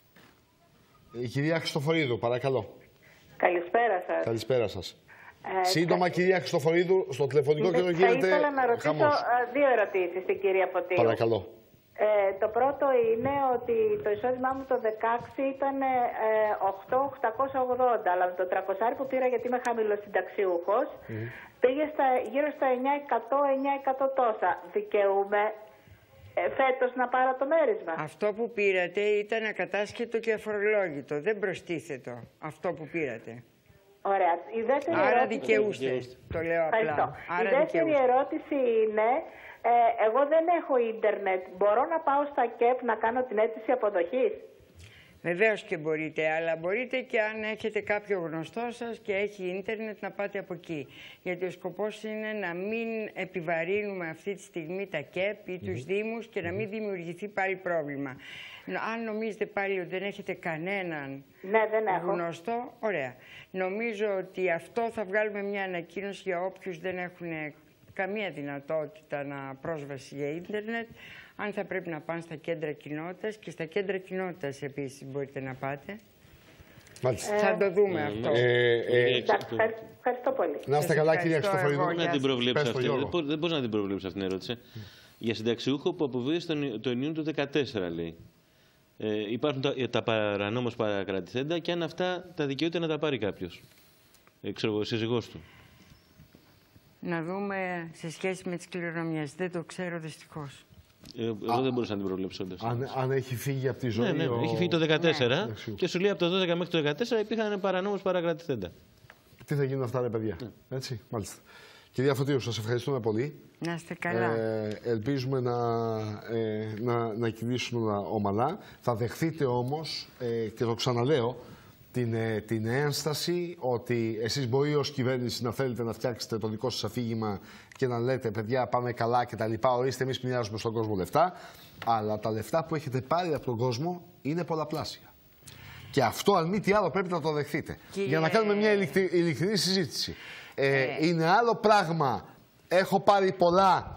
Η κυρία Χριστοφορίδου, παρακαλώ. Καλησπέρα σας. Καλησπέρα σας. Ε, Σύντομα, κα... κυρία Χριστοφορίδου, στο τηλεφωνικό κέντρο γίνεται χαμός. Θα ήθελα να ρωτήσω χαμός. δύο ερωτήσεις στην κυρία Φωτίου. Παρακαλώ. Ε, το πρώτο είναι ότι το εισόδημά μου το δεκαέξι ήταν ε, οκτώ χιλιάδες οκτακόσια ογδόντα, αλλά το τριακόσια που πήρα γιατί είμαι χαμηλοσυνταξιούχος, mm. πήγε στα, γύρω στα εννιά εκατό εννιά εκατό τόσα. Δικαιούμαι ε, φέτος να πάρω το μέρισμα? Αυτό που πήρατε ήταν ακατάσχετο και αφορολόγητο. Δεν προστίθετο αυτό που πήρατε. Ωραία. Η δεύτερη Άρα ερώτηση... δικαιούστε, το λέω απλά. Άρα η δεύτερη δικαιούστε. ερώτηση είναι, ε, εγώ δεν έχω ίντερνετ. Μπορώ να πάω στα ΚΕΠ να κάνω την αίτηση αποδοχής? Βεβαίως και μπορείτε, αλλά μπορείτε και αν έχετε κάποιο γνωστό σας και έχει ίντερνετ να πάτε από εκεί. Γιατί ο σκοπός είναι να μην επιβαρύνουμε αυτή τη στιγμή τα ΚΕΠ ή τους Δήμους και να μην δημιουργηθεί πάλι πρόβλημα. Αν νομίζετε πάλι ότι δεν έχετε κανέναν ναι, δεν έχω. γνωστό, ωραία. Νομίζω ότι αυτό θα βγάλουμε μια ανακοίνωση για όποιους δεν έχουν καμία δυνατότητα να πρόσβαση για ίντερνετ, αν θα πρέπει να πάνε στα κέντρα κοινότητας, και στα κέντρα κοινότητας επίσης μπορείτε να πάτε. Μάλιστα. Ε, θα το δούμε ε, αυτό. Ε, ε, ε, ευχαριστώ πολύ. Να είστε καλά, κυρία Χριστοφορίδου. Δεν την προβλέψει αυτή. Δεν μπορεί να την προβλέψει αυτήν την ερώτηση. Mm. Για συνταξιούχο που αποβίωσε τον, τον Ιούνιο του δύο χιλιάδες δεκατέσσερα, λέει. Ε, υπάρχουν τα, τα παρανόμως παρακρατηθέντα και αν αυτά τα δικαιούται να τα πάρει κάποιος. Ε, ξέρω εγώ, σύζυγός του. Να δούμε σε σχέση με τις κληρονομιές. Δεν το ξέρω δυστυχώς. Ε, εγώ Α, δεν μπορούσα να την προβλέψω. Αν, αν έχει φύγει από τη ζωή. Ναι, ναι, ο... έχει φύγει το δύο χιλιάδες δεκατέσσερα ναι. Και σου λέει από το δώδεκα μέχρι το δύο χιλιάδες δεκατέσσερα υπήρχαν παρανόμως παρακρατηθέντα. Τι θα γίνουν αυτά, ρε παιδιά. Ναι. Έτσι, μάλιστα. Κυρία Φωτίου, σας ευχαριστούμε πολύ. Να είστε καλά. Ε, ελπίζουμε να, ε, να, να κινήσουμε ομαλά. Θα δεχθείτε όμως, ε, και το ξαναλέω, την, ε, την ένσταση ότι εσείς μπορεί ως κυβέρνηση να θέλετε να φτιάξετε το δικό σας αφήγημα και να λέτε παιδιά πάμε καλά και τα λοιπά, ορίστε εμείς μοιράζουμε στον κόσμο λεφτά, αλλά τα λεφτά που έχετε πάρει από τον κόσμο είναι πολλαπλάσια. Και αυτό αν μη τι άλλο πρέπει να το δεχθείτε. Κύριε... Για να κάνουμε μια ειλικρινή συζήτηση. Ε, ε... Είναι άλλο πράγμα, έχω πάρει πολλά,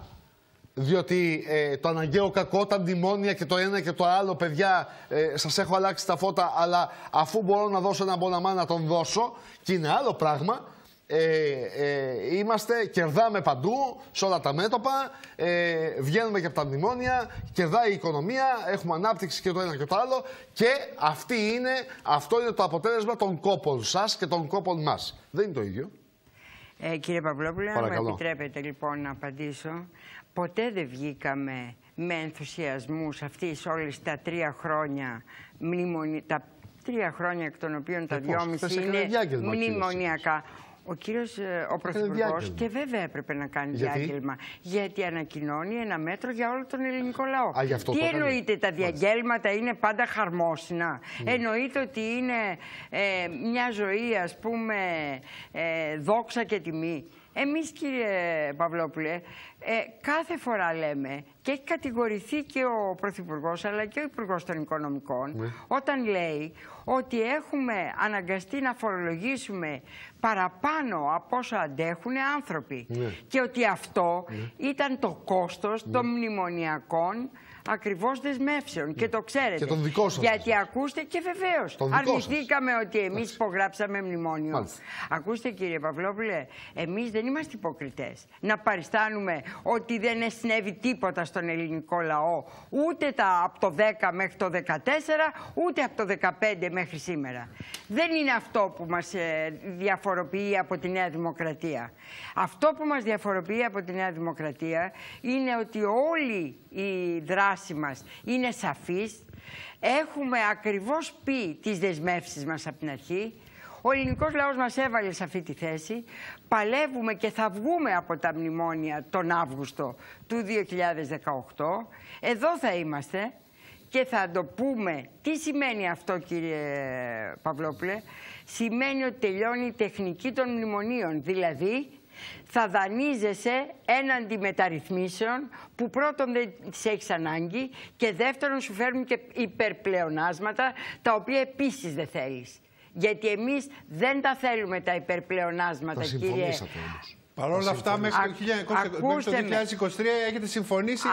διότι ε, το αναγκαίο κακό, τα μνημόνια και το ένα και το άλλο, παιδιά, ε, σας έχω αλλάξει τα φώτα, αλλά αφού μπορώ να δώσω ένα μποναμά να τον δώσω, και είναι άλλο πράγμα. Ε, ε, είμαστε, κερδάμε παντού, σε όλα τα μέτωπα, ε, βγαίνουμε και από τα μνημόνια, κερδάει η οικονομία, έχουμε ανάπτυξη και το ένα και το άλλο, και αυτή είναι, αυτό είναι το αποτέλεσμα των κόπων σας και των κόπων μας. Δεν είναι το ίδιο. Ε, κύριε Παυλόπουλε, αν μου επιτρέπετε λοιπόν να απαντήσω, ποτέ δεν βγήκαμε με ενθουσιασμούς αυτής όλες τα τρία χρόνια, μνημονι... τα τρία χρόνια εκ των οποίων τα δυόμιση είναι μνημονιακά. Ο κύριος, ο Πρωθυπουργός, και βέβαια έπρεπε να κάνει Γιατί? διάγγελμα. Γιατί ανακοινώνει ένα μέτρο για όλο τον ελληνικό λαό. Α, Τι εννοείται, τα διαγγέλματα είναι πάντα χαρμόσυνα? Mm. Εννοείται ότι είναι ε, μια ζωή, ας πούμε, ε, δόξα και τιμή? Εμείς, κύριε Παυλόπουλε, ε, κάθε φορά λέμε, και έχει κατηγορηθεί και ο Πρωθυπουργός αλλά και ο Υπουργός των Οικονομικών, mm. όταν λέει ότι έχουμε αναγκαστεί να φορολογήσουμε παραπάνω από όσο αντέχουν άνθρωποι. Mm. Και ότι αυτό mm. ήταν το κόστος mm. των μνημονιακών ακριβώς δεσμεύσεων. Mm. Και το ξέρετε. Και τον δικό σας. Γιατί ακούστε, και βεβαίως αρνηθήκαμε ότι εμείς υπογράψαμε μνημόνιο. Μάλιστα. Ακούστε, κύριε Παυλόπουλε, εμείς δεν είμαστε υποκριτές. Να παριστάνουμε ότι δεν συνέβη τίποτα στον ελληνικό λαό, ούτε τα, από το δέκα μέχρι το δεκατέσσερα, ούτε από το δεκαπέντε μέχρι σήμερα. Δεν είναι αυτό που μας ε, διαφοροποιεί από τη Νέα Δημοκρατία. Αυτό που μας διαφοροποιεί από τη Νέα Δημοκρατία είναι ότι όλη η δράση μας είναι σαφής. Έχουμε ακριβώς πει τις δεσμεύσεις μας από την αρχή. Ο ελληνικός λαός μας έβαλε σε αυτή τη θέση. Παλεύουμε και θα βγούμε από τα μνημόνια τον Αύγουστο του δύο χιλιάδες δεκαοκτώ. Εδώ θα είμαστε και θα το πούμε. Τι σημαίνει αυτό, κύριε Παυλόπουλε? Σημαίνει ότι τελειώνει η τεχνική των μνημονίων. Δηλαδή, θα δανείζεσαι έναντι μεταρρυθμίσεων που πρώτον δεν τις έχεις ανάγκη και δεύτερον σου φέρνουν και υπερπλεονάσματα τα οποία επίσης δεν θέλεις. Γιατί εμείς δεν τα θέλουμε τα υπερπλεονάσματα, τα κύριε. Όμως. Παρ' όλα αυτά, μέχρι το δύο χιλιάδες είκοσι τρία έχετε συμφωνήσει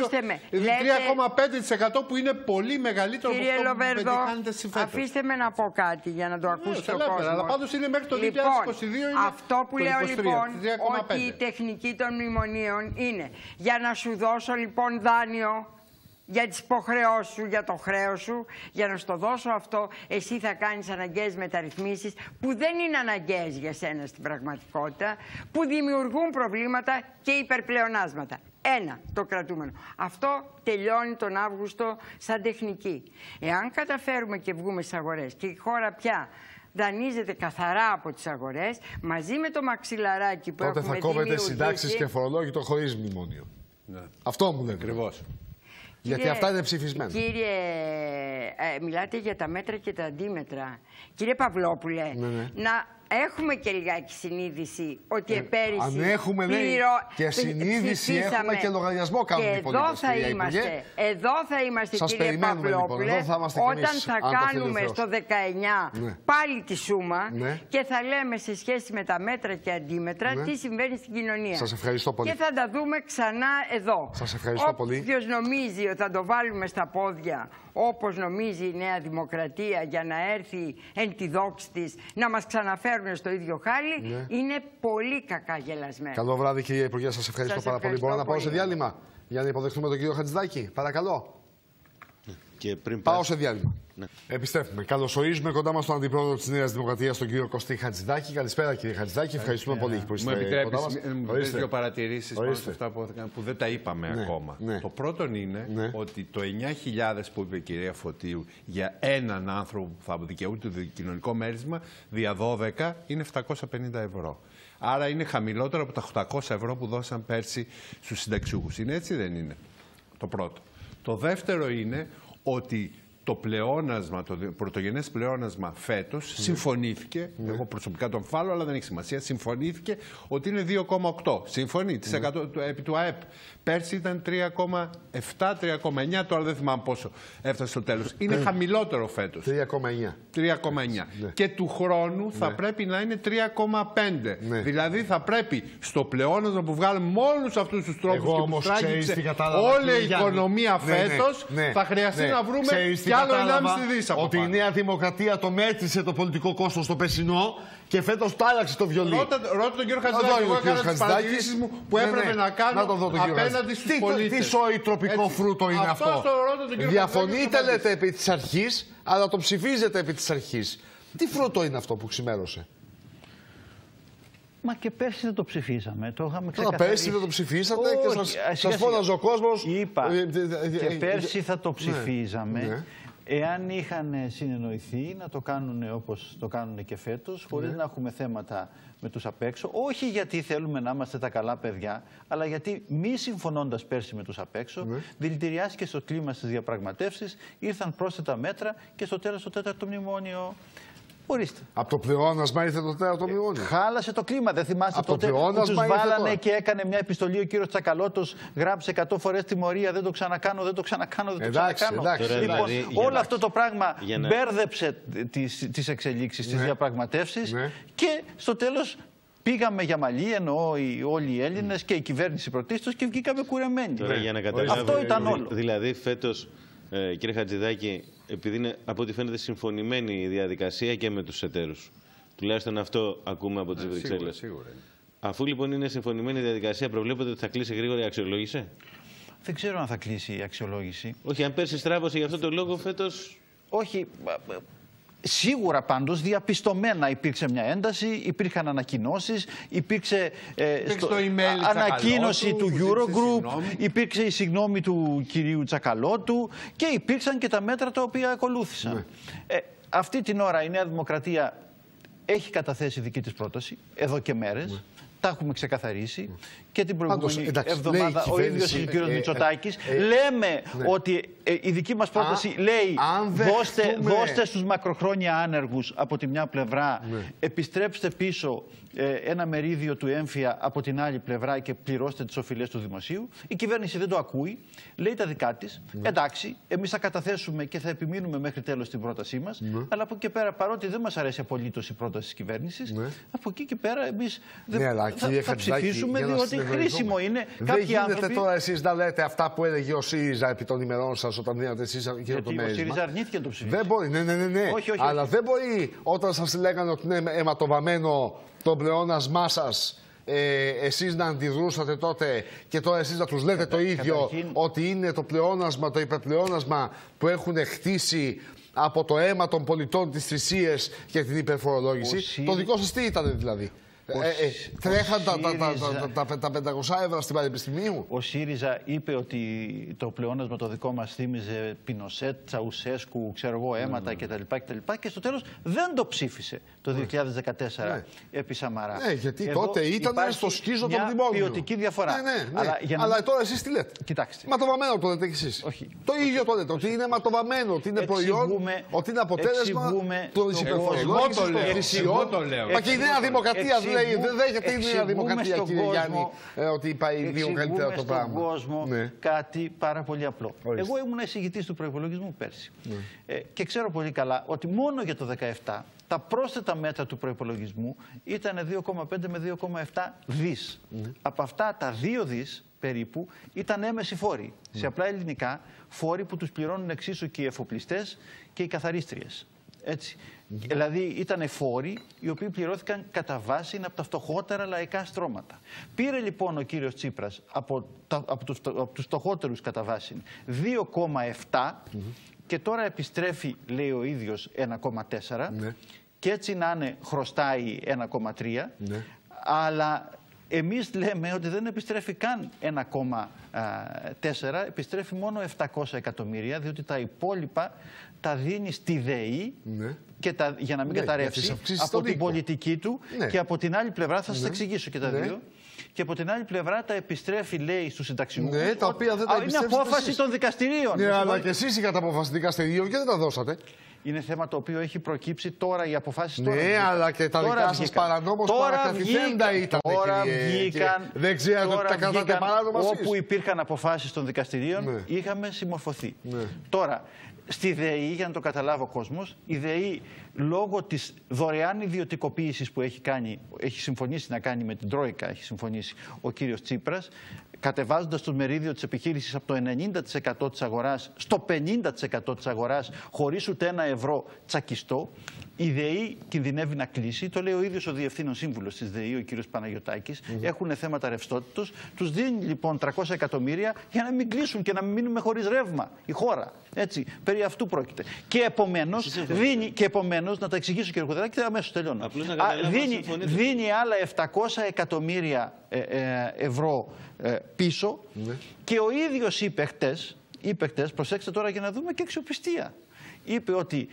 τρία κόμμα πέντε τοις εκατό που είναι πολύ μεγαλύτερο από αυτό που πετυχάνετε στη φέτος. Αφήστε με να πω κάτι για να το ακούσει ο κόσμος. Αλλά πάντως είναι μέχρι το δύο χιλιάδες είκοσι δύο. Λοιπόν, αυτό που λέω λοιπόν, ότι η τεχνική των μνημονίων είναι για να σου δώσω λοιπόν δάνειο για τις υποχρεώσεις σου, για το χρέος σου, για να στο δώσω αυτό, εσύ θα κάνεις αναγκαίες μεταρρυθμίσεις που δεν είναι αναγκαίες για σένα στην πραγματικότητα, που δημιουργούν προβλήματα και υπερπλεονάσματα. Ένα, το κρατούμενο. Αυτό τελειώνει τον Αύγουστο σαν τεχνική. Εάν καταφέρουμε και βγούμε στις αγορές και η χώρα πια δανείζεται καθαρά από τις αγορές, μαζί με το μαξιλαράκι που τότε έχουμε θα κόβετε δημιουργήσει... συντάξεις και φορολόγητο χωρίς μνημόνιο. Ναι. Αυτό μου λέτε. Ακριβώς. Γιατί κύριε, αυτά είναι ψηφισμένα. Κύριε, ε, μιλάτε για τα μέτρα και τα αντίμετρα. Κύριε Παυλόπουλε, ναι, ναι. να έχουμε και λιγάκι συνείδηση ότι ε, επέρυσι... Αν έχουμε, ναι, πληρω... και συνείδηση ψηφίσαμε, έχουμε και λογαριασμό κάνουμε οι πολίτες. Εδώ θα είμαστε, εδώ θα είμαστε σας κύριε Παυλόπουλε, λοιπόν, θα είμαστε όταν εμείς, θα κάνουμε στο δεκαεννιά ναι. πάλι τη σούμα ναι. και θα λέμε σε σχέση με τα μέτρα και αντίμετρα ναι. τι συμβαίνει στην κοινωνία. Σας ευχαριστώ πολύ. Και θα τα δούμε ξανά εδώ. Σας ευχαριστώ πολύ. Όποιος νομίζει ότι θα το βάλουμε στα πόδια, όπως νομίζει η Νέα Δημοκρατία, για να έρθει εν τη δόξη της να μας ξαναφέρουν στο ίδιο χάλι, ναι. είναι πολύ κακά γελασμένο. Καλό βράδυ, κύριε Υπουργέ. Σας ευχαριστώ, σας πάρα ευχαριστώ πολύ. Μπορώ να πάω σε διάλειμμα για να υποδεχτούμε τον κύριο Χατζηδάκη. Παρακαλώ. Και πριν πάω σε διάλειμμα. Ναι. Επιστρέφουμε. Καλωσορίζουμε κοντά μας τον αντιπρόεδρο της Νέας Δημοκρατίας, τον κύριο Κωστή Χατζηδάκη. Καλησπέρα, κύριε Χατζηδάκη. Ευχαριστούμε πολύ που είστε κοντά μας. Μου επιτρέπεις δύο παρατηρήσεις πάνω σε αυτά που, που δεν τα είπαμε ναι. ακόμα. Ναι. Το πρώτο είναι ναι. ότι το εννιά χιλιάδες που είπε η κυρία Φωτίου για έναν άνθρωπο που θα δικαιούται το κοινωνικό μέρισμα, δια δώδεκα είναι επτακόσια πενήντα ευρώ. Άρα είναι χαμηλότερο από τα οκτακόσια ευρώ που δώσαν πέρσι στους συνταξιούχους. Είναι έτσι, δεν είναι? Το πρώτο. Το δεύτερο είναι ότι το πλεόνασμα, το πρωτογενές πλεόνασμα φέτος mm. συμφωνήθηκε, mm. εγώ προσωπικά τον φάλω, αλλά δεν έχει σημασία, συμφωνήθηκε ότι είναι δύο κόμμα οκτώ. Συμφωνεί, mm. επί του ΑΕΠ. Πέρσι ήταν τρία κόμμα επτά, τρία κόμμα εννιά, τώρα δεν θυμάμαι πόσο έφτασε στο τέλος. Είναι mm. χαμηλότερο φέτος. τρία κόμμα εννιά. τρία κόμμα εννιά. Ναι. Και του χρόνου θα ναι. πρέπει να είναι τρία κόμμα πέντε. Ναι. Δηλαδή θα πρέπει στο πλεόνασμα που βγάλουμε με όλους αυτούς τους τρόπους εγώ, και που στράγγιξε όλη η οικονομία ναι, φέτος, ναι, ναι, θα χρειαστεί ναι, να βρούμε κι άλλο ενάμιση δις από ότι πάνω. Η Νέα Δημοκρατία το μέτρησε το πολιτικό κόστος στο περσινό και φέτος το άλλαξε το βιολί. Ρώτα, ρώτα τον κύριο Χατζηδάκη. Εγώ έκανα τις παρατηρήσεις μου που έπρεπε ναι, ναι. να κάνω να το απέναντι στους τι, πολίτες. Τι σόι τροπικό έτσι. Φρούτο είναι αυτό. αυτό. Διαφωνείτε λέτε επί της αρχής, αλλά το ψηφίζετε επί της αρχής. Τι φρούτο είναι αυτό που ξημέρωσε? Μα και πέρσι δεν το ψηφίσαμε. Το είχαμε ξεκαθαρίσει. Πέρσι δεν το ψηφίσατε oh, και σας, σας φώναζε ο κόσμος. Είπα. Και πέρσι θα το ψηφίζαμε. Ναι. Εάν είχαν συνεννοηθεί να το κάνουν όπως το κάνουν και φέτος, χωρίς ναι. να έχουμε θέματα με τους απ' έξω. Όχι γιατί θέλουμε να είμαστε τα καλά παιδιά, αλλά γιατί μη συμφωνώντας πέρσι με τους απ' έξω, ναι. δηλητηριάστηκε στο κλίμα στις διαπραγματεύσεις, ήρθαν πρόσθετα μέτρα και στο τέλος το τέταρτο μνημόνιο. Ορίστε. Από το πλεόνασμα ήρθε το τέταρτο μνημόνιο. Χάλασε το κλίμα. Δεν θυμάστε από τότε που τους βάλανε το... και έκανε μια επιστολή ο κύριος Τσακαλώτος, γράψε εκατό φορές τιμωρία, δεν το ξανακάνω, δεν το ξανακάνω, δεν το εντάξει, ξανακάνω. Εντάξει, λοιπόν, δηλαδή, όλο να... αυτό το πράγμα να... μπέρδεψε τις, τις εξελίξεις, τις ναι. διαπραγματεύσεις ναι. και στο τέλος πήγαμε για μαλλί, εννοώ οι, όλοι οι Έλληνες mm. και η κυβέρνηση πρωτίστως και βγήκαμε κουρεμένοι. Τώρα, για να καταλάβω, αυτό ήταν όλο. Δηλαδή φέτος, ε, κύριε Χατζηδάκη, επειδή είναι από ό,τι φαίνεται συμφωνημένη η διαδικασία και με τους εταίρους. Τουλάχιστον αυτό ακούμε από τις ε, Βρυξέλλες. Αφού λοιπόν είναι συμφωνημένη η διαδικασία, προβλέπετε ότι θα κλείσει γρήγορα η αξιολόγηση? Δεν ξέρω αν θα κλείσει η αξιολόγηση. Όχι, αν πέρσι στράβωσε για αυτό το λόγο φέτος. Όχι. Σίγουρα πάντως διαπιστωμένα υπήρξε μια ένταση, υπήρχαν ανακοινώσεις, υπήρξε ε, στο, ανακοίνωση του Eurogroup, υπήρξε η συγγνώμη του κυρίου Τσακαλώτου και υπήρξαν και τα μέτρα τα οποία ακολούθησαν. Ναι. Ε, αυτή την ώρα η Νέα Δημοκρατία έχει καταθέσει δική της πρόταση, εδώ και μέρες. Ναι. Τα έχουμε ξεκαθαρίσει και την προηγούμενη Πάντως, εντάξει, εβδομάδα ο ίδιος ο κύριος ε, Μητσοτάκης. Ε, ε, λέμε ναι. ότι ε, η δική μας πρόταση Α, λέει δώστε, δεχτούμε... δώστε στους μακροχρόνια άνεργους από τη μια πλευρά, ναι. επιστρέψτε πίσω ε, ένα μερίδιο του έμφυα από την άλλη πλευρά και πληρώστε τις οφειλές του δημοσίου. Η κυβέρνηση δεν το ακούει, λέει τα δικά της. Ναι. Εντάξει, εμείς θα καταθέσουμε και θα επιμείνουμε μέχρι τέλος την πρότασή μας, ναι. αλλά από εκεί και πέρα, παρότι δεν μας αρέσει απολύτως η πρόταση της κυβέρνησης, ναι. από εκεί και πέρα εμείς δεν, ναι, θα, θα ψηφίσουμε διότι χρήσιμο είναι. Δεν γίνεται άνθρωποι... τώρα εσείς να λέτε αυτά που έλεγε ο ΣΥΡΙΖΑ επί των ημερών σας όταν δίνατε εσείς εκείνο το μέρισμα. Ο ΣΥΡΙΖΑ αρνήθηκε να το ψηφίσει. Δεν μπορεί, ναι, ναι, ναι. ναι. Όχι, όχι, Αλλά όχι. δεν μπορεί όταν σας λέγανε ότι είναι αιματοβαμμένο το πλεόνασμά σας. Ε, εσείς να αντιδρούσατε τότε και τώρα εσείς να τους λέτε Κατα, το ίδιο καταρχήν... ότι είναι το πλεόνασμα, το υπερπλεόνασμα που έχουν χτίσει από το αίμα των πολιτών τις θυσίες και την υπερφορολόγηση. ΣΥΡΙΖΑ... Το δικό σας τι ήταν δηλαδή. Ε, ε, τρέχαν τα, ΣΥΡΙΖΑ... τα, τα, τα πεντακόσια ευρώ στην Πανεπιστημίου. Ο ΣΥΡΙΖΑ είπε ότι το πλεόνασμα το δικό μας θύμιζε Πινοσέτ, Τσαουσέσκου, ξέρω εγώ, αίματα mm. κτλ, κτλ. Και στο τέλος δεν το ψήφισε το δύο χιλιάδες δεκατέσσερα mm. επί Σαμαρά. Ναι, γιατί Εδώ τότε ήταν στο σκίζο των δημόσιων. Μια ποιοτική διαφορά. Ναι, ναι, ναι. Αλλά, για να... Αλλά τώρα εσείς τι λέτε. Κοιτάξτε. Ματοβαμμένο το λέτε κι εσείς. Όχι. Το ίδιο το λέτε. Ότι είναι ματοβαμμένο, ότι είναι προϊόν, ότι είναι αποτέλεσμα της υπερφορολόγησης των θυσιών. Μα και η Νέα Δημοκρατία δεν δέχεται η Νέα Δημοκρατία, κύριε Γιάννη, ότι πάει λίγο καλύτερα το πράγμα. Στον κόσμο ναι. κάτι πάρα πολύ απλό. Ορίστε. Εγώ ήμουν εισηγητής του προϋπολογισμού πέρσι. Ναι. Ε, και ξέρω πολύ καλά ότι μόνο για το δύο χιλιάδες δεκαεπτά τα πρόσθετα μέτρα του προϋπολογισμού ήταν δύο κόμμα πέντε με δύο κόμμα επτά δις. Ναι. Από αυτά τα δύο δις περίπου ήταν έμεση φόροι. Ναι. Σε απλά ελληνικά, φόροι που τους πληρώνουν εξίσου και οι εφοπλιστές και οι καθαρίστριες. Έτσι. Mm-hmm. Δηλαδή ήταν φόροι οι οποίοι πληρώθηκαν κατά βάση από τα φτωχότερα λαϊκά στρώματα. Πήρε λοιπόν ο κύριος Τσίπρας από, τα, από, τους, από τους φτωχότερους κατά βάση δύο κόμμα επτά mm-hmm. και τώρα επιστρέφει, λέει ο ίδιος, ένα κόμμα τέσσερα mm-hmm. και έτσι να είναι χρωστάει ένα κόμμα τρία mm-hmm. αλλά εμείς λέμε ότι δεν επιστρέφει καν ένα κόμμα τέσσερα, επιστρέφει μόνο επτακόσια εκατομμύρια, διότι τα υπόλοιπα τα δίνει στη ΔΕΗ ναι. και τα, για να μην ναι, καταρρεύσει από την οίκο. πολιτική του ναι. και από την άλλη πλευρά, θα σας ναι. εξηγήσω και τα ναι. δύο, και από την άλλη πλευρά τα επιστρέφει, λέει, στους συνταξιούχους. Ναι, τα οποία δεν τα είναι απόφαση εσείς. των δικαστηρίων. Ναι, αλλά και εσείς είχατε απόφαση δικαστηρίων και δεν τα δώσατε. Είναι θέμα το οποίο έχει προκύψει τώρα, οι αποφάσεις ναι, τώρα. Ναι, αλλά και τα δικά σας παρανόμως παρακαθιθέντα ήταν. Τώρα κύριε, βγήκαν. Δεν ξέρω ότι τα κρατάτε παράνομα εσείς. Όπου υπήρχαν αποφάσεις των δικαστηρίων, ναι. είχαμε συμμορφωθεί. Ναι. Τώρα, στη ΔΕΗ, για να το καταλάβει ο κόσμος, η ΔΕΗ λόγω της δωρεάν ιδιωτικοποίησης που έχει, κάνει, έχει συμφωνήσει να κάνει με την Τρόικα, έχει συμφωνήσει ο κύριος Τσίπρας, κατεβάζοντας το μερίδιο της επιχείρησης από το ενενήντα τοις εκατό της αγοράς στο πενήντα τοις εκατό της αγοράς, χωρίς ούτε ένα ευρώ τσακιστό, η ΔΕΗ κινδυνεύει να κλείσει. Το λέει ο ίδιος ο διευθύνων σύμβουλος της ΔΕΗ, ο κύριος Παναγιωτάκης. Mm-hmm. Έχουν θέματα ρευστότητος. Τους δίνει λοιπόν τριακόσια εκατομμύρια για να μην κλείσουν και να μην μείνουμε χωρίς ρεύμα η χώρα. Έτσι, περί αυτού πρόκειται. Και επομένως, δίνει, και επομένως να τα εξηγήσω κύριε Κουδεράκη, αμέσως τελειώνω. Α, δίνει, δίνει άλλα επτακόσια εκατομμύρια ε, ε, ευρώ ε, πίσω mm-hmm. και ο ίδιος είπε χτες, είπε χτες, προσέξτε τώρα για να δούμε και αξιοπιστία. Είπε ότι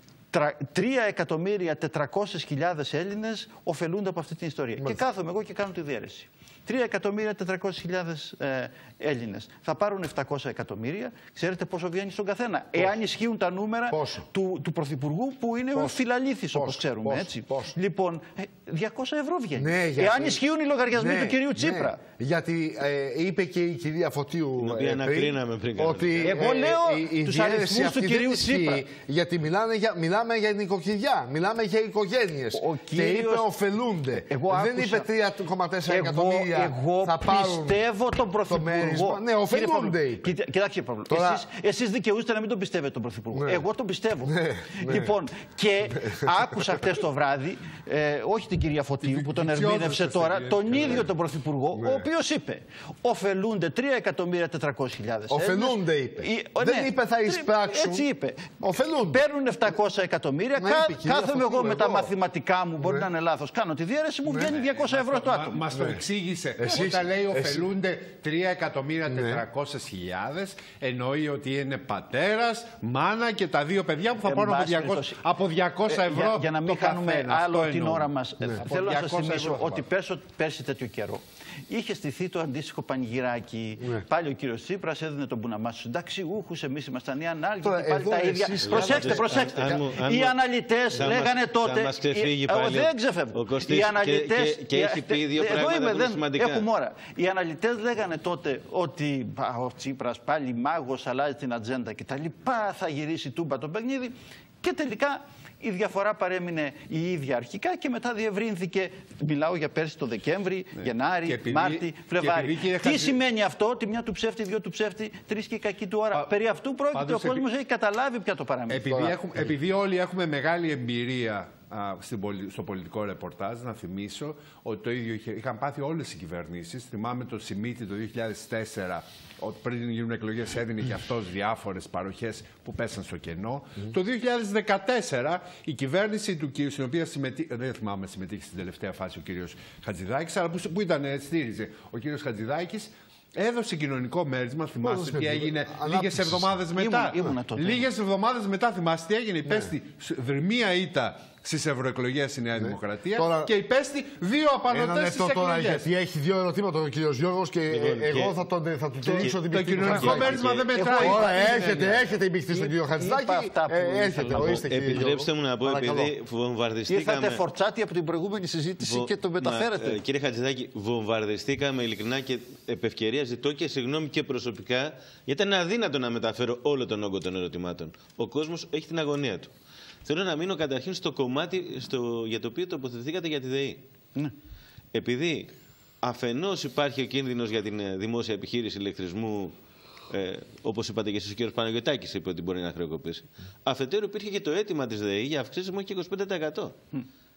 τρία εκατομμύρια τετρακόσιες χιλιάδες Έλληνες ωφελούνται από αυτή την ιστορία. Μάλιστα. Και κάθομαι εγώ και κάνω τη διαίρεση. τρία εκατομμύρια τετρακόσιες χιλιάδες ε, Έλληνες θα πάρουν επτακόσια εκατομμύρια. Ξέρετε πόσο βγαίνει στον καθένα. Πόσο. Εάν ισχύουν τα νούμερα του, του Πρωθυπουργού που είναι φιλαλήθης όπως ξέρουμε. Πόσο. Έτσι. Πόσο. Λοιπόν, ε, διακόσια ευρώ βγαίνει. Ναι, γιατί... Εάν ισχύουν οι λογαριασμοί ναι, του κυρίου Τσίπρα. Ναι. Γιατί ε, είπε και η κυρία Φωτίου την οποία ανακρίναμε πριν. Ότι, εγώ λέω ε, τους αριθμούς του κυρίου Τσίπρα. Γιατί μιλάνε για, μιλάμε για νοικοκυριά, μιλάμε για οικογένειες. Ο κύριος... Και είπε ωφελούνται. Δεν είπε τρία κόμμα τέσσερα εκατομμύρια. Εγώ θα πιστεύω τον Πρωθυπουργό. Ναι, ωφελούνται. Κοιτάξτε, Παύλο. Τώρα... Εσείς, εσείς δικαιούστε να μην τον πιστεύετε τον Πρωθυπουργό. Ναι. Εγώ τον πιστεύω. Ναι, ναι. Λοιπόν, και άκουσα χτες το βράδυ, ε, όχι την κυρία Φωτίου που τον ερμήνευσε τώρα, τον ίδιο τον Πρωθυπουργό, ο οποίος είπε: ωφελούνται τρία εκατομμύρια τετρακόσιες χιλιάδες. Ωφελούνται, είπε. Δεν είπε θα εισπράξουν. Έτσι είπε. Ωφελούνται. Παίρνουν επτακόσια εκατομμύρια. Κάθομαι εγώ με τα μαθηματικά μου, μπορεί να είναι λάθος. Κάνω τη διαίρεση, μου βγαίνει διακόσια ευρώ το άτομο. Μας το εξήγησε. Όταν λέει ωφελούνται τρία εκατομμύρια τετρακόσιες χιλιάδες, εννοεί ότι είναι πατέρας, μάνα και τα δύο παιδιά που θα πάρουν από διακόσια ευρώ. Για να μην κάνουμε άλλο την ώρα μας, θέλω να σας θυμίσω ότι πέρσι τέτοιο καιρό είχε στηθεί το αντίστοιχο πανηγυράκι. Ναι. Πάλι ο κύριος Τσίπρας έδινε τον πουναμά στους συνταξιούχους, εμείς ήμασταν οι ανάλογοι. Πάλι τα ίδια. Προσέξτε, προσέξτε. Αν, αν, οι αναλυτές αν λέγανε μας, τότε. Μας ξεφύγει πάλι δεν ξεφεύγω. Οι αναλυτές. Και, και έχει πει δύο πράγματα πολύ σημαντικά. Έχουμε ώρα. Οι αναλυτές λέγανε τότε ότι ο Τσίπρας πάλι μάγος αλλάζει την ατζέντα κτλ. Θα γυρίσει τούμπα το παιχνίδι. Και τελικά η διαφορά παρέμεινε η ίδια αρχικά και μετά διευρύνθηκε. Μιλάω για πέρσι το Δεκέμβρη, ναι. Γενάρη, επειδή, Μάρτη, Φλεβάρη. Τι χαζι... σημαίνει αυτό, ότι μια του ψεύτη, δύο του ψεύτη, τρει και η κακή του ώρα. Α, Περί αυτού πρόκειται. Ο επί... κόσμος έχει καταλάβει πια το παραμύθι. Επειδή, έχουμε, επειδή όλοι έχουμε μεγάλη εμπειρία α, στο πολιτικό ρεπορτάζ, να θυμίσω ότι το ίδιο είχε, είχαν πάθει όλες οι κυβερνήσεις. Θυμάμαι το Σιμίτη το δύο χιλιάδες τέσσερα, ότι πριν γίνουν εκλογές έδινε και αυτός διάφορες παροχές που πέσαν στο κενό. Mm. Το δύο χιλιάδες δεκατέσσερα η κυβέρνηση του κύριου, στην οποία συμμετείχε, δεν θυμάμαι συμμετείχε στην τελευταία φάση ο κύριος Χατζηδάκης, αλλά που, που ήταν, στήριζε ο κύριος Χατζηδάκης, έδωσε κοινωνικό μέρισμα. Θυμάστε τι έγινε λίγες εβδομάδες μετά. Λίγες εβδομάδες μετά, θυμάστε τι έγινε. Υπέστη δρυμία ήττα στις ευρωεκλογές η Νέα ναι. Δημοκρατία τώρα... και υπέστη δύο απανωτές στις εκλογές. Τώρα, γιατί έχει δύο ερωτήματα ο κύριος Γιώργος και ε, εγώ θα, τον, θα του τελείξω την πηχτή. Το κοινωνικό μέρισμα δεν μετράει. Τώρα έχετε, έχετε η πηχτή στον κύριο Χατζηδάκη. Έχετε, ορίστε κύριε Γιώργο. Επιτρέψτε μου να πω, επειδή βομβαρδιστήκαμε... Ήρθατε φορτσάτη από την προηγούμενη συζήτηση και το μεταφέρετε. Κύριε Χατζηδάκη, βομβαρδιστήκαμε ειλικρινά και επ' ευκαιρία ζητώ και συγγνώμη και προσωπικά, γιατί ήταν αδύνατο να μεταφέρω όλο τον όγκο των ερωτημάτων. Ο κόσμος έχει την αγωνία του. Θέλω να μείνω καταρχήν στο κομμάτι στο, για το οποίο τοποθετηθήκατε για τη ΔΕΗ. Ναι. Επειδή αφενός υπάρχει ο κίνδυνος για την δημόσια επιχείρηση ηλεκτρισμού, ε, όπως είπατε και εσείς, ο κ. Παναγιωτάκης είπε ότι μπορεί να χρεοκοπήσει. Mm. Αφετέρου υπήρχε και το αίτημα της ΔΕΗ για αυξήσεις μέχρι και είκοσι πέντε τοις εκατό. Mm.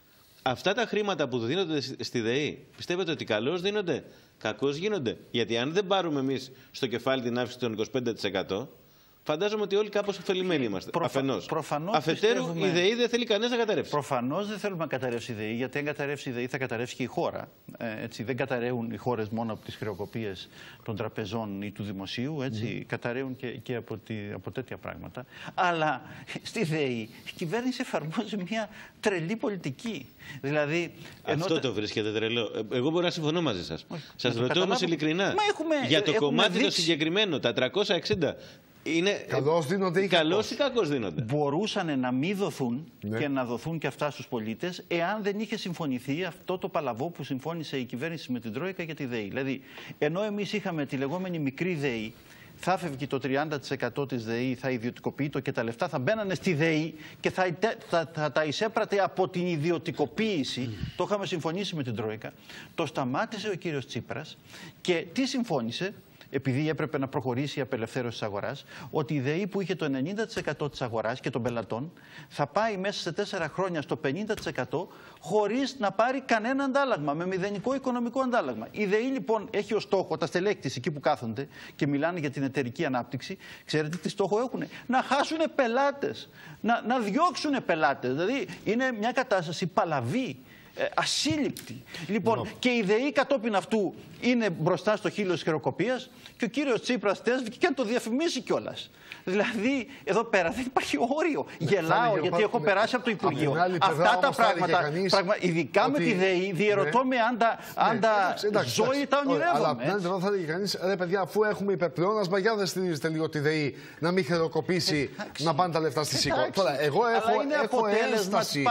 Αυτά τα χρήματα που δίνονται στη ΔΕΗ, πιστεύετε ότι καλώς δίνονται, κακώς γίνονται? Γιατί αν δεν πάρουμε εμείς στο κεφάλι την αύξηση των είκοσι πέντε τοις εκατό, φαντάζομαι ότι όλοι κάπως ωφελημένοι είμαστε. Προφα... Αφενός. Προφανώς Αφετέρου, πιστεύουμε... η ΔΕΗ δεν θέλει κανένας να καταρρεύσει. Προφανώς δεν θέλουμε να καταρρεύσει η ΔΕΗ, γιατί αν καταρρεύσει η ΔΕΗ θα καταρρεύσει και η χώρα. Ε, έτσι, δεν καταραίουν οι χώρες μόνο από τις χρεοκοπίες των τραπεζών ή του δημοσίου, έτσι, mm. καταραίουν και, και από, τη, από τέτοια πράγματα. Αλλά στη ΔΕΗ η κυβέρνηση εφαρμόζει μια τρελή πολιτική. Δηλαδή, αυτό το βρίσκεται τρελό. Εγώ μπορώ να συμφωνώ μαζί σας. Σας ρωτώ όμως ειλικρινά έχουμε, για το κομμάτι δείξει... το συγκεκριμένο, τα τριακόσια εξήντα. Είναι καλώς δίνονται ή καλώς ή κακώς δίνονται? Μπορούσαν να μην δοθούν ναι. και να δοθούν και αυτά στους πολίτες, εάν δεν είχε συμφωνηθεί αυτό το παλαβό που συμφώνησε η κυβέρνηση με την Τρόικα για τη ΔΕΗ. Δηλαδή, ενώ εμείς είχαμε τη λεγόμενη μικρή ΔΕΗ, θα φεύγει το τριάντα τοις εκατό της ΔΕΗ, θα ιδιωτικοποιείται και τα λεφτά θα μπαίνανε στη ΔΕΗ και θα, θα, θα τα εισέπρατε από την ιδιωτικοποίηση. Mm. Το είχαμε συμφωνήσει με την Τρόικα. Το σταμάτησε ο κύριος Τσίπρας και τι συμφώνησε? Επειδή έπρεπε να προχωρήσει η απελευθέρωση της αγοράς, ότι η ΔΕΗ που είχε το ενενήντα τοις εκατό της αγοράς και των πελατών θα πάει μέσα σε τέσσερα χρόνια στο πενήντα τοις εκατό χωρίς να πάρει κανένα αντάλλαγμα, με μηδενικό οικονομικό αντάλλαγμα. Η ΔΕΗ λοιπόν έχει ως στόχο, τα στελέχη της εκεί που κάθονται και μιλάνε για την εταιρική ανάπτυξη, ξέρετε τι στόχο έχουν? Να χάσουν πελάτες, να, να διώξουν πελάτες. Δηλαδή είναι μια κατάσταση παλαβή. Ε, ασύλληπτη. Λοιπόν, no. και η ΔΕΗ κατόπιν αυτού είναι μπροστά στο χείλος της χρεοκοπίας και ο κύριος Τσίπρας τέσβηκε και να το διαφημίσει κιόλας. Δηλαδή, εδώ πέρα δεν υπάρχει όριο. Ναι, Γελάω γιατί έχω ναι. περάσει από το Υπουργείο. Από Αυτά τα πράγματα, κανείς, πραγμα... ειδικά ότι... με τη ΔΕΗ, διαιρωτώ ναι. με αν τα, αν ναι. τα εντάξει, ζω ή τα ονειρεύομαι. Αλλά απ' την άλλη πλευρά θα έλεγε κανείς, ρε παιδιά, αφού έχουμε υπερπλεόνασμα, για δεν στηρίζετε λίγο τη ΔΕΗ να μην χρεοκοπήσει, να πάνε τα λεφτά στη ΣΥΚΟ. Τώρα, εγώ έχω ένσταση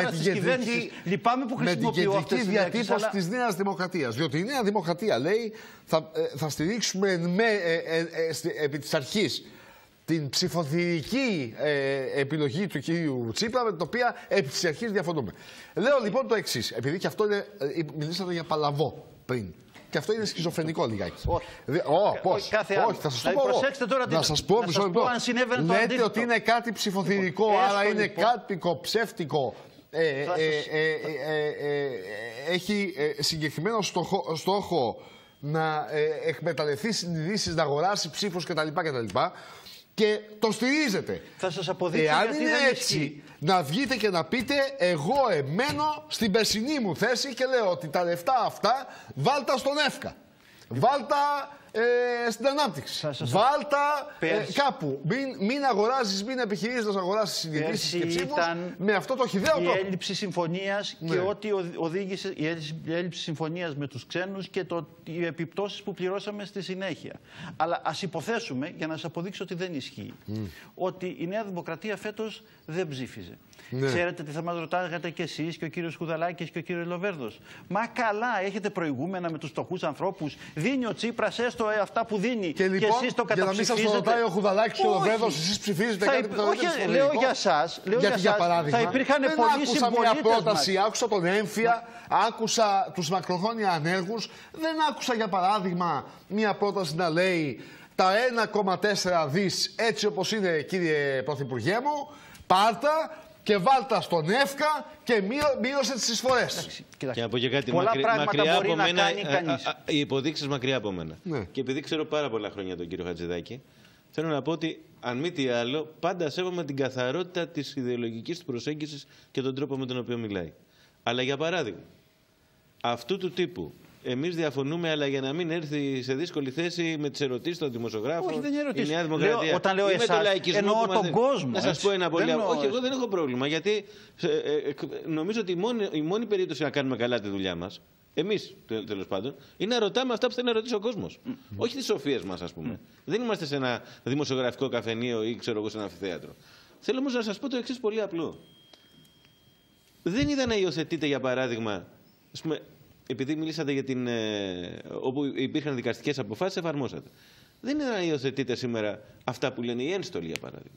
με την κεντρική διατύπωση της Νέας Δημοκρατίας. Διότι η Νέα Δημοκρατία λέει θα, ε, θα στηρίξουμε με, ε, ε, ε, επί της αρχής την ψηφοθυρική ε, επιλογή του κυρίου Τσίπρα, με την οποία επί της αρχής διαφωνούμε. Λέω λοιπόν το εξής, επειδή και αυτό είναι, ε, μιλήσατε για παλαβό πριν. Και αυτό είναι σχιζοφρενικό λιγάκι. Όχι. Oh, πώς. Όχι, θα σας το πω. Προσέξτε τώρα να σας πω, να σας πω αν συνέβαινε το αντίθετο. Λέτε ότι είναι κάτι ψηφοθυρικό, λοιπόν, άρα είναι λοιπόν. κάτοικο, ψεύτικο. Ε, ε, ε, ε, ε, ε, έχει ε, συγκεκριμένο στόχο, στόχο να ε, εκμεταλλευτεί συνειδήσεις, να αγοράσει ψήφους κτλ. κτλ. Και το στηρίζετε. Θα σας αποδείξω Εάν γιατί είναι δεν έτσι, ισχύει. να βγείτε και να πείτε εγώ εμένω στην περσινή μου θέση και λέω ότι τα λεφτά αυτά βάλτα στον ΕΦΚΑ. Βάλτα ε, στην ανάπτυξη. Βάλτα ε, κάπου. Μην, μην αγοράζεις, μην επιχειρήσεις να αγοράσεις συνειδήσεις και ψήφους με αυτό το χυδαίο τρόπο. Η έλλειψη συμφωνίας ναι. και ό,τι οδήγησε, η έλλειψη συμφωνίας με τους ξένους και το, οι επιπτώσεις που πληρώσαμε στη συνέχεια. Αλλά ας υποθέσουμε, για να σας αποδείξω ότι δεν ισχύει, mm. ότι η Νέα Δημοκρατία φέτος δεν ψήφιζε. Ναι. Ξέρετε τι θα μας ρωτάγατε κι εσείς και ο κύριος Χουδαλάκης και ο κύριος Λοβέρδος? Μα καλά, έχετε προηγούμενα με τους φτωχούς ανθρώπους? Δίνει ο Τσίπρας έστω το, ε, αυτά που δίνει και, λοιπόν, και εσείς το καταψηφίζετε. Για να μην σας το ρωτάει ο Χουδαλάκης και ο Λοβέρδος, εσείς ψηφίζετε θα, κάτι που το λέτε όχι, λέω για εσάς, λέω γιατί, για, για παράδειγμα, θα υπήρχαν δεν πολλοί άκουσα μια πρόταση, μας. άκουσα τον έμφυα, άκουσα τους μακροχρόνια ανέργους, δεν άκουσα για παράδειγμα μια πρόταση να λέει τα ένα κόμμα τέσσερα δις έτσι όπως είναι, κύριε Πρωθυπουργέ μου, πάρτα και βάλτα στον ΕΦΚΑ και μείωσε τις εισφορές. Και από και κάτι πολλά μακρι... μακριά από μένα, οι υποδείξεις μακριά από μένα. Ναι. Και επειδή ξέρω πάρα πολλά χρόνια τον κύριο Χατζηδάκη, θέλω να πω ότι αν μη τι άλλο, πάντα σέβομαι την καθαρότητα της ιδεολογικής του προσέγγισης και τον τρόπο με τον οποίο μιλάει. Αλλά για παράδειγμα, αυτού του τύπου εμείς διαφωνούμε, αλλά για να μην έρθει σε δύσκολη θέση με τις ερωτήσεις των δημοσιογράφων. Όχι, δεν είναι ερωτήσεις. Η Νέα Δημοκρατία. Λέω, όταν λέω εσάς, εννοώ τον κόσμο. Να σας πω ένα πολύ. Εννοώ... Όχι, εγώ δεν έχω πρόβλημα. Γιατί ε, ε, νομίζω ότι η μόνη, η μόνη περίπτωση να κάνουμε καλά τη δουλειά μας, εμείς τέλος πάντων, είναι να ρωτάμε αυτά που θέλει να ρωτήσει ο κόσμος. Mm. Όχι τις σοφίες μας, ας πούμε. Mm. Δεν είμαστε σε ένα δημοσιογραφικό καφενείο ή ξέρω εγώ σε ένα αμφιθέατρο. Θέλω όμως να σας πω το εξής πολύ απλό. Δεν είδα να υιοθετείτε, για παράδειγμα, ας πούμε, επειδή μιλήσατε για την. Ε, όπου υπήρχαν δικαστικές αποφάσεις, εφαρμόσατε. Δεν είναι να υιοθετείτε σήμερα αυτά που λένε οι ένστολοι, για παράδειγμα.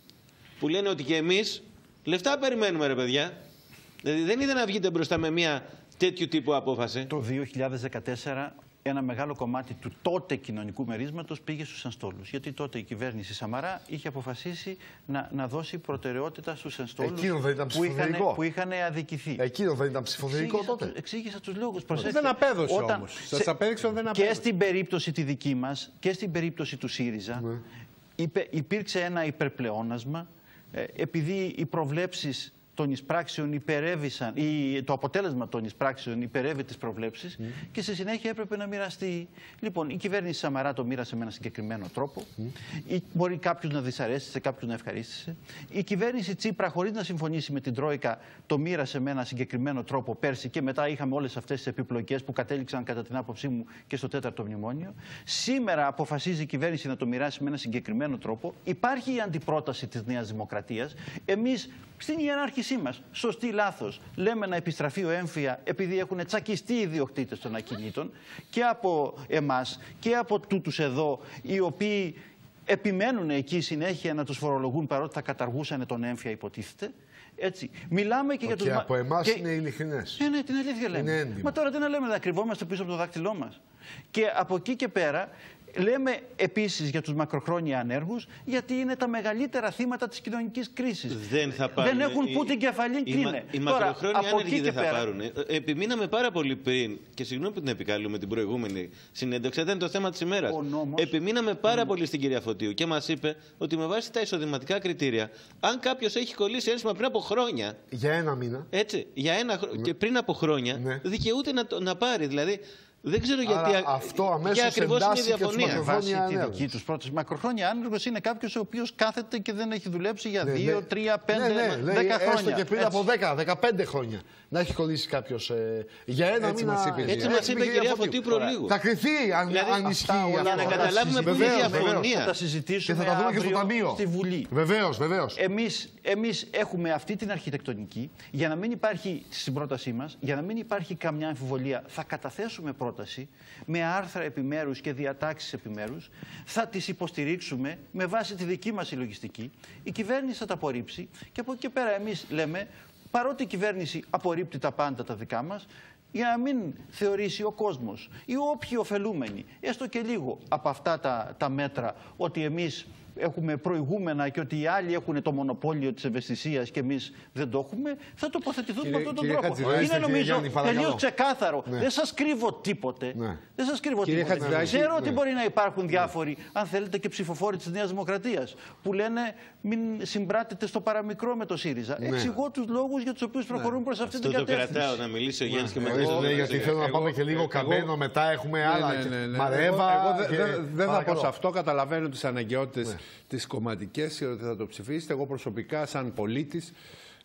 Που λένε ότι και εμείς λεφτά περιμένουμε, ρε παιδιά. Δηλαδή δεν είδα να βγείτε μπροστά με μια τέτοιου τύπου απόφαση. Το δύο χιλιάδες δεκατέσσερα ένα μεγάλο κομμάτι του τότε κοινωνικού μερίσματος πήγε στους ενστόλους. Γιατί τότε η κυβέρνηση Σαμαρά είχε αποφασίσει να, να δώσει προτεραιότητα στους ενστόλους που είχαν, που είχαν αδικηθεί. Εκείνο δεν ήταν ψηφοδελικό τότε. Εξήγησα τους λόγους. Δεν απέδωσε όταν, όμως. Σας σε, απέδειξε δεν απέδωσε. Και στην περίπτωση τη δική μας και στην περίπτωση του ΣΥΡΙΖΑ ναι. είπε, υπήρξε ένα υπερπλεόνασμα ε, επειδή οι προβλέψεις των εισπράξεων υπερέβησαν, ή το αποτέλεσμα των εισπράξεων υπερεύει τις προβλέψεις mm. και στη συνέχεια έπρεπε να μοιραστεί. Λοιπόν, η κυβέρνηση Σαμαρά το μοίρασε με έναν συγκεκριμένο τρόπο. Mm. Ή, μπορεί κάποιους να δυσαρέστησε, κάποιους να ευχαρίστησε. Η κυβέρνηση Τσίπρα, χωρίς να συμφωνήσει με την Τρόικα, το μοίρασε με έναν συγκεκριμένο τρόπο πέρσι και μετά είχαμε όλες αυτές τις επιπλοκές που κατέληξαν κατά την άποψή μου και στο τέταρτο μνημόνιο. Σήμερα αποφασίζει η κυβέρνηση να το μοιράσει με έναν συγκεκριμένο τρόπο. Υπάρχει η αντιπρόταση της Νέας Δημοκρατίας. Εμείς στην ιεράρχησή μας, σωστή λάθος, λέμε να επιστραφεί ο έμφυα επειδή έχουν τσακιστεί οι ιδιοκτήτες των ακινήτων και από εμάς και από τούτους εδώ, οι οποίοι επιμένουν εκεί συνέχεια να τους φορολογούν παρότι θα καταργούσαν τον έμφυα, υποτίθεται. Έτσι. Μιλάμε και okay, για τους. Και από εμάς και... είναι ειλικρινές. Ναι, ναι, την αλήθεια λέμε. Μα τώρα τι να λέμε, να κρυβόμαστε πίσω από το δάκτυλό μας. Και από εκεί και πέρα. Λέμε επίσης για τους μακροχρόνια ανέργους, γιατί είναι τα μεγαλύτερα θύματα της κοινωνικής κρίσης. Δεν θα πάρουν. Δεν έχουν που την κεφαλή κλείνε. Οι μακροχρόνια άνεργοι δεν θα πέρα... πάρουν. Επιμείναμε πάρα πολύ πριν, και συγγνώμη που την επικαλούμε την προηγούμενη συνέντευξη, δεν είναι το θέμα της ημέρας. Νόμος... Επιμείναμε πάρα mm. πολύ στην κυρία Φωτίου και μας είπε ότι με βάση τα εισοδηματικά κριτήρια, αν κάποιος έχει κολλήσει ένσημα πριν από χρόνια. Για ένα μήνα. Έτσι, για ένα χρόνο. Mm. Και πριν από χρόνια, ναι. δικαιούται να, να πάρει. Δηλαδή, δεν ξέρω γιατί. Άρα αυτό αμέσως εντάσσει και τους μακροχρόνια ανέργους. Τη δική τους πρόταση. Μακροχρόνια άνεργος είναι κάποιος ο οποίος κάθεται και δεν έχει δουλέψει για δύο, τρία, πέντε, δέκα χρόνια. Έστω και πριν από δέκα, δεκαπέντε χρόνια να έχει κολλήσει κάποιος ε, για ένα έτσι μήνα. Μας είπε, έτσι μας είπε η κυρία Φωτίου προλίγου. Θα κρυθεί αν, δηλαδή, αν ισχύει αυτό. Για να καταλάβουμε που είναι η διαφωνία. Θα τα συζητήσουμε και θα τα δούμε και στο Ταμείο. Στη Βουλή. Βεβαίως, βεβαίως. Εμείς, εμείς έχουμε αυτή την αρχιτεκτονική για να μην υπάρχει στην πρότασή μας, για να μην υπάρχει καμιά αμφιβολία, θα καταθέσουμε πρόταση με άρθρα επιμέρους και διατάξεις επιμέρους, θα τις υποστηρίξουμε με βάση τη δική μας συλλογιστική. Η κυβέρνηση θα τα απορρίψει και από εκεί και πέρα εμείς λέμε, παρότι η κυβέρνηση απορρίπτει τα πάντα τα δικά μας, για να μην θεωρήσει ο κόσμος ή όποιοι ωφελούμενοι, έστω και λίγο από αυτά τα, τα μέτρα, ότι εμείς έχουμε προηγούμενα και ότι οι άλλοι έχουν το μονοπόλιο της ευαισθησίας και εμείς δεν το έχουμε, θα τοποθετηθούν με αυτόν τον τρόπο. Χατζηδάκη, είναι νομίζω Γιάννη, τελείως ξεκάθαρο. Ναι. Δεν σας κρύβω τίποτε. Ναι. Δεν σας κρύβω κύριε τίποτε. Χατζηδάκη, Ξέρω ναι. ότι μπορεί να υπάρχουν διάφοροι, ναι. αν θέλετε και ψηφοφόροι της Νέας Δημοκρατίας, που λένε μην συμπράτετε στο παραμικρό με το ΣΥΡΙΖΑ. Ναι. Εξηγώ τους λόγους για τους οποίους προχωρούν προς αυτή την κατεύθυνση. Αυτό το κρατάω να μιλήσει ο Γιάννης και μετά. Γιατί θέλω να πάμε και λίγο καμένο, μετά έχουμε άλλα. Μαρέβα. Δεν θα πω σε αυτό, καταλαβαίνω τις αναγκαιότητες της κομματικής και ότι θα το ψηφίσετε. Εγώ προσωπικά, σαν πολίτης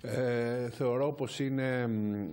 Ε, θεωρώ πως είναι,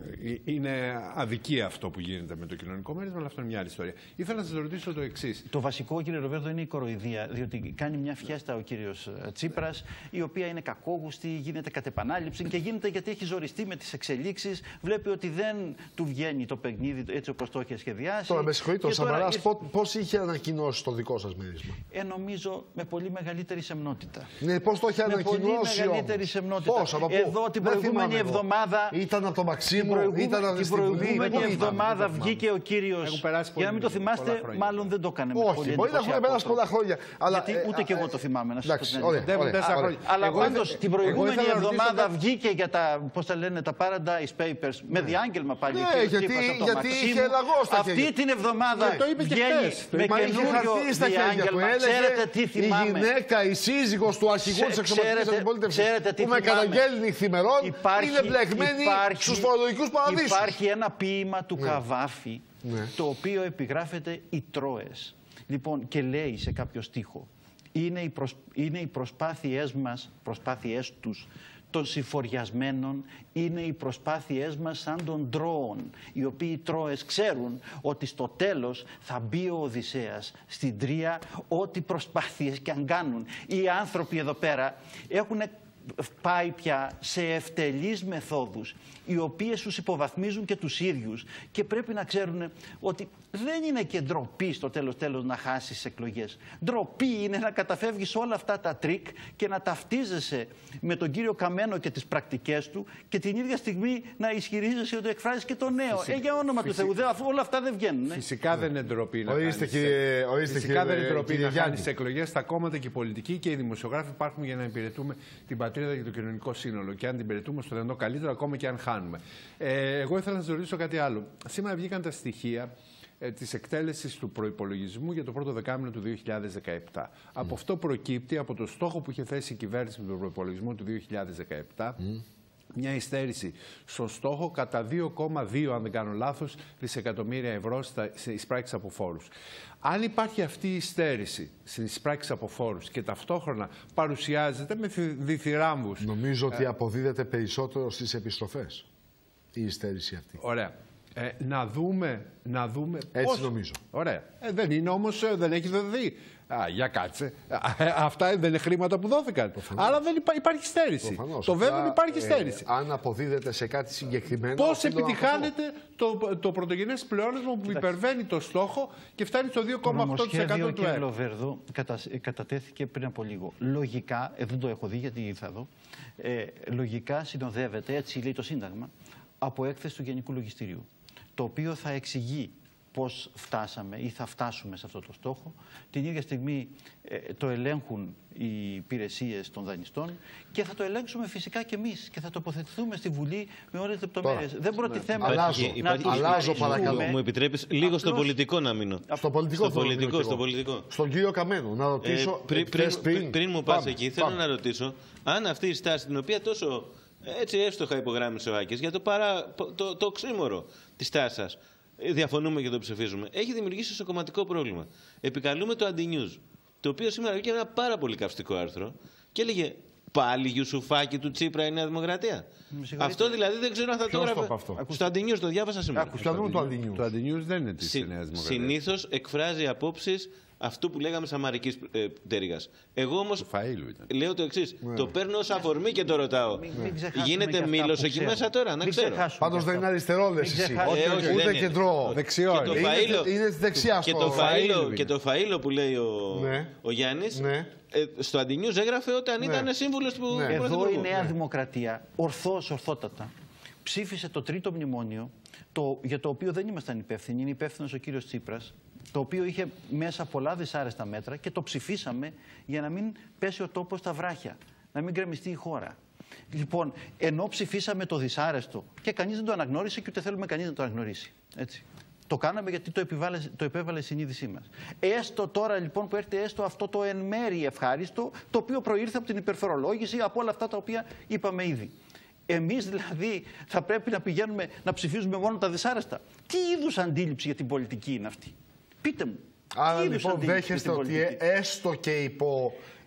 είναι αδικία αυτό που γίνεται με το κοινωνικό μέρισμα, αλλά αυτό είναι μια άλλη ιστορία. Ήθελα να σας ρωτήσω το εξής. Το βασικό, κύριε Ροβέρδο, είναι η κοροϊδία, διότι κάνει μια φιέστα ο κύριος Τσίπρας, η οποία είναι κακόγουστη, γίνεται κατ' επανάληψη και γίνεται γιατί έχει ζοριστεί με τις εξελίξεις, βλέπει ότι δεν του βγαίνει το παιχνίδι έτσι όπως το είχε σχεδιάσει. Τώρα, με συγχωρείτε, ο Σαμαράς ήρθε... πώς είχε ανακοινώσει το δικό σας μέρισμα? Ε, νομίζω με πολύ μεγαλύτερη σεμνότητα. Ναι, πώς το είχε ανακοινώσει? Με πολύ μεγαλύτερη σεμνότητα. Πώς, από πού? Εδώ την προηγούμενη εβδομάδα. Ήταν από το Μαξίμου, ήταν από την προηγούμενη εβδομάδα βγήκε ο κύριος. Για να μην το θυμάστε, μάλλον δεν το έκανε. Όχι, μπορεί να έχουν περάσει πολλά χρόνια. Γιατί ούτε και εγώ το θυμάμαι, να σας πω την αλήθεια. Αλλά πάντως την προηγούμενη εβδομάδα βγήκε για τα, πώς τα λένε, τα Paradise Papers με διάγγελμα πάλι. Ναι, γιατί είχε λαγό στα χέρια. Αυτή την εβδομάδα βγαίνει με καινούριο διάγγελμα. Ξέρετε τι θυμάμαι? Η γυναίκα, η σύζυγος του αρχηγού της εξωματικής αντιπολίτευσης που με καταγγέλνει νυχθημερών είναι μπλεγμένη στους φορολογικούς παραδείσους. Υπάρχει ένα ποίημα του Καβάφη, το οποίο επιγράφεται «Οι Τρόες». Λοιπόν, και λέει σε κάποιο στίχο, είναι οι, προσ... είναι οι προσπάθειές μας, προσπάθειές τους, των συμφοριασμένων, είναι οι προσπάθειές μας σαν των Τρώων, οι οποίοι Τρώες ξέρουν ότι στο τέλος θα μπει ο Οδυσσέας στην Τρία, ό,τι προσπάθειες και αν κάνουν. Οι άνθρωποι εδώ πέρα έχουν πάει πια σε ευτελείς μεθόδους, οι οποίες τους υποβαθμίζουν και τους ίδιους, και πρέπει να ξέρουν ότι δεν είναι και ντροπή στο τέλος τέλος να χάσεις τις εκλογές. Ντροπή είναι να καταφεύγεις όλα αυτά τα τρίκ και να ταυτίζεσαι με τον κύριο Καμένο και τις πρακτικές του και την ίδια στιγμή να ισχυρίζεσαι ότι εκφράζεις και το νέο. Φυσικά, ε, για όνομα φυσικά, του Θεού, αφού όλα αυτά δεν βγαίνουν. Ε. Φυσικά δεν είναι ντροπή να ορίστε, κάνεις, κύριε, ορίστε, φυσικά κύριε, δεν είναι ντροπή να κάνεις εκλογές. Τα κόμματα και οι πολιτικοί και οι δημοσιογράφοι υπάρχουν για να υπηρετούμε την πατρίδα και το κοινωνικό σύνολο. Και αν την υπηρετούμε στο δυνατό καλύτερο, ακόμα και αν χάνουμε. Ε, εγώ ήθελα να σας ρωτήσω κάτι άλλο. Σήμερα βγήκαν τα στοιχεία ε, της εκτέλεσης του προϋπολογισμού για το πρώτο δεκάμηνο του δύο χιλιάδες δεκαεπτά. Mm. Από αυτό προκύπτει, από το στόχο που είχε θέσει η κυβέρνηση με τον προϋπολογισμό του δύο χιλιάδες δεκαεπτά, mm. μια υστέρηση στο στόχο κατά δύο κόμμα δύο, αν δεν κάνω λάθος, δισεκατομμύρια ευρώ στις πράξεις από φόρους. Αν υπάρχει αυτή η υστέρηση στις πράξεις από φόρους και ταυτόχρονα παρουσιάζεται με διθυράμβους... Νομίζω ότι αποδίδεται περισσότερο στις επιστροφές η υστέρηση αυτή. Ωραία. Ε, να δούμε... Να δούμε Έτσι πώς... νομίζω. Ωραία. Ε, δεν είναι όμως, δεν έχει δοθεί. Α, για κάτσε. Α, αυτά δεν είναι χρήματα που δόθηκαν. Προφανώς. Άρα δεν υπά, υπάρχει στέρηση. Προφανώς. Το βέβαιο υπάρχει στέρηση. Ε, αν αποδίδεται σε κάτι συγκεκριμένο... Πώς επιτυχάνεται το, το πρωτογενές πλεόνασμα που υπερβαίνει το στόχο και φτάνει στο δύο κόμμα οκτώ τοις εκατό του ΕΕ. Το Λοβέρδο κατα, κατατέθηκε πριν από λίγο. Λογικά, ε, δεν το έχω δει γιατί θα δω, ε, λογικά συνοδεύεται, έτσι λέει το Σύνταγμα, από έκθεση του Γενικού Λογιστηρίου, το οποίο θα εξηγεί πώς φτάσαμε ή θα φτάσουμε σε αυτό το στόχο. Την ίδια στιγμή ε, το ελέγχουν οι υπηρεσίες των δανειστών και θα το ελέγξουμε φυσικά και εμείς και θα τοποθετηθούμε στη Βουλή με όλες τις λεπτομέρειες. Δεν προτιθέμαστε να, να, να αλλάζω, παρακαλώ. Μου επιτρέπεις λίγο Απλώς... στο πολιτικό να μείνω. Στο πολιτικό, στο πολιτικό, στο πολιτικό. Στον κύριο Καμένο, να ρωτήσω. Ε, πριν, πριν, πριν, πριν μου πας εκεί, θέλω να ρωτήσω αν αυτή η στάση, την οποία τόσο έτσι εύστοχα υπογράμμισε ο Άκης, για το, παρά, το, το, το οξύμορο της τάσης σας, διαφωνούμε και το ψηφίζουμε, έχει δημιουργήσει στο κομματικό πρόβλημα. Επικαλούμε το Anti-News, το οποίο σήμερα βγήκε ένα πάρα πολύ καυστικό άρθρο και έλεγε πάλι Γιουσουφάκη του Τσίπρα η Νέα Δημοκρατία. Αυτό δηλαδή δεν ξέρω αν θα το έγραφε. Στο Anti-News το διάβασα σήμερα. Ακούστε το Anti-News. Το Anti-News δεν είναι της Νέας Δημοκρατίας. Συνήθως εκφράζει απόψεις αυτού που λέγαμε σαμαρικής ε, πτέρυγας. Εγώ όμως λέω το εξής. Ναι. Το παίρνω ως αφορμή και το ρωτάω. Μην, μην Γίνεται μήλος εκεί μέσα τώρα, να ξέρω. Πάντως δεν είναι αριστερόλες εσύ. Ε, ούτε κεντρό. Δεξιό. Είναι δεξιά στο φαΐλο. Και το φαΐλο που λέει ο, ναι. ο Γιάννης. Ναι. Ε, στο Anti-News έγραφε όταν ναι. ήταν σύμβουλος του ναι. Εδώ η Νέα Δημοκρατία, ορθώς, ορθότατα, ψήφισε το τρίτο μνημόνιο, το, για το οποίο δεν ήμασταν υπεύθυνοι. Είναι υπεύθυνος ο κύριος Τσίπρας, το οποίο είχε μέσα πολλά δυσάρεστα μέτρα και το ψηφίσαμε για να μην πέσει ο τόπος στα βράχια, να μην γκρεμιστεί η χώρα. Λοιπόν, ενώ ψηφίσαμε το δυσάρεστο και κανείς δεν το αναγνώρισε και ούτε θέλουμε κανείς να το αναγνωρίσει. Έτσι. Το κάναμε γιατί το, επιβάλλε, το επέβαλε η συνείδησή μας. Έστω τώρα λοιπόν που έρχεται έστω αυτό το εν μέρει ευχάριστο, το οποίο προήρθε από την υπερφορολόγηση, από όλα αυτά τα οποία είπαμε ήδη. Εμείς δηλαδή θα πρέπει να πηγαίνουμε να ψηφίζουμε μόνο τα δυσάρεστα. Τι είδους αντίληψη για την πολιτική είναι αυτή? Πείτε μου. Άρα λοιπόν δέχεστε ότι έστω και υπό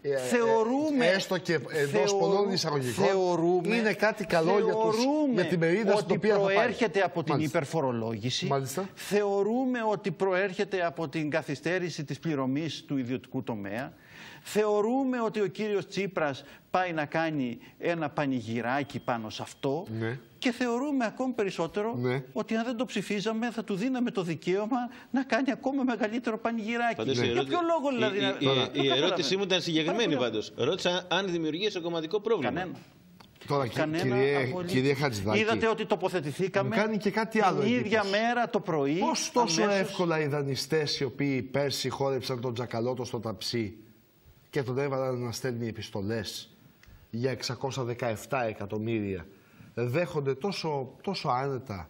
Θεωρούμε, έστω και εντός πολλών εισαγωγικών, θεωρούμε, είναι κάτι καλό για, τους, για την μερίδα στην οποία θα πάει. Προέρχεται από την Μάλιστα. υπερφορολόγηση. Μάλιστα. Θεωρούμε ότι προέρχεται από την καθυστέρηση της πληρωμής του ιδιωτικού τομέα. Θεωρούμε ότι ο κύριος Τσίπρας πάει να κάνει ένα πανηγυράκι πάνω σε αυτό. Ναι. Και θεωρούμε ακόμη περισσότερο ναι. ότι αν δεν το ψηφίζαμε θα του δίναμε το δικαίωμα να κάνει ακόμα μεγαλύτερο πανηγυράκι. Ναι. Για ποιο λόγο δηλαδή... Η, η, η, η ερώτησή μου ήταν συγκεκριμένη πάντως. Ρώτησα αν δημιουργήσε κομματικό πρόβλημα. Κανένα. Τώρα, κύριε, κύριε Χατζηδάκη, είδατε ότι τοποθετηθήκαμε κάνει και κάτι άλλο την ίδια εντύπωση. μέρα το πρωί. Πώς τόσο αμέσως... εύκολα οι δανειστές οι οποίοι πέρσι χόρεψαν τον Τζακαλώτο στο ταψί και τον έβαλαν να στέλνει επιστολές για εξακόσια δεκαεπτά εκατομμύρια, δέχονται τόσο, τόσο άνετα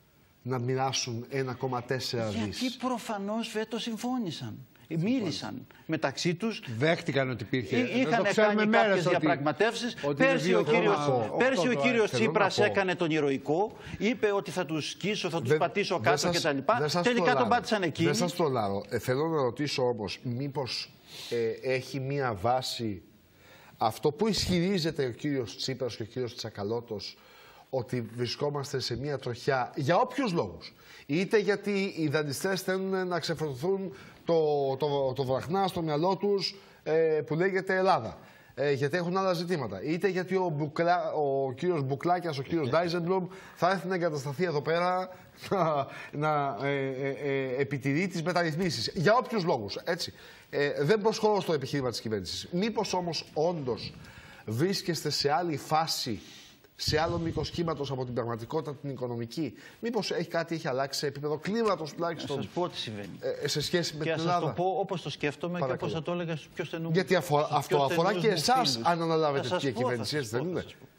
να μοιράσουν ένα κόμμα τέσσερα δις. Γιατί προφανώς φέτος συμφώνησαν. Μίλησαν μεταξύ τους. Δέχτηκαν ότι υπήρχε. Είχαν κάνει κάποιες διαπραγματεύσεις. Πέρσι ο κύριος, πέρσι ο κύριος Τσίπρας έκανε τον ηρωικό. Είπε ότι θα τους σκίσω, θα τους δεν, πατήσω κάτω κτλ. Τελικά τον πάτησαν εκείνοι. Δεν σας τρολάρω. Ε, θέλω να ρωτήσω όμως, μήπως ε, έχει μία βάση αυτό που ισχυρίζεται ο κύριος Τσίπρας και ο κύριος Τσακαλώτος, ότι βρισκόμαστε σε μία τροχιά για όποιους λόγους. Είτε γιατί οι δανειστές θέλουν να ξεφορθούν το, το, το βραχνά στο μυαλό τους ε, που λέγεται Ελλάδα. Ε, γιατί έχουν άλλα ζητήματα. Είτε γιατί ο, Μπουκλά, ο κύριος Μπουκλάκιας, ο κύριος Ντάιζενμπλουμ θα έρθει να εγκατασταθεί εδώ πέρα να, να ε, ε, ε, επιτηρεί τις μεταρρυθμίσεις. Για όποιους λόγους. Έτσι. Ε, δεν προσχωρώ στο επιχείρημα της κυβέρνησης. Μήπως όμως όντως βρίσκεστε σε άλλη φάση, σε άλλο μήκος κύματος από την πραγματικότητα την οικονομική? Μήπως έχει κάτι έχει αλλάξει σε επίπεδο κλίματος τουλάχιστον? Να σας πω τι συμβαίνει. Ε, σε σχέση με και την Ελλάδα. Και θα σας το πω όπως το σκέφτομαι. Παρακαλώ. Και όπως θα το έλεγα στους πιο στενούς. Γιατί αφορά, αυτό αφορά και εσάς αν αναλάβετε τέτοια κυβέρνηση, έτσι δεν είναι?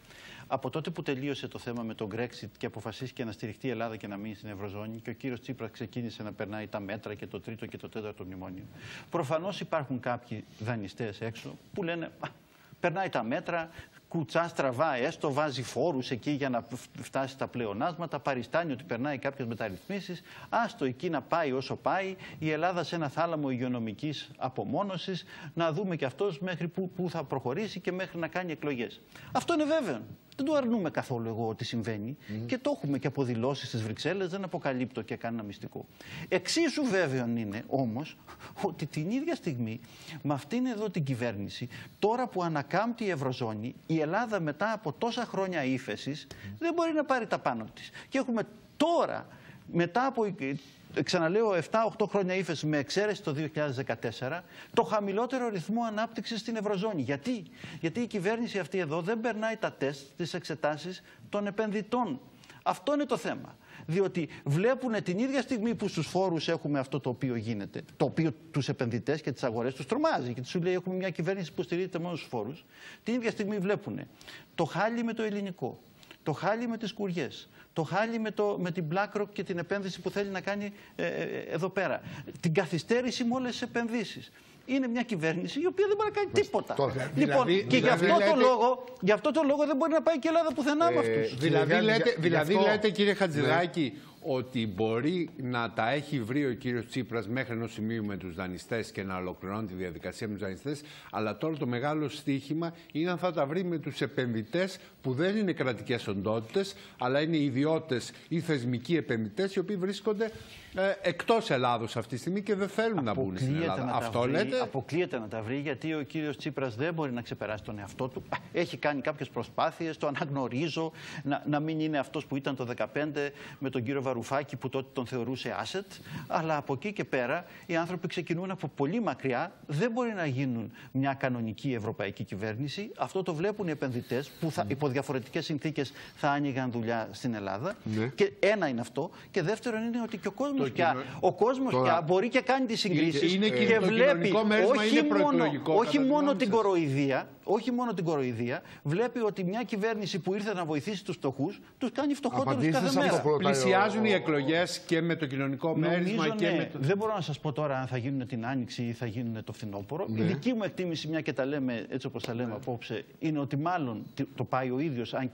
Από τότε που τελείωσε το θέμα με τον Brexit και αποφασίστηκε να στηριχτεί η Ελλάδα και να μείνει στην Ευρωζώνη και ο κύριος Τσίπρας ξεκίνησε να περνάει τα μέτρα και το τρίτο και το τέταρτο μνημόνιο, προφανώς υπάρχουν κάποιοι δανειστές έξω που λένε περνάει τα μέτρα, κουτσά στραβά έστω, βάζει φόρους εκεί για να φτάσει στα πλεονάσματα, παριστάνει ότι περνάει κάποιες μεταρρυθμίσεις, άστο εκεί να πάει όσο πάει, η Ελλάδα σε ένα θάλαμο υγειονομικής απομόνωσης, να δούμε και αυτός μέχρι που, που θα προχωρήσει και μέχρι να κάνει εκλογές. Αυτό είναι βέβαιο. Δεν το αρνούμε καθόλου εγώ ότι συμβαίνει mm. και το έχουμε και αποδηλώσει στις Βρυξέλλες, δεν αποκαλύπτω και κανένα μυστικό. Εξίσου βέβαιο είναι όμως ότι την ίδια στιγμή με αυτήν εδώ την κυβέρνηση, τώρα που ανακάμπτει η Ευρωζώνη, η Ελλάδα μετά από τόσα χρόνια ύφεσης mm. δεν μπορεί να πάρει τα πάνω της. Και έχουμε τώρα, μετά από, ξαναλέω, επτά οκτώ χρόνια ύφεση με εξαίρεση το δύο χιλιάδες δεκατέσσερα, το χαμηλότερο ρυθμό ανάπτυξης στην Ευρωζώνη. Γιατί? Γιατί η κυβέρνηση αυτή εδώ δεν περνάει τα τεστ, τις εξετάσεις των επενδυτών. Αυτό είναι το θέμα. Διότι βλέπουν την ίδια στιγμή που στους φόρους έχουμε αυτό το οποίο γίνεται, το οποίο τους επενδυτές και τις αγορές τους τρομάζει και τους λέει έχουμε μια κυβέρνηση που στηρίζεται μόνο στους φόρους, την ίδια στιγμή βλέπουν το χάλι με το ελληνικό, το χάλι με τις κουριές, το χάλι με, το, με την BlackRock και την επένδυση που θέλει να κάνει ε, ε, εδώ πέρα, την καθυστέρηση με όλες τις επενδύσεις. Είναι μια κυβέρνηση η οποία δεν μπορεί να κάνει τίποτα. Τώρα, λοιπόν, δηλαδή, και δηλαδή, γι, αυτό λέτε... το λόγο, γι' αυτό το λόγο δεν μπορεί να πάει και η Ελλάδα πουθενά ε, με αυτούς. Δηλαδή, λέτε, δηλαδή αυτό... λέτε, κύριε Χατζηδάκη, ναι, ότι μπορεί να τα έχει βρει ο κύριος Τσίπρας μέχρι ενός σημείου με τους δανειστές και να ολοκληρώνει τη διαδικασία με τους δανειστές, αλλά τώρα το μεγάλο στοίχημα είναι αν θα τα βρει με τους επενδυτές που δεν είναι κρατικές οντότητες, αλλά είναι ιδιώτες ή θεσμικοί επενδυτές οι οποίοι βρίσκονται ε, εκτός Ελλάδος αυτή τη στιγμή και δεν θέλουν να μπουν στην Ελλάδα. Αυτό βρει, λέτε. Αποκλείεται να τα βρει, γιατί ο κύριος Τσίπρας δεν μπορεί να ξεπεράσει τον εαυτό του. Έχει κάνει κάποιες προσπάθειες, το αναγνωρίζω, να, να μην είναι αυτός που ήταν το δύο χιλιάδες δεκαπέντε με τον κύριο Βαρουφάκη που τότε τον θεωρούσε asset, αλλά από εκεί και πέρα οι άνθρωποι ξεκινούν από πολύ μακριά, δεν μπορεί να γίνουν μια κανονική ευρωπαϊκή κυβέρνηση. Αυτό το βλέπουν οι επενδυτές που θα, mm. υπό διαφορετικές συνθήκες θα άνοιγαν δουλειά στην Ελλάδα. Mm. Και ένα είναι αυτό. Και δεύτερον είναι ότι και ο κόσμος πια, κοινο... ο κόσμος Τώρα... πια μπορεί και κάνει τις συγκρίσεις είναι, είναι και, και βλέπει όχι μόνο, όχι μόνο την κοροϊδία, όχι μόνο την κοροϊδία, βλέπει ότι μια κυβέρνηση που ήρθε να βοηθήσει τους φτωχούς, τους κάνει φτωχότερους κάθε μέρα. Πλησιάζουν οι εκλογές και με το κοινωνικό μέρισμα και ναι. με το... Δεν μπορώ να σας πω τώρα αν θα γίνουν την Άνοιξη ή θα γίνουν το φθινόπωρο. Ναι. Η δική μου εκτίμηση, μια και τα λέμε έτσι όπως τα λέμε ναι. απόψε, είναι ότι μάλλον το πάει ο ίδιος, αν και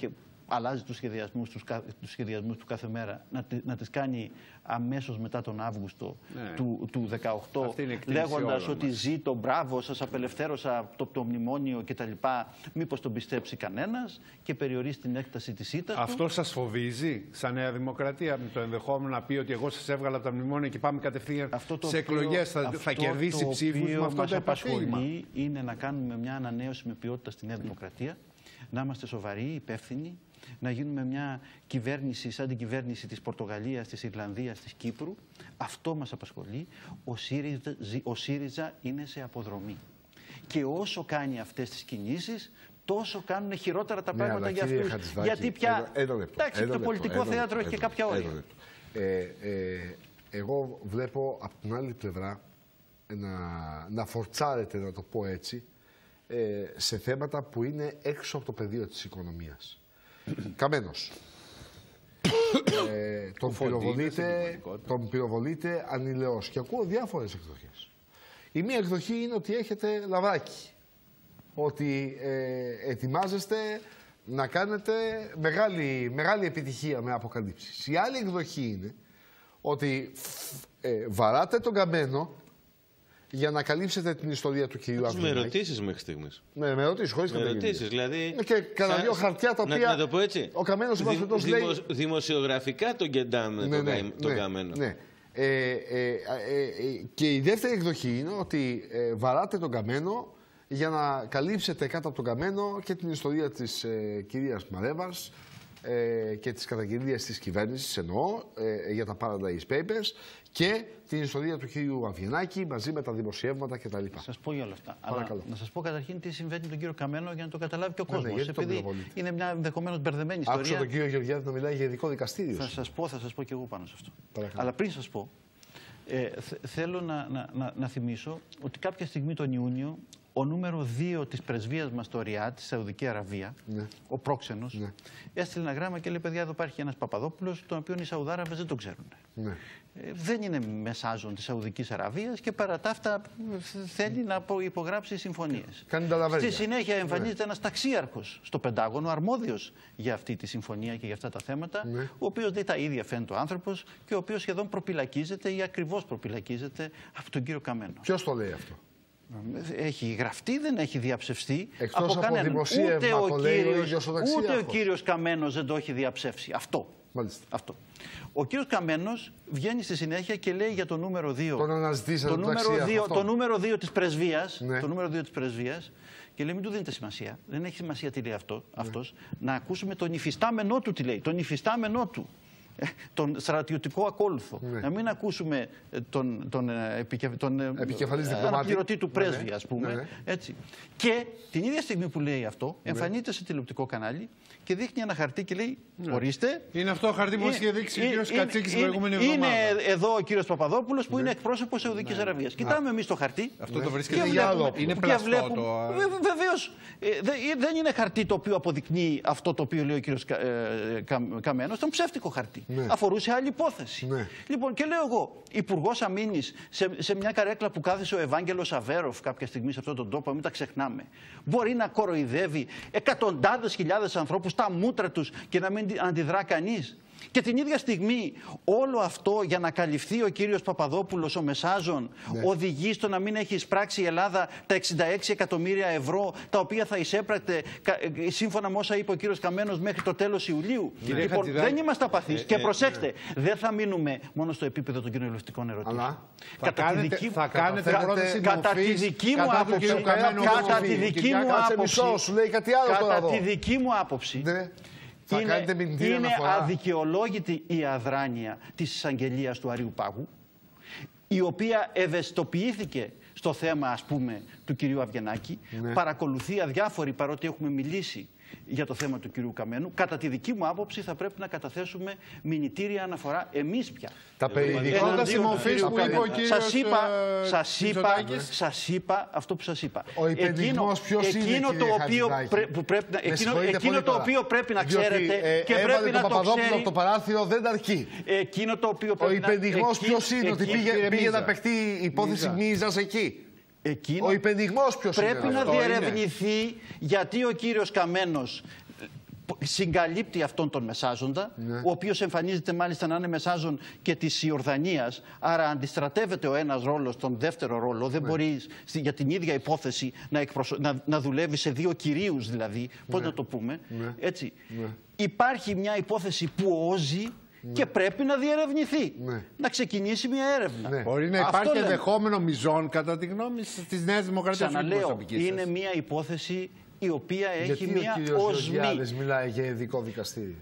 αλλάζει τους σχεδιασμούς, τους, τους σχεδιασμούς του κάθε μέρα, να, να τις κάνει αμέσως μετά τον Αύγουστο ναι. του, του δεκαοκτώ, λέγοντας ότι μας. Ζήτω, μπράβο, σας απελευθέρωσα από το, το μνημόνιο κτλ. Μήπως τον πιστέψει κανένας και περιορίσει την έκταση της ήττας του. Αυτό σας φοβίζει, σαν Νέα Δημοκρατία, με το ενδεχόμενο να πει ότι εγώ σας έβγαλα από τα μνημόνια και πάμε κατευθείαν σε εκλογές, θα, θα κερδίσει ψήφους με αυτό το επαφήγημα? Είναι να κάνουμε μια ανανέωση με ποιότητα στη Νέα Δημοκρατία, να είμαστε σοβαροί, υπεύθυνοι, να γίνουμε μια κυβέρνηση σαν την κυβέρνηση της Πορτογαλίας, της Ιρλανδίας, της Κύπρου. Αυτό μας απασχολεί. Ο ΣΥΡΙΖΑ, ο ΣΥΡΙΖΑ είναι σε αποδρομή. Και όσο κάνει αυτές τις κινήσεις, τόσο κάνουν χειρότερα τα πράγματα ναι, για αυτούς. Γιατί πια, ένα, ένα εντάξει, ένα το λεπτό, πολιτικό ένα θέατρο λεπτό, έχει και κάποια όρια. Ε, ε, εγώ βλέπω από την άλλη πλευρά να, να φορτσάρεται, να το πω έτσι, ε, σε θέματα που είναι έξω από το πεδίο της οικονομίας. Καμένος. ε, τον, πυροβολείται, τον πυροβολείται ανηλαιώς. Και ακούω διάφορες εκδοχές. Η μία εκδοχή είναι ότι έχετε λαβράκι. Ότι ε, ετοιμάζεστε να κάνετε μεγάλη, μεγάλη επιτυχία με αποκαλύψεις. Η άλλη εκδοχή είναι ότι ε, βαράτε τον καμένο για να καλύψετε την ιστορία του κυρίου Αβγενάκη. Με ερωτήσεις μέχρι στιγμής. Ναι, με ερωτήσεις, χωρίς με ερωτήσεις, δηλαδή. Και κανένα δύο χαρτιά τα οποία. Να, να το πω έτσι. Ο Καμένος Δη, δημο, λέει. Δημοσιογραφικά τον κεντάμε ναι, τον, ναι, τον ναι, Καμένο. Ναι. Ε, ε, ε, ε, και η δεύτερη εκδοχή είναι ότι ε, βαράτε τον Καμένο για να καλύψετε κάτω από τον Καμένο και την ιστορία της ε, κυρίας Μαρέβας ε, και τις καταγγελίες της κυβέρνησης, εννοώ, ε, για τα Paradise Papers και την ιστορία του κύριου Αβγενάκη μαζί με τα δημοσιεύματα κτλ. Να σας πω για όλα αυτά. Αλλά να σας πω καταρχήν τι συμβαίνει με τον κύριο Καμένο για να το καταλάβει και ο κόσμος. Ναι, ναι, επειδή είναι μια ενδεχομένως μπερδεμένη ιστορία. Άκουσα τον κύριο Γεωργιάδη να μιλάει για ειδικό δικαστήριο. Θα σας πω, θα σας πω και εγώ πάνω σε αυτό. Παρακαλώ. Αλλά πριν σας πω, ε, θέλω να, να, να, να θυμίσω ότι κάποια στιγμή τον Ιούνιο ο νούμερο δύο της πρεσβείας μας στο Ριάντ, στη Σαουδική Αραβία, ναι. ο πρόξενος, ναι. έστειλε ένα γράμμα και λέει: παιδιά, εδώ υπάρχει ένας Παπαδόπουλος, τον οποίο οι Σαουδάραβες δεν τον ξέρουν. Ναι. Ε, δεν είναι μεσάζων της Σαουδικής Αραβίας και παρά τα αυτά θέλει να υπογράψει συμφωνίες. Κάνει τα λαβέρια. Στη συνέχεια εμφανίζεται ναι. ένας ταξίαρχος στο Πεντάγωνο, αρμόδιος για αυτή τη συμφωνία και για αυτά τα θέματα, ναι. ο οποίος δεν τα ίδια φαίνεται ο άνθρωπος και ο οποίος σχεδόν προπυλακίζεται ή ακριβώς προπυλακίζεται από τον κύριο Καμένο. Ποιος το λέει αυτό? Έχει γραφτεί, δεν έχει διαψευστεί. Εκτός από, από κανέναν. δημοσίευμα, Ούτε ο, ο κύριος, ούτε ο κύριος Καμένος δεν το έχει διαψεύσει. Αυτό. Αυτό. Ο κύριος Καμένος βγαίνει στη συνέχεια και λέει για το νούμερο δύο. Τον αναζητήσατε το, νούμερο δύο το νούμερο δύο της πρεσβείας. Ναι. Το νούμερο δύο της πρεσβείας. Και λέει: μην του δίνετε σημασία. Δεν έχει σημασία τι λέει αυτό, ναι. αυτός. Να ακούσουμε τον υφιστάμενό του τι λέει. Τον υφιστάμενό του. Τον στρατιωτικό ακόλουθο. Ναι. Να μην ακούσουμε τον, τον, επικε, τον αναπληρωτή του πρέσβη, ναι. ας πούμε. Ναι. Έτσι. Και την ίδια στιγμή που λέει αυτό, ναι. εμφανίζεται σε τηλεοπτικό κανάλι και δείχνει ένα χαρτί και λέει: ναι. ορίστε. Είναι αυτό το χαρτί που είχε δείξει ο κύριος Κατσίκης την προηγούμενη εβδομάδα. Είναι εδώ ο κύριος Παπαδόπουλος που ναι. είναι εκπρόσωπος της Σαουδικής ναι. Αραβίας. Κοιτάμε εμείς το χαρτί. Αυτό ναι. το βρίσκεται για άλλο. Είναι πλαστό το. Βεβαίως. Δεν είναι χαρτί το οποίο αποδεικνύει αυτό το οποίο λέει ο κύριος Καμένος. Ήταν ψεύτικο χαρτί. Ναι. Αφορούσε άλλη υπόθεση. Ναι. Λοιπόν, και λέω εγώ, υπουργός Αμήνης σε, σε μια καρέκλα που κάθισε ο Ευάγγελος Αβέροφ κάποια στιγμή σε αυτόν τον τόπο, μην τα ξεχνάμε, μπορεί να κοροϊδεύει εκατοντάδες χιλιάδες ανθρώπους στα μούτρα τους και να μην αντιδρά κανείς? Και την ίδια στιγμή όλο αυτό για να καλυφθεί ο κύριος Παπαδόπουλος, ο Μεσάζων, ναι. οδηγεί στο να μην έχει εισπράξει η Ελλάδα τα εξήντα έξι εκατομμύρια ευρώ τα οποία θα εισέπρακτε σύμφωνα με όσα είπε ο κύριος Καμένος μέχρι το τέλος Ιουλίου. Ναι. Λοιπόν, Χατζηδάκη, δεν είμαστε απαθείς. Ε, και προσέξτε, ε, ναι. δεν θα μείνουμε μόνο στο επίπεδο των κοινοβουλευτικών ερωτήσεων. Αλλά κατά τη δική μου άποψη, κατά τη δική μου άποψη, κατά τη δική μου άποψη, Είναι, είναι αδικαιολόγητη η αδράνεια της εισαγγελίας του Αρείου Πάγου, η οποία ευαισθητοποιήθηκε στο θέμα, ας πούμε, του κυρίου Αβγενάκη, ναι. παρακολουθεί αδιάφοροι, παρότι έχουμε μιλήσει για το θέμα του κυρίου Καμένου. Κατά τη δική μου άποψη θα πρέπει να καταθέσουμε μηνυτήρια αναφορά εμείς πια. Τα περιοδικότητα συμμορφής που είπε ο κύριος σας είπα, σας είπα, σας είπα αυτό που σας είπα. Ο υπενιγμός ποιος είναι, εκείνο το οποίο πρέπει να, εκείνο, εκείνο το οποίο πρέπει να ξέρετε ε, και πρέπει να το ξέρει. Από το παράθυρο δεν αρκεί. Εκείνο το οποίο πρέπει ο υπενιγμός ποιος είναι, ότι πήγε να παιχτεί η υπόθεση Μίζας εκεί. Εκείνο ο υπενιγμός ποιος πρέπει είναι, να διερευνηθεί είναι. Γιατί ο κύριος Καμένος συγκαλύπτει αυτόν τον μεσάζοντα, ναι. ο οποίος εμφανίζεται μάλιστα να είναι μεσάζον και της Ιορδανίας, άρα αντιστρατεύεται ο ένας ρόλος τον δεύτερο ρόλο. Δεν ναι. μπορεί για την ίδια υπόθεση να, εκπροσω... να, να δουλεύει σε δύο κυρίους δηλαδή, πώς ναι. να το πούμε. Ναι. Έτσι. Ναι. Υπάρχει μια υπόθεση που όζει ναι. και πρέπει να διερευνηθεί. Ναι. Να ξεκινήσει μια έρευνα. Ναι. Μπορεί να υπάρχει ενδεχόμενο μιζών κατά τη γνώμη της Νέας Δημοκρατίας. Ξαναλέω, είναι μια υπόθεση η οποία έχει γιατί μια οσμή. Γιατί ο κύριος Γεωργιάδης μιλάει για ειδικό δικαστήριο.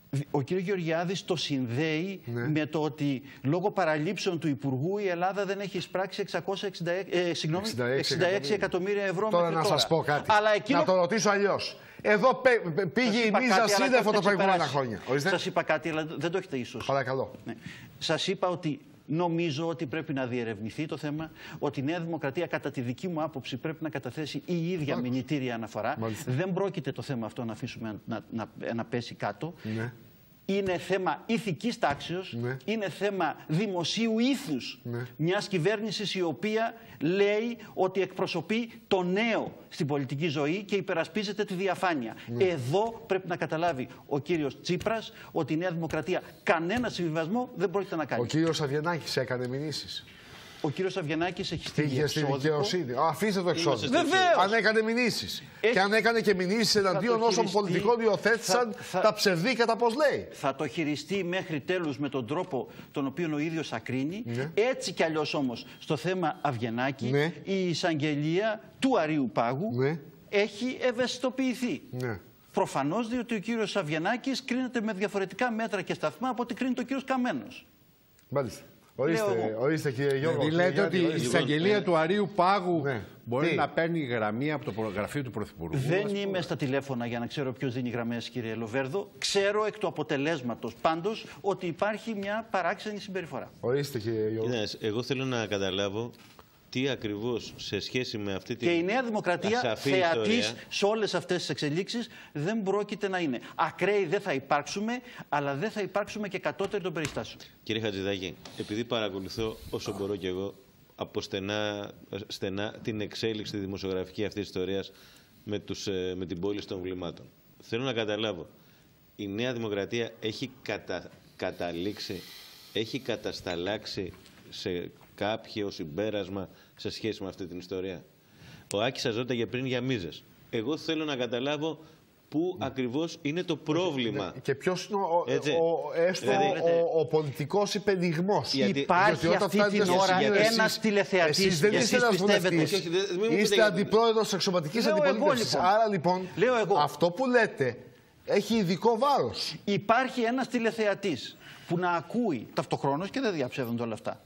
Ο κύριος Γεωργιάδης το συνδέει ναι. με το ότι λόγω παραλήψεων του Υπουργού η Ελλάδα δεν έχει εισπράξει εξακόσια εξήντα έξι, ε, συγγνώμη, εξήντα έξι εκατομμύρια ευρώ τώρα μέχρι να τώρα. σας πω κάτι. Αλλά εκείνο... Να το ρωτήσω αλλιώς. Εδώ πήγε η Μίζα Σύννεφο τα προηγούμενα χρόνια. Σας είπα κάτι, αλλά δεν το έχετε ίσως. Παρακαλώ. Ναι. Σας είπα ότι νομίζω ότι πρέπει να διερευνηθεί το θέμα, ότι η Νέα Δημοκρατία κατά τη δική μου άποψη πρέπει να καταθέσει η ίδια Μάλιστα. μηνυτήρια αναφορά. Μάλιστα. Δεν πρόκειται το θέμα αυτό να αφήσουμε να, να, να πέσει κάτω. Ναι. Είναι θέμα ηθικής τάξεως, ναι. είναι θέμα δημοσίου ήθους ναι. μιας κυβέρνησης η οποία λέει ότι εκπροσωπεί το νέο στην πολιτική ζωή και υπερασπίζεται τη διαφάνεια. Ναι. Εδώ πρέπει να καταλάβει ο κύριος Τσίπρας ότι η Νέα Δημοκρατία κανένα συμβιβασμό δεν πρόκειται να κάνει. Ο κύριος Αβγενάκης έκανε μηνύσεις. Ο κύριος Αβγενάκης έχει στείλει Πήγε στη δικαιοσύνη. Αφήστε το εξώδικο. Βεβαίως. Αν έκανε μηνύσεις. Έχει... Και αν έκανε και μηνύσεις εναντίον όσων πολιτικών υιοθέτησαν θα, θα... τα ψευδή κατά πώς λέει. Θα το χειριστεί μέχρι τέλους με τον τρόπο τον οποίο ο ίδιος ακρίνει. Ναι. Έτσι κι αλλιώς όμως στο θέμα Αβγενάκη ναι. η εισαγγελία του Αρείου Πάγου ναι. έχει ευαισθητοποιηθεί. Ναι. Προφανώς διότι ο κύριος Αβγενάκης κρίνεται με διαφορετικά μέτρα και σταθμά από ό,τι κρίνεται ο κύριος Καμένος. Μάλιστα. Ορίστε, ορίστε κύριε Γιώργο. Δηλαδή λέτε ότι η εισαγγελία του Αρείου Πάγου ναι. μπορεί Τι? να παίρνει γραμμή από το γραφείο του Πρωθυπουργού. Δεν είμαι στα τηλέφωνα για να ξέρω ποιος δίνει γραμμές, κύριε Λοβέρδο. Ξέρω εκ του αποτελέσματος πάντως ότι υπάρχει μια παράξενη συμπεριφορά. Ορίστε κύριε Γιώργο. Εγώ θέλω να καταλάβω τι ακριβώς σε σχέση με αυτή την. Και η Νέα Δημοκρατία θεατής σε όλες αυτές τις εξελίξεις δεν πρόκειται να είναι. Ακραίοι δεν θα υπάρξουμε, αλλά δεν θα υπάρξουμε και κατώτεροι των περιστάσεων. Κύριε Χατζηδάκη, επειδή παρακολουθώ όσο μπορώ κι εγώ από στενά, στενά την εξέλιξη τη δημοσιογραφική αυτής της ιστορίας με, τους, με την πόλη των βλημάτων, θέλω να καταλάβω. Η Νέα Δημοκρατία έχει κατα, καταλήξει, έχει κατασταλάξει σε κάποιο συμπέρασμα σε σχέση με αυτή την ιστορία. Ο Άκης σας ρώταγε πριν για μίζες. Εγώ θέλω να καταλάβω πού mm. ακριβώς είναι το πρόβλημα. Και ποιος είναι ο, ο, έστω δηλαδή, ο, ο πολιτικός υπενιγμός. Γιατί, υπάρχει γιατί αυτή την ώρα ένας τηλεθεατής. Εσείς δεν είστε ένας βουλευτής. Είστε αντιπρόεδρος της εξωματικής αντιπολίτευσης. Λοιπόν. Άρα λοιπόν αυτό που λέτε έχει ειδικό βάρος. Υπάρχει ένας τηλεθεατής που να ακούει ταυτοχρόνως και δεν διαψεύδονται όλα αυτά.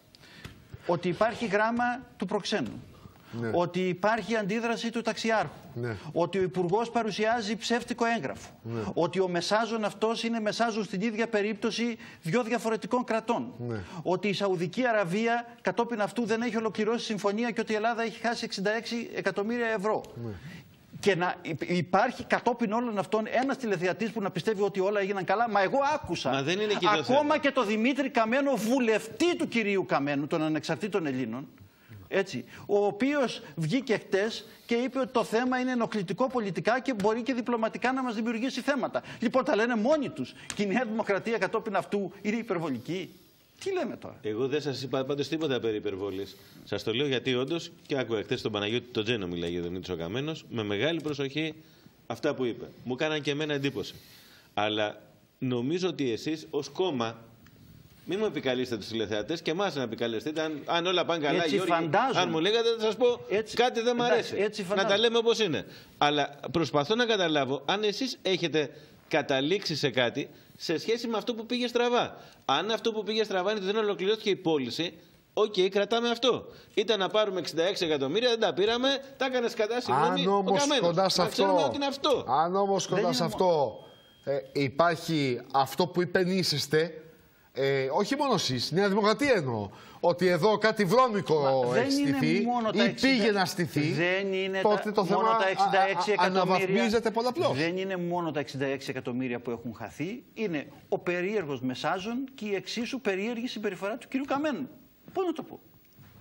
Ότι υπάρχει γράμμα του προξένου. Ναι. Ότι υπάρχει αντίδραση του ταξιάρχου. Ναι. Ότι ο Υπουργός παρουσιάζει ψεύτικο έγγραφο. Ναι. Ότι ο μεσάζων αυτός είναι μεσάζων στην ίδια περίπτωση δύο διαφορετικών κρατών. Ναι. Ότι η Σαουδική Αραβία κατόπιν αυτού δεν έχει ολοκληρώσει συμφωνία και ότι η Ελλάδα έχει χάσει εξήντα έξι εκατομμύρια ευρώ. Ναι. Και να υπάρχει κατόπιν όλων αυτών ένας τηλεθεατής που να πιστεύει ότι όλα έγιναν καλά. Μα εγώ άκουσα Μα δεν είναι και ακόμα και το Δημήτρη Καμένο, βουλευτή του κυρίου Καμένου, των ανεξαρτήτων Ελλήνων, έτσι, ο οποίος βγήκε χτες και είπε ότι το θέμα είναι ενοχλητικό πολιτικά και μπορεί και διπλωματικά να μας δημιουργήσει θέματα. Λοιπόν, τα λένε μόνοι τους. Και η Νέα Δημοκρατία κατόπιν αυτού είναι υπερβολική. Τι λέμε τώρα. Εγώ δεν σας είπα πάντως τίποτα περί υπερβολής. Σας το λέω γιατί όντως και άκουγα χτες τον Παναγιώτη τον Τζένο μιλάει ο Δημήτρης ο Καμένος με μεγάλη προσοχή αυτά που είπε. Μου κάναν και εμένα εντύπωση. Αλλά νομίζω ότι εσείς ως κόμμα μην μου επικαλείστε τους τηλεθεατές και εμάς να επικαλεστείτε. Αν, αν όλα πάνε καλά, έτσι Γιώργη, φαντάζομαι. αν μου λέγατε θα σας πω έτσι, κάτι δεν μ' αρέσει. Εντάξει, να τα λέμε όπως είναι. Αλλά προσπαθώ να καταλάβω αν εσείς έχετε καταλήξει σε κάτι σε σχέση με αυτό που πήγε στραβά. Αν αυτό που πήγε στραβά είναι ότι δεν ολοκληρώθηκε η πώληση, οκ, okay, κρατάμε αυτό. Ήταν να πάρουμε εξήντα έξι εκατομμύρια, δεν τα πήραμε, τα έκανε κατά συγγνώμη ο Καμένος. Κοντά σε αυτό, ότι είναι αυτό. Αν όμως κοντά σε αυτό ε, υπάρχει αυτό που υπενήσεστε, ε, όχι μόνο εσείς, Νέα Δημοκρατία εννοώ, ότι εδώ κάτι βρώμικο έχει στηθεί ή πήγε να στηθεί, δεν είναι τότε το θέμα τα εξήντα έξι εκατομμύρια, αναβαθμίζεται πολλαπλώς. Δεν είναι μόνο τα εξήντα έξι εκατομμύρια που έχουν χαθεί, είναι ο περίεργος μεσάζων και η εξίσου περίεργη συμπεριφορά του κ. Καμένου. Πώς να το πω.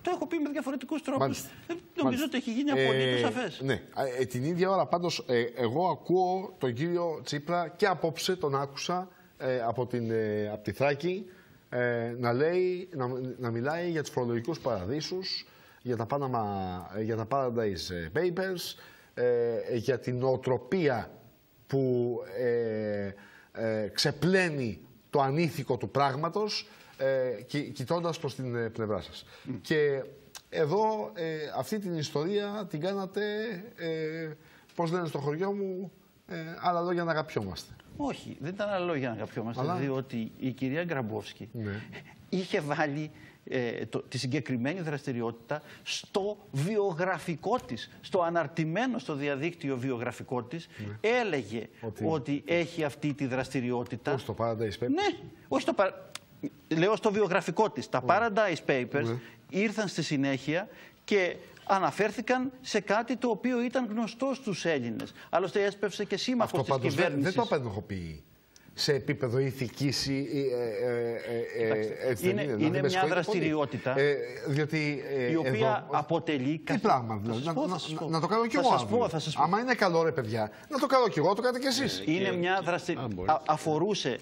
Το έχω πει με διαφορετικούς τρόπους. Ε, νομίζω Μάλιστα. ότι έχει γίνει απολύτως ε, σαφές. Ναι. Ε, την ίδια ώρα πάντως ε, εγώ ακούω τον κύριο Τσίπρα και απόψε τον άκουσα ε, από, την, ε, από τη Θράκη ε, να, λέει, να, να μιλάει για τους φορολογικούς παραδείσους, για τα, Panama, για τα Paradise Papers, ε, για την νοοτροπία που ε, ε, ξεπλένει το ανήθικο του πράγματος, ε, κι, κοιτώντας προς την ε, πλευρά σας. Mm. Και εδώ ε, αυτή την ιστορία την κάνατε, ε, πώς λένε στο χωριό μου, ε, άλλα λόγια να αγαπιόμαστε. Όχι, δεν ήταν άλλα λόγια να αγαπιόμαστε, αλλά... διότι η κυρία Γκραμπόφσκι ναι. είχε βάλει ε, το, τη συγκεκριμένη δραστηριότητα στο βιογραφικό της, στο αναρτημένο στο διαδίκτυο βιογραφικό της, ναι. έλεγε ότι... ότι έχει αυτή τη δραστηριότητα. Όχι στο Paradise Papers. Ναι, όχι στο παρα... λέω στο βιογραφικό της. Τα Paradise Papers ναι. ήρθαν στη συνέχεια και αναφέρθηκαν σε κάτι το οποίο ήταν γνωστό στους Έλληνες. Άλλωστε έσπευσε και σύμμαχος της κυβέρνησης. Δεν το απενοχοποιεί σε επίπεδο ηθικής ή... Ε, ε, ε, είναι είναι, είναι μια δραστηριότητα ε, διότι, ε, η οποία εδώ, αποτελεί... Τι πράγμα, δηλαδή. Να, να, να, να το κάνω κι εγώ. Θα σας πω, θα σας πω. Άμα είναι καλό ρε παιδιά, να το κάνω κι εγώ, το κάνετε κι εσείς. Είναι και... μια δραστηριότητα... αφορούσε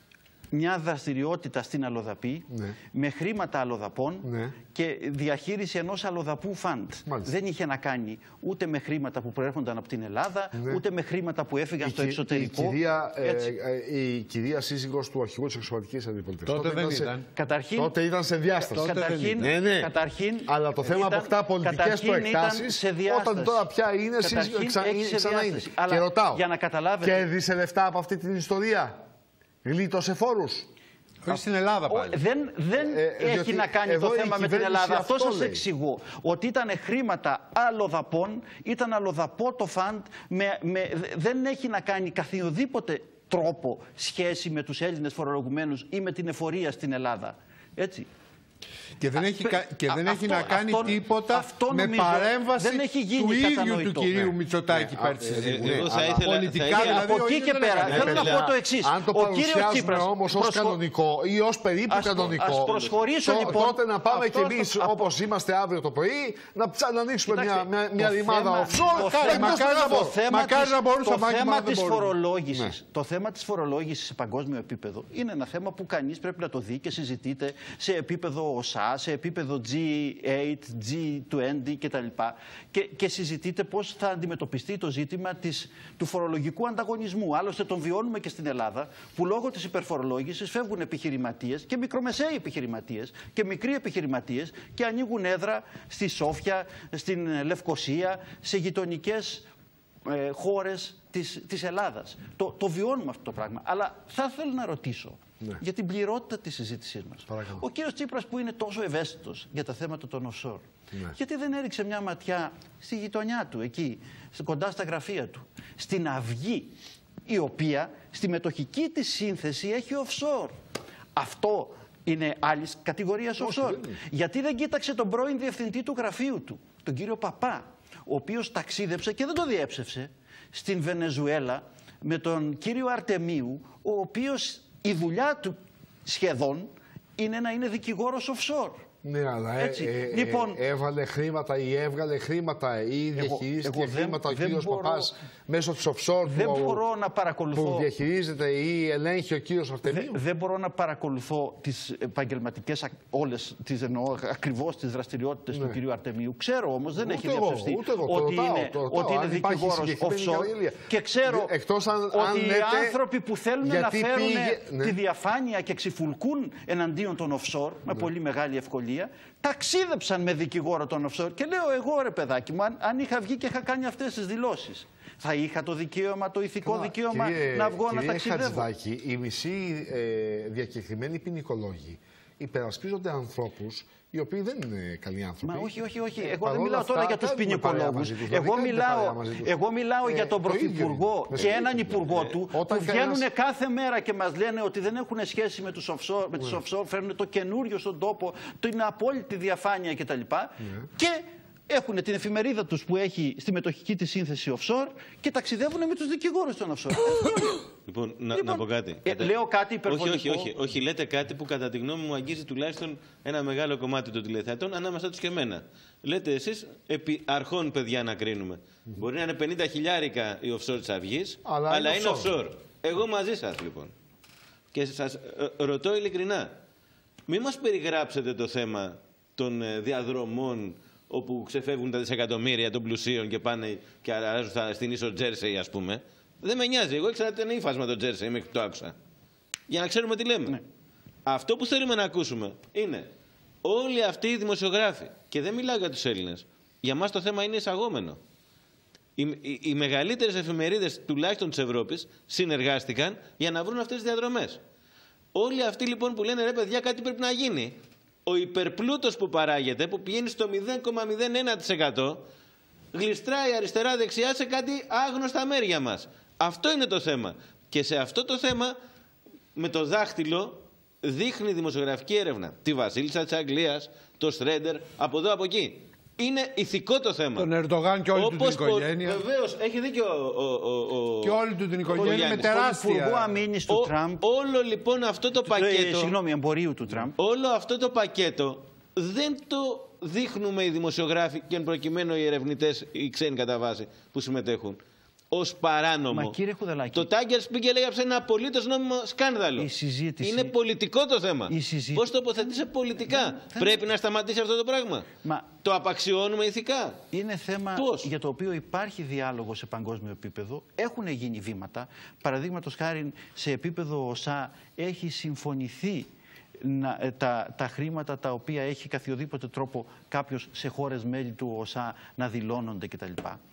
μια δραστηριότητα στην Αλλοδαπή ναι. με χρήματα αλλοδαπών ναι. και διαχείριση ενός αλλοδαπού φαντ. Δεν είχε να κάνει ούτε με χρήματα που προέρχονταν από την Ελλάδα, ναι. ούτε με χρήματα που έφυγαν η στο εξωτερικό. Η κυρία, ε, η κυρία σύζυγος του αρχηγού της εξωματικής αντιπολίτευσης. Τότε, τότε δεν ήταν. Σε... Καταρχήν, τότε ήταν σε διάσταση. Καταρχήν, ναι, ναι. καταρχήν, αλλά το θέμα ήταν, αποκτά πολιτικές προεκτάσεις όταν τώρα πια είναι ξανά είναι. Και ρωτάω, κέρδισε λεφτά από αυτή την ιστορία? Γλίτωσε φόρους? Όχι στην Ελλάδα πάλι. Δεν, δεν ε, έχει να κάνει το θέμα με την Ελλάδα. Αυτό, αυτό σας εξηγώ. Ότι ήταν χρήματα αλλοδαπών, ήταν αλλοδαπό το φαντ, με, με, δεν έχει να κάνει καθιοδήποτε τρόπο σχέση με τους Έλληνες φορολογουμένους ή με την εφορία στην Ελλάδα. Έτσι. Και δεν έχει, α, και δεν αυτό, έχει να κάνει αυτό, τίποτα αυτό με νομίζω, παρέμβαση δεν έχει γίνει του ίδιου του κυρίου ναι. Μητσοτάκη ναι. πάρει τη συζήτηση. Πολιτικά δηλαδή. Από εκεί και πέρα θέλω να πω το εξής. Αν το παρουσιάζουμε όμως ως κανονικό ή ως περίπου κανονικό, ας προσχωρήσω λοιπόν. Τότε να πάμε κι εμείς όπως είμαστε αύριο το πρωί να ανοίξουμε μια ρημάδα offshore. Μακάρι να μπορούσαμε. Το θέμα της φορολόγησης σε παγκόσμιο επίπεδο είναι ένα θέμα που κανείς πρέπει να το δει και συζητείται σε επίπεδο ΟΣΑ, σε επίπεδο τζι οκτώ, τζι είκοσι κτλ. Και, και συζητείτε πώς θα αντιμετωπιστεί το ζήτημα της, του φορολογικού ανταγωνισμού. Άλλωστε τον βιώνουμε και στην Ελλάδα, που λόγω της υπερφορολόγησης φεύγουν επιχειρηματίες και μικρομεσαίοι επιχειρηματίες και μικροί επιχειρηματίες και ανοίγουν έδρα στη Σόφια, στην Λευκοσία, σε γειτονικές ε, χώρες της, της Ελλάδας. Το, το βιώνουμε αυτό το πράγμα. Αλλά θα ήθελα να ρωτήσω ναι. για την πληρότητα της συζήτησής μας. Παρακαλώ. Ο κύριος Τσίπρας που είναι τόσο ευαίσθητος για τα θέματα των offshore, ναι. γιατί δεν έριξε μια ματιά στη γειτονιά του, εκεί, κοντά στα γραφεία του, στην Αυγή, η οποία στη μετοχική της σύνθεση έχει offshore. Αυτό είναι άλλη κατηγορία offshore. Δεν γιατί δεν κοίταξε τον πρώην διευθυντή του γραφείου του, τον κύριο Παπά, ο οποίος ταξίδεψε και δεν το διέψευσε στην Βενεζουέλα με τον κύριο Αρτεμίου, ο οποίος η δουλειά του σχεδόν είναι να είναι δικηγόρος offshore. Ναι, αλλά ε, ε, λοιπόν, ε, έβαλε χρήματα ή έβγαλε χρήματα ή διαχειρίστηκε εγώ, χρήματα δεν, ο κύριος μπορώ, Παπάς μέσω της offshore δεν που, μπορώ να παρακολουθώ, που διαχειρίζεται ή ελέγχει ο κύριος Αρτεμίου. Δεν, δεν μπορώ να παρακολουθώ τις επαγγελματικές όλες τις εννοώ ακριβώς τις δραστηριότητες ναι. του κυρίου Αρτεμίου. Ξέρω όμως, δεν ούτε έχει εγώ, διαψευστεί ούτε εγώ, ότι, ρωτάω, είναι, το ρωτάω, ότι είναι δικηγόρος offshore και ξέρω εκτός αν, ότι αν οι λέτε, άνθρωποι που θέλουν να φέρουν πήγε, τη ναι. διαφάνεια και ξυφουλκούν εναντίον των offshore με ναι. πολύ μεγάλη ευκολία, ταξίδεψαν με δικηγόρο τον offshore. Και λέω εγώ ρε παιδάκι μου, αν, αν είχα βγει και είχα κάνει αυτές τις δηλώσεις, θα είχα το δικαίωμα, το ηθικό Καλά, δικαίωμα κύριε, να βγω κύριε να ταξιδεύω. Χατζηδάκη, οι μισοί ε, διακεκριμένοι ποινικολόγοι υπερασπίζονται ανθρώπους οι οποίοι δεν είναι καλοί άνθρωποι. Μα όχι, όχι, όχι. Εγώ δεν μιλάω τώρα για τους ποινικολόγους. Εγώ μιλάω, εγώ μιλάω ε, για τον Πρωθυπουργό και έναν Υπουργό του που βγαίνουν κάθε μέρα και μας λένε ότι δεν έχουν σχέση με τους offshore, με τις offshore, φέρνουν το καινούριο στον τόπο, την απόλυτη διαφάνεια κτλ. Και έχουν την εφημερίδα τους που έχει στη μετοχική τη σύνθεση offshore και ταξιδεύουν με τους δικηγόρους των offshore. Λοιπόν, να, λοιπόν, να πω κάτι. Ε, λέω κάτι υπερβολικό. Όχι, όχι, όχι, όχι. Λέτε κάτι που κατά τη γνώμη μου αγγίζει τουλάχιστον ένα μεγάλο κομμάτι των τηλεθεατών ανάμεσα τους και εμένα. Λέτε εσείς επί αρχών, παιδιά, να κρίνουμε. Mm-hmm. Μπορεί να είναι πενήντα χιλιάρικα η offshore της Αυγής, αλλά, αλλά είναι offshore. offshore. Εγώ μαζί σας, λοιπόν. Και σας ε, ρωτώ ειλικρινά. Μην μας περιγράψετε το θέμα των ε, διαδρομών όπου ξεφεύγουν τα δισεκατομμύρια των πλουσίων και πάνε και αράζουν στην ίσο Τζέρσεϊ, ας πούμε. Δεν με νοιάζει. Εγώ ήξερα ότι ήταν ύφασμα το Τζέρσεϊ μέχρι που το άκουσα. Για να ξέρουμε τι λέμε. Ναι. Αυτό που θέλουμε να ακούσουμε είναι όλοι αυτοί οι δημοσιογράφοι, και δεν μιλάω για τους Έλληνες, για μας το θέμα είναι εισαγόμενο. Οι, οι, οι μεγαλύτερες εφημερίδες, τουλάχιστον της Ευρώπης, συνεργάστηκαν για να βρουν αυτές τις διαδρομές. Όλοι αυτοί λοιπόν που λένε ρε παιδιά, κάτι πρέπει να γίνει. Ο υπερπλούτος που παράγεται, που πηγαίνει στο μηδέν κόμμα μηδέν ένα τοις εκατό, γλιστράει αριστερά-δεξιά σε κάτι άγνωστα μέρια μας. Αυτό είναι το θέμα. Και σε αυτό το θέμα, με το δάχτυλο, δείχνει η δημοσιογραφική έρευνα τη Βασίλισσα της Αγγλίας, το Στρέντερ, από εδώ από εκεί. Είναι ηθικό το θέμα. Τον Ερντογάν και όλη Όπως του την οικογένεια. Βεβαίως, έχει δίκιο ο, ο, ο, και όλη του την οικογένεια με τεράστια. Υπουργό Αμήνης του Τραμπ. Όλο λοιπόν αυτό το, το πακέτο. Συγγνώμη, εμπορίου του Τραμπ. Όλο αυτό το πακέτο δεν το δείχνουμε οι δημοσιογράφοι και εν προκειμένου οι ερευνητές, οι ξένοι κατά βάση που συμμετέχουν, ως παράνομο. Μα κύριε Χουδελάκη, το Τάγκερ Σπίγκελ έγραψε ένα απολύτως νόμιμο σκάνδαλο. Η συζήτηση... Είναι πολιτικό το θέμα. Συζή... Πώς τοποθετείσαι πολιτικά. Δεν... Πρέπει να σταματήσει αυτό το πράγμα. Μα... Το απαξιώνουμε ηθικά. Είναι θέμα Πώς? για το οποίο υπάρχει διάλογο σε παγκόσμιο επίπεδο. Έχουν γίνει βήματα. Παραδείγματος χάρη σε επίπεδο ΟΣΑ έχει συμφωνηθεί Να, τα, τα χρήματα τα οποία έχει καθιοδήποτε τρόπο κάποιος σε χώρες μέλη του ΟΣΑ να δηλώνονται κτλ.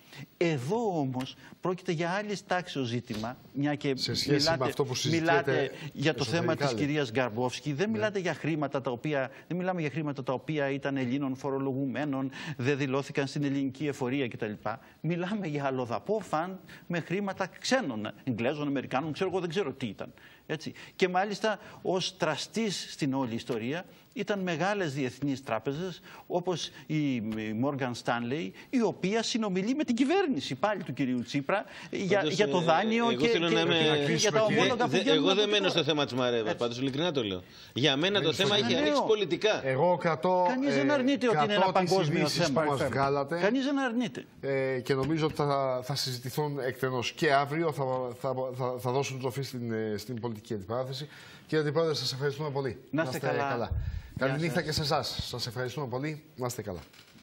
Εδώ όμως πρόκειται για άλλη τάξεως ζήτημα, μια και σε σχέση μιλάτε, με αυτό που μιλάτε για το θέμα της λέει. κυρίας Γκαρμπόφσκι, δεν ναι. μιλάτε για χρήματα τα οποία, δεν μιλάμε για χρήματα τα οποία ήταν Ελλήνων φορολογουμένων, δεν δηλώθηκαν στην ελληνική εφορία κτλ. Μιλάμε για αλλοδαπό φαν με χρήματα ξένων, Εγγλέζων, Αμερικάνων, ξέρω εγώ δεν ξέρω τι ήταν. Έτσι. Και μάλιστα ως τραστής στην όλη ιστορία ήταν μεγάλες διεθνείς τράπεζες όπως η Morgan Stanley, η οποία συνομιλεί με την κυβέρνηση πάλι του κυρίου Τσίπρα για, πάντως, για το δάνειο ε, και, και, με... και για τα ομόλογα που βγαίνουν. Εγώ δεν μένω στο θέμα της Μαρέβας, πάντως ειλικρινά το λέω. Για μένα το θέμα έχει ανοίξει πολιτικά. Εγώ κρατώ. Κανείς δεν αρνείται ότι είναι ένα παγκόσμιο θέμα. Κανείς δεν αρνείται. Ε, και νομίζω ότι θα, θα συζητηθούν εκτενώς και αύριο, θα, θα, θα, θα δώσουν τροφή στην, στην πολιτική αντιπαράθεση. Κύριε Αντιπρόεδρε, σας ευχαριστούμε πολύ. Να είστε καλά. καλά. Καλή νύχτα και σε εσάς. Σας ευχαριστούμε πολύ. Να είστε καλά.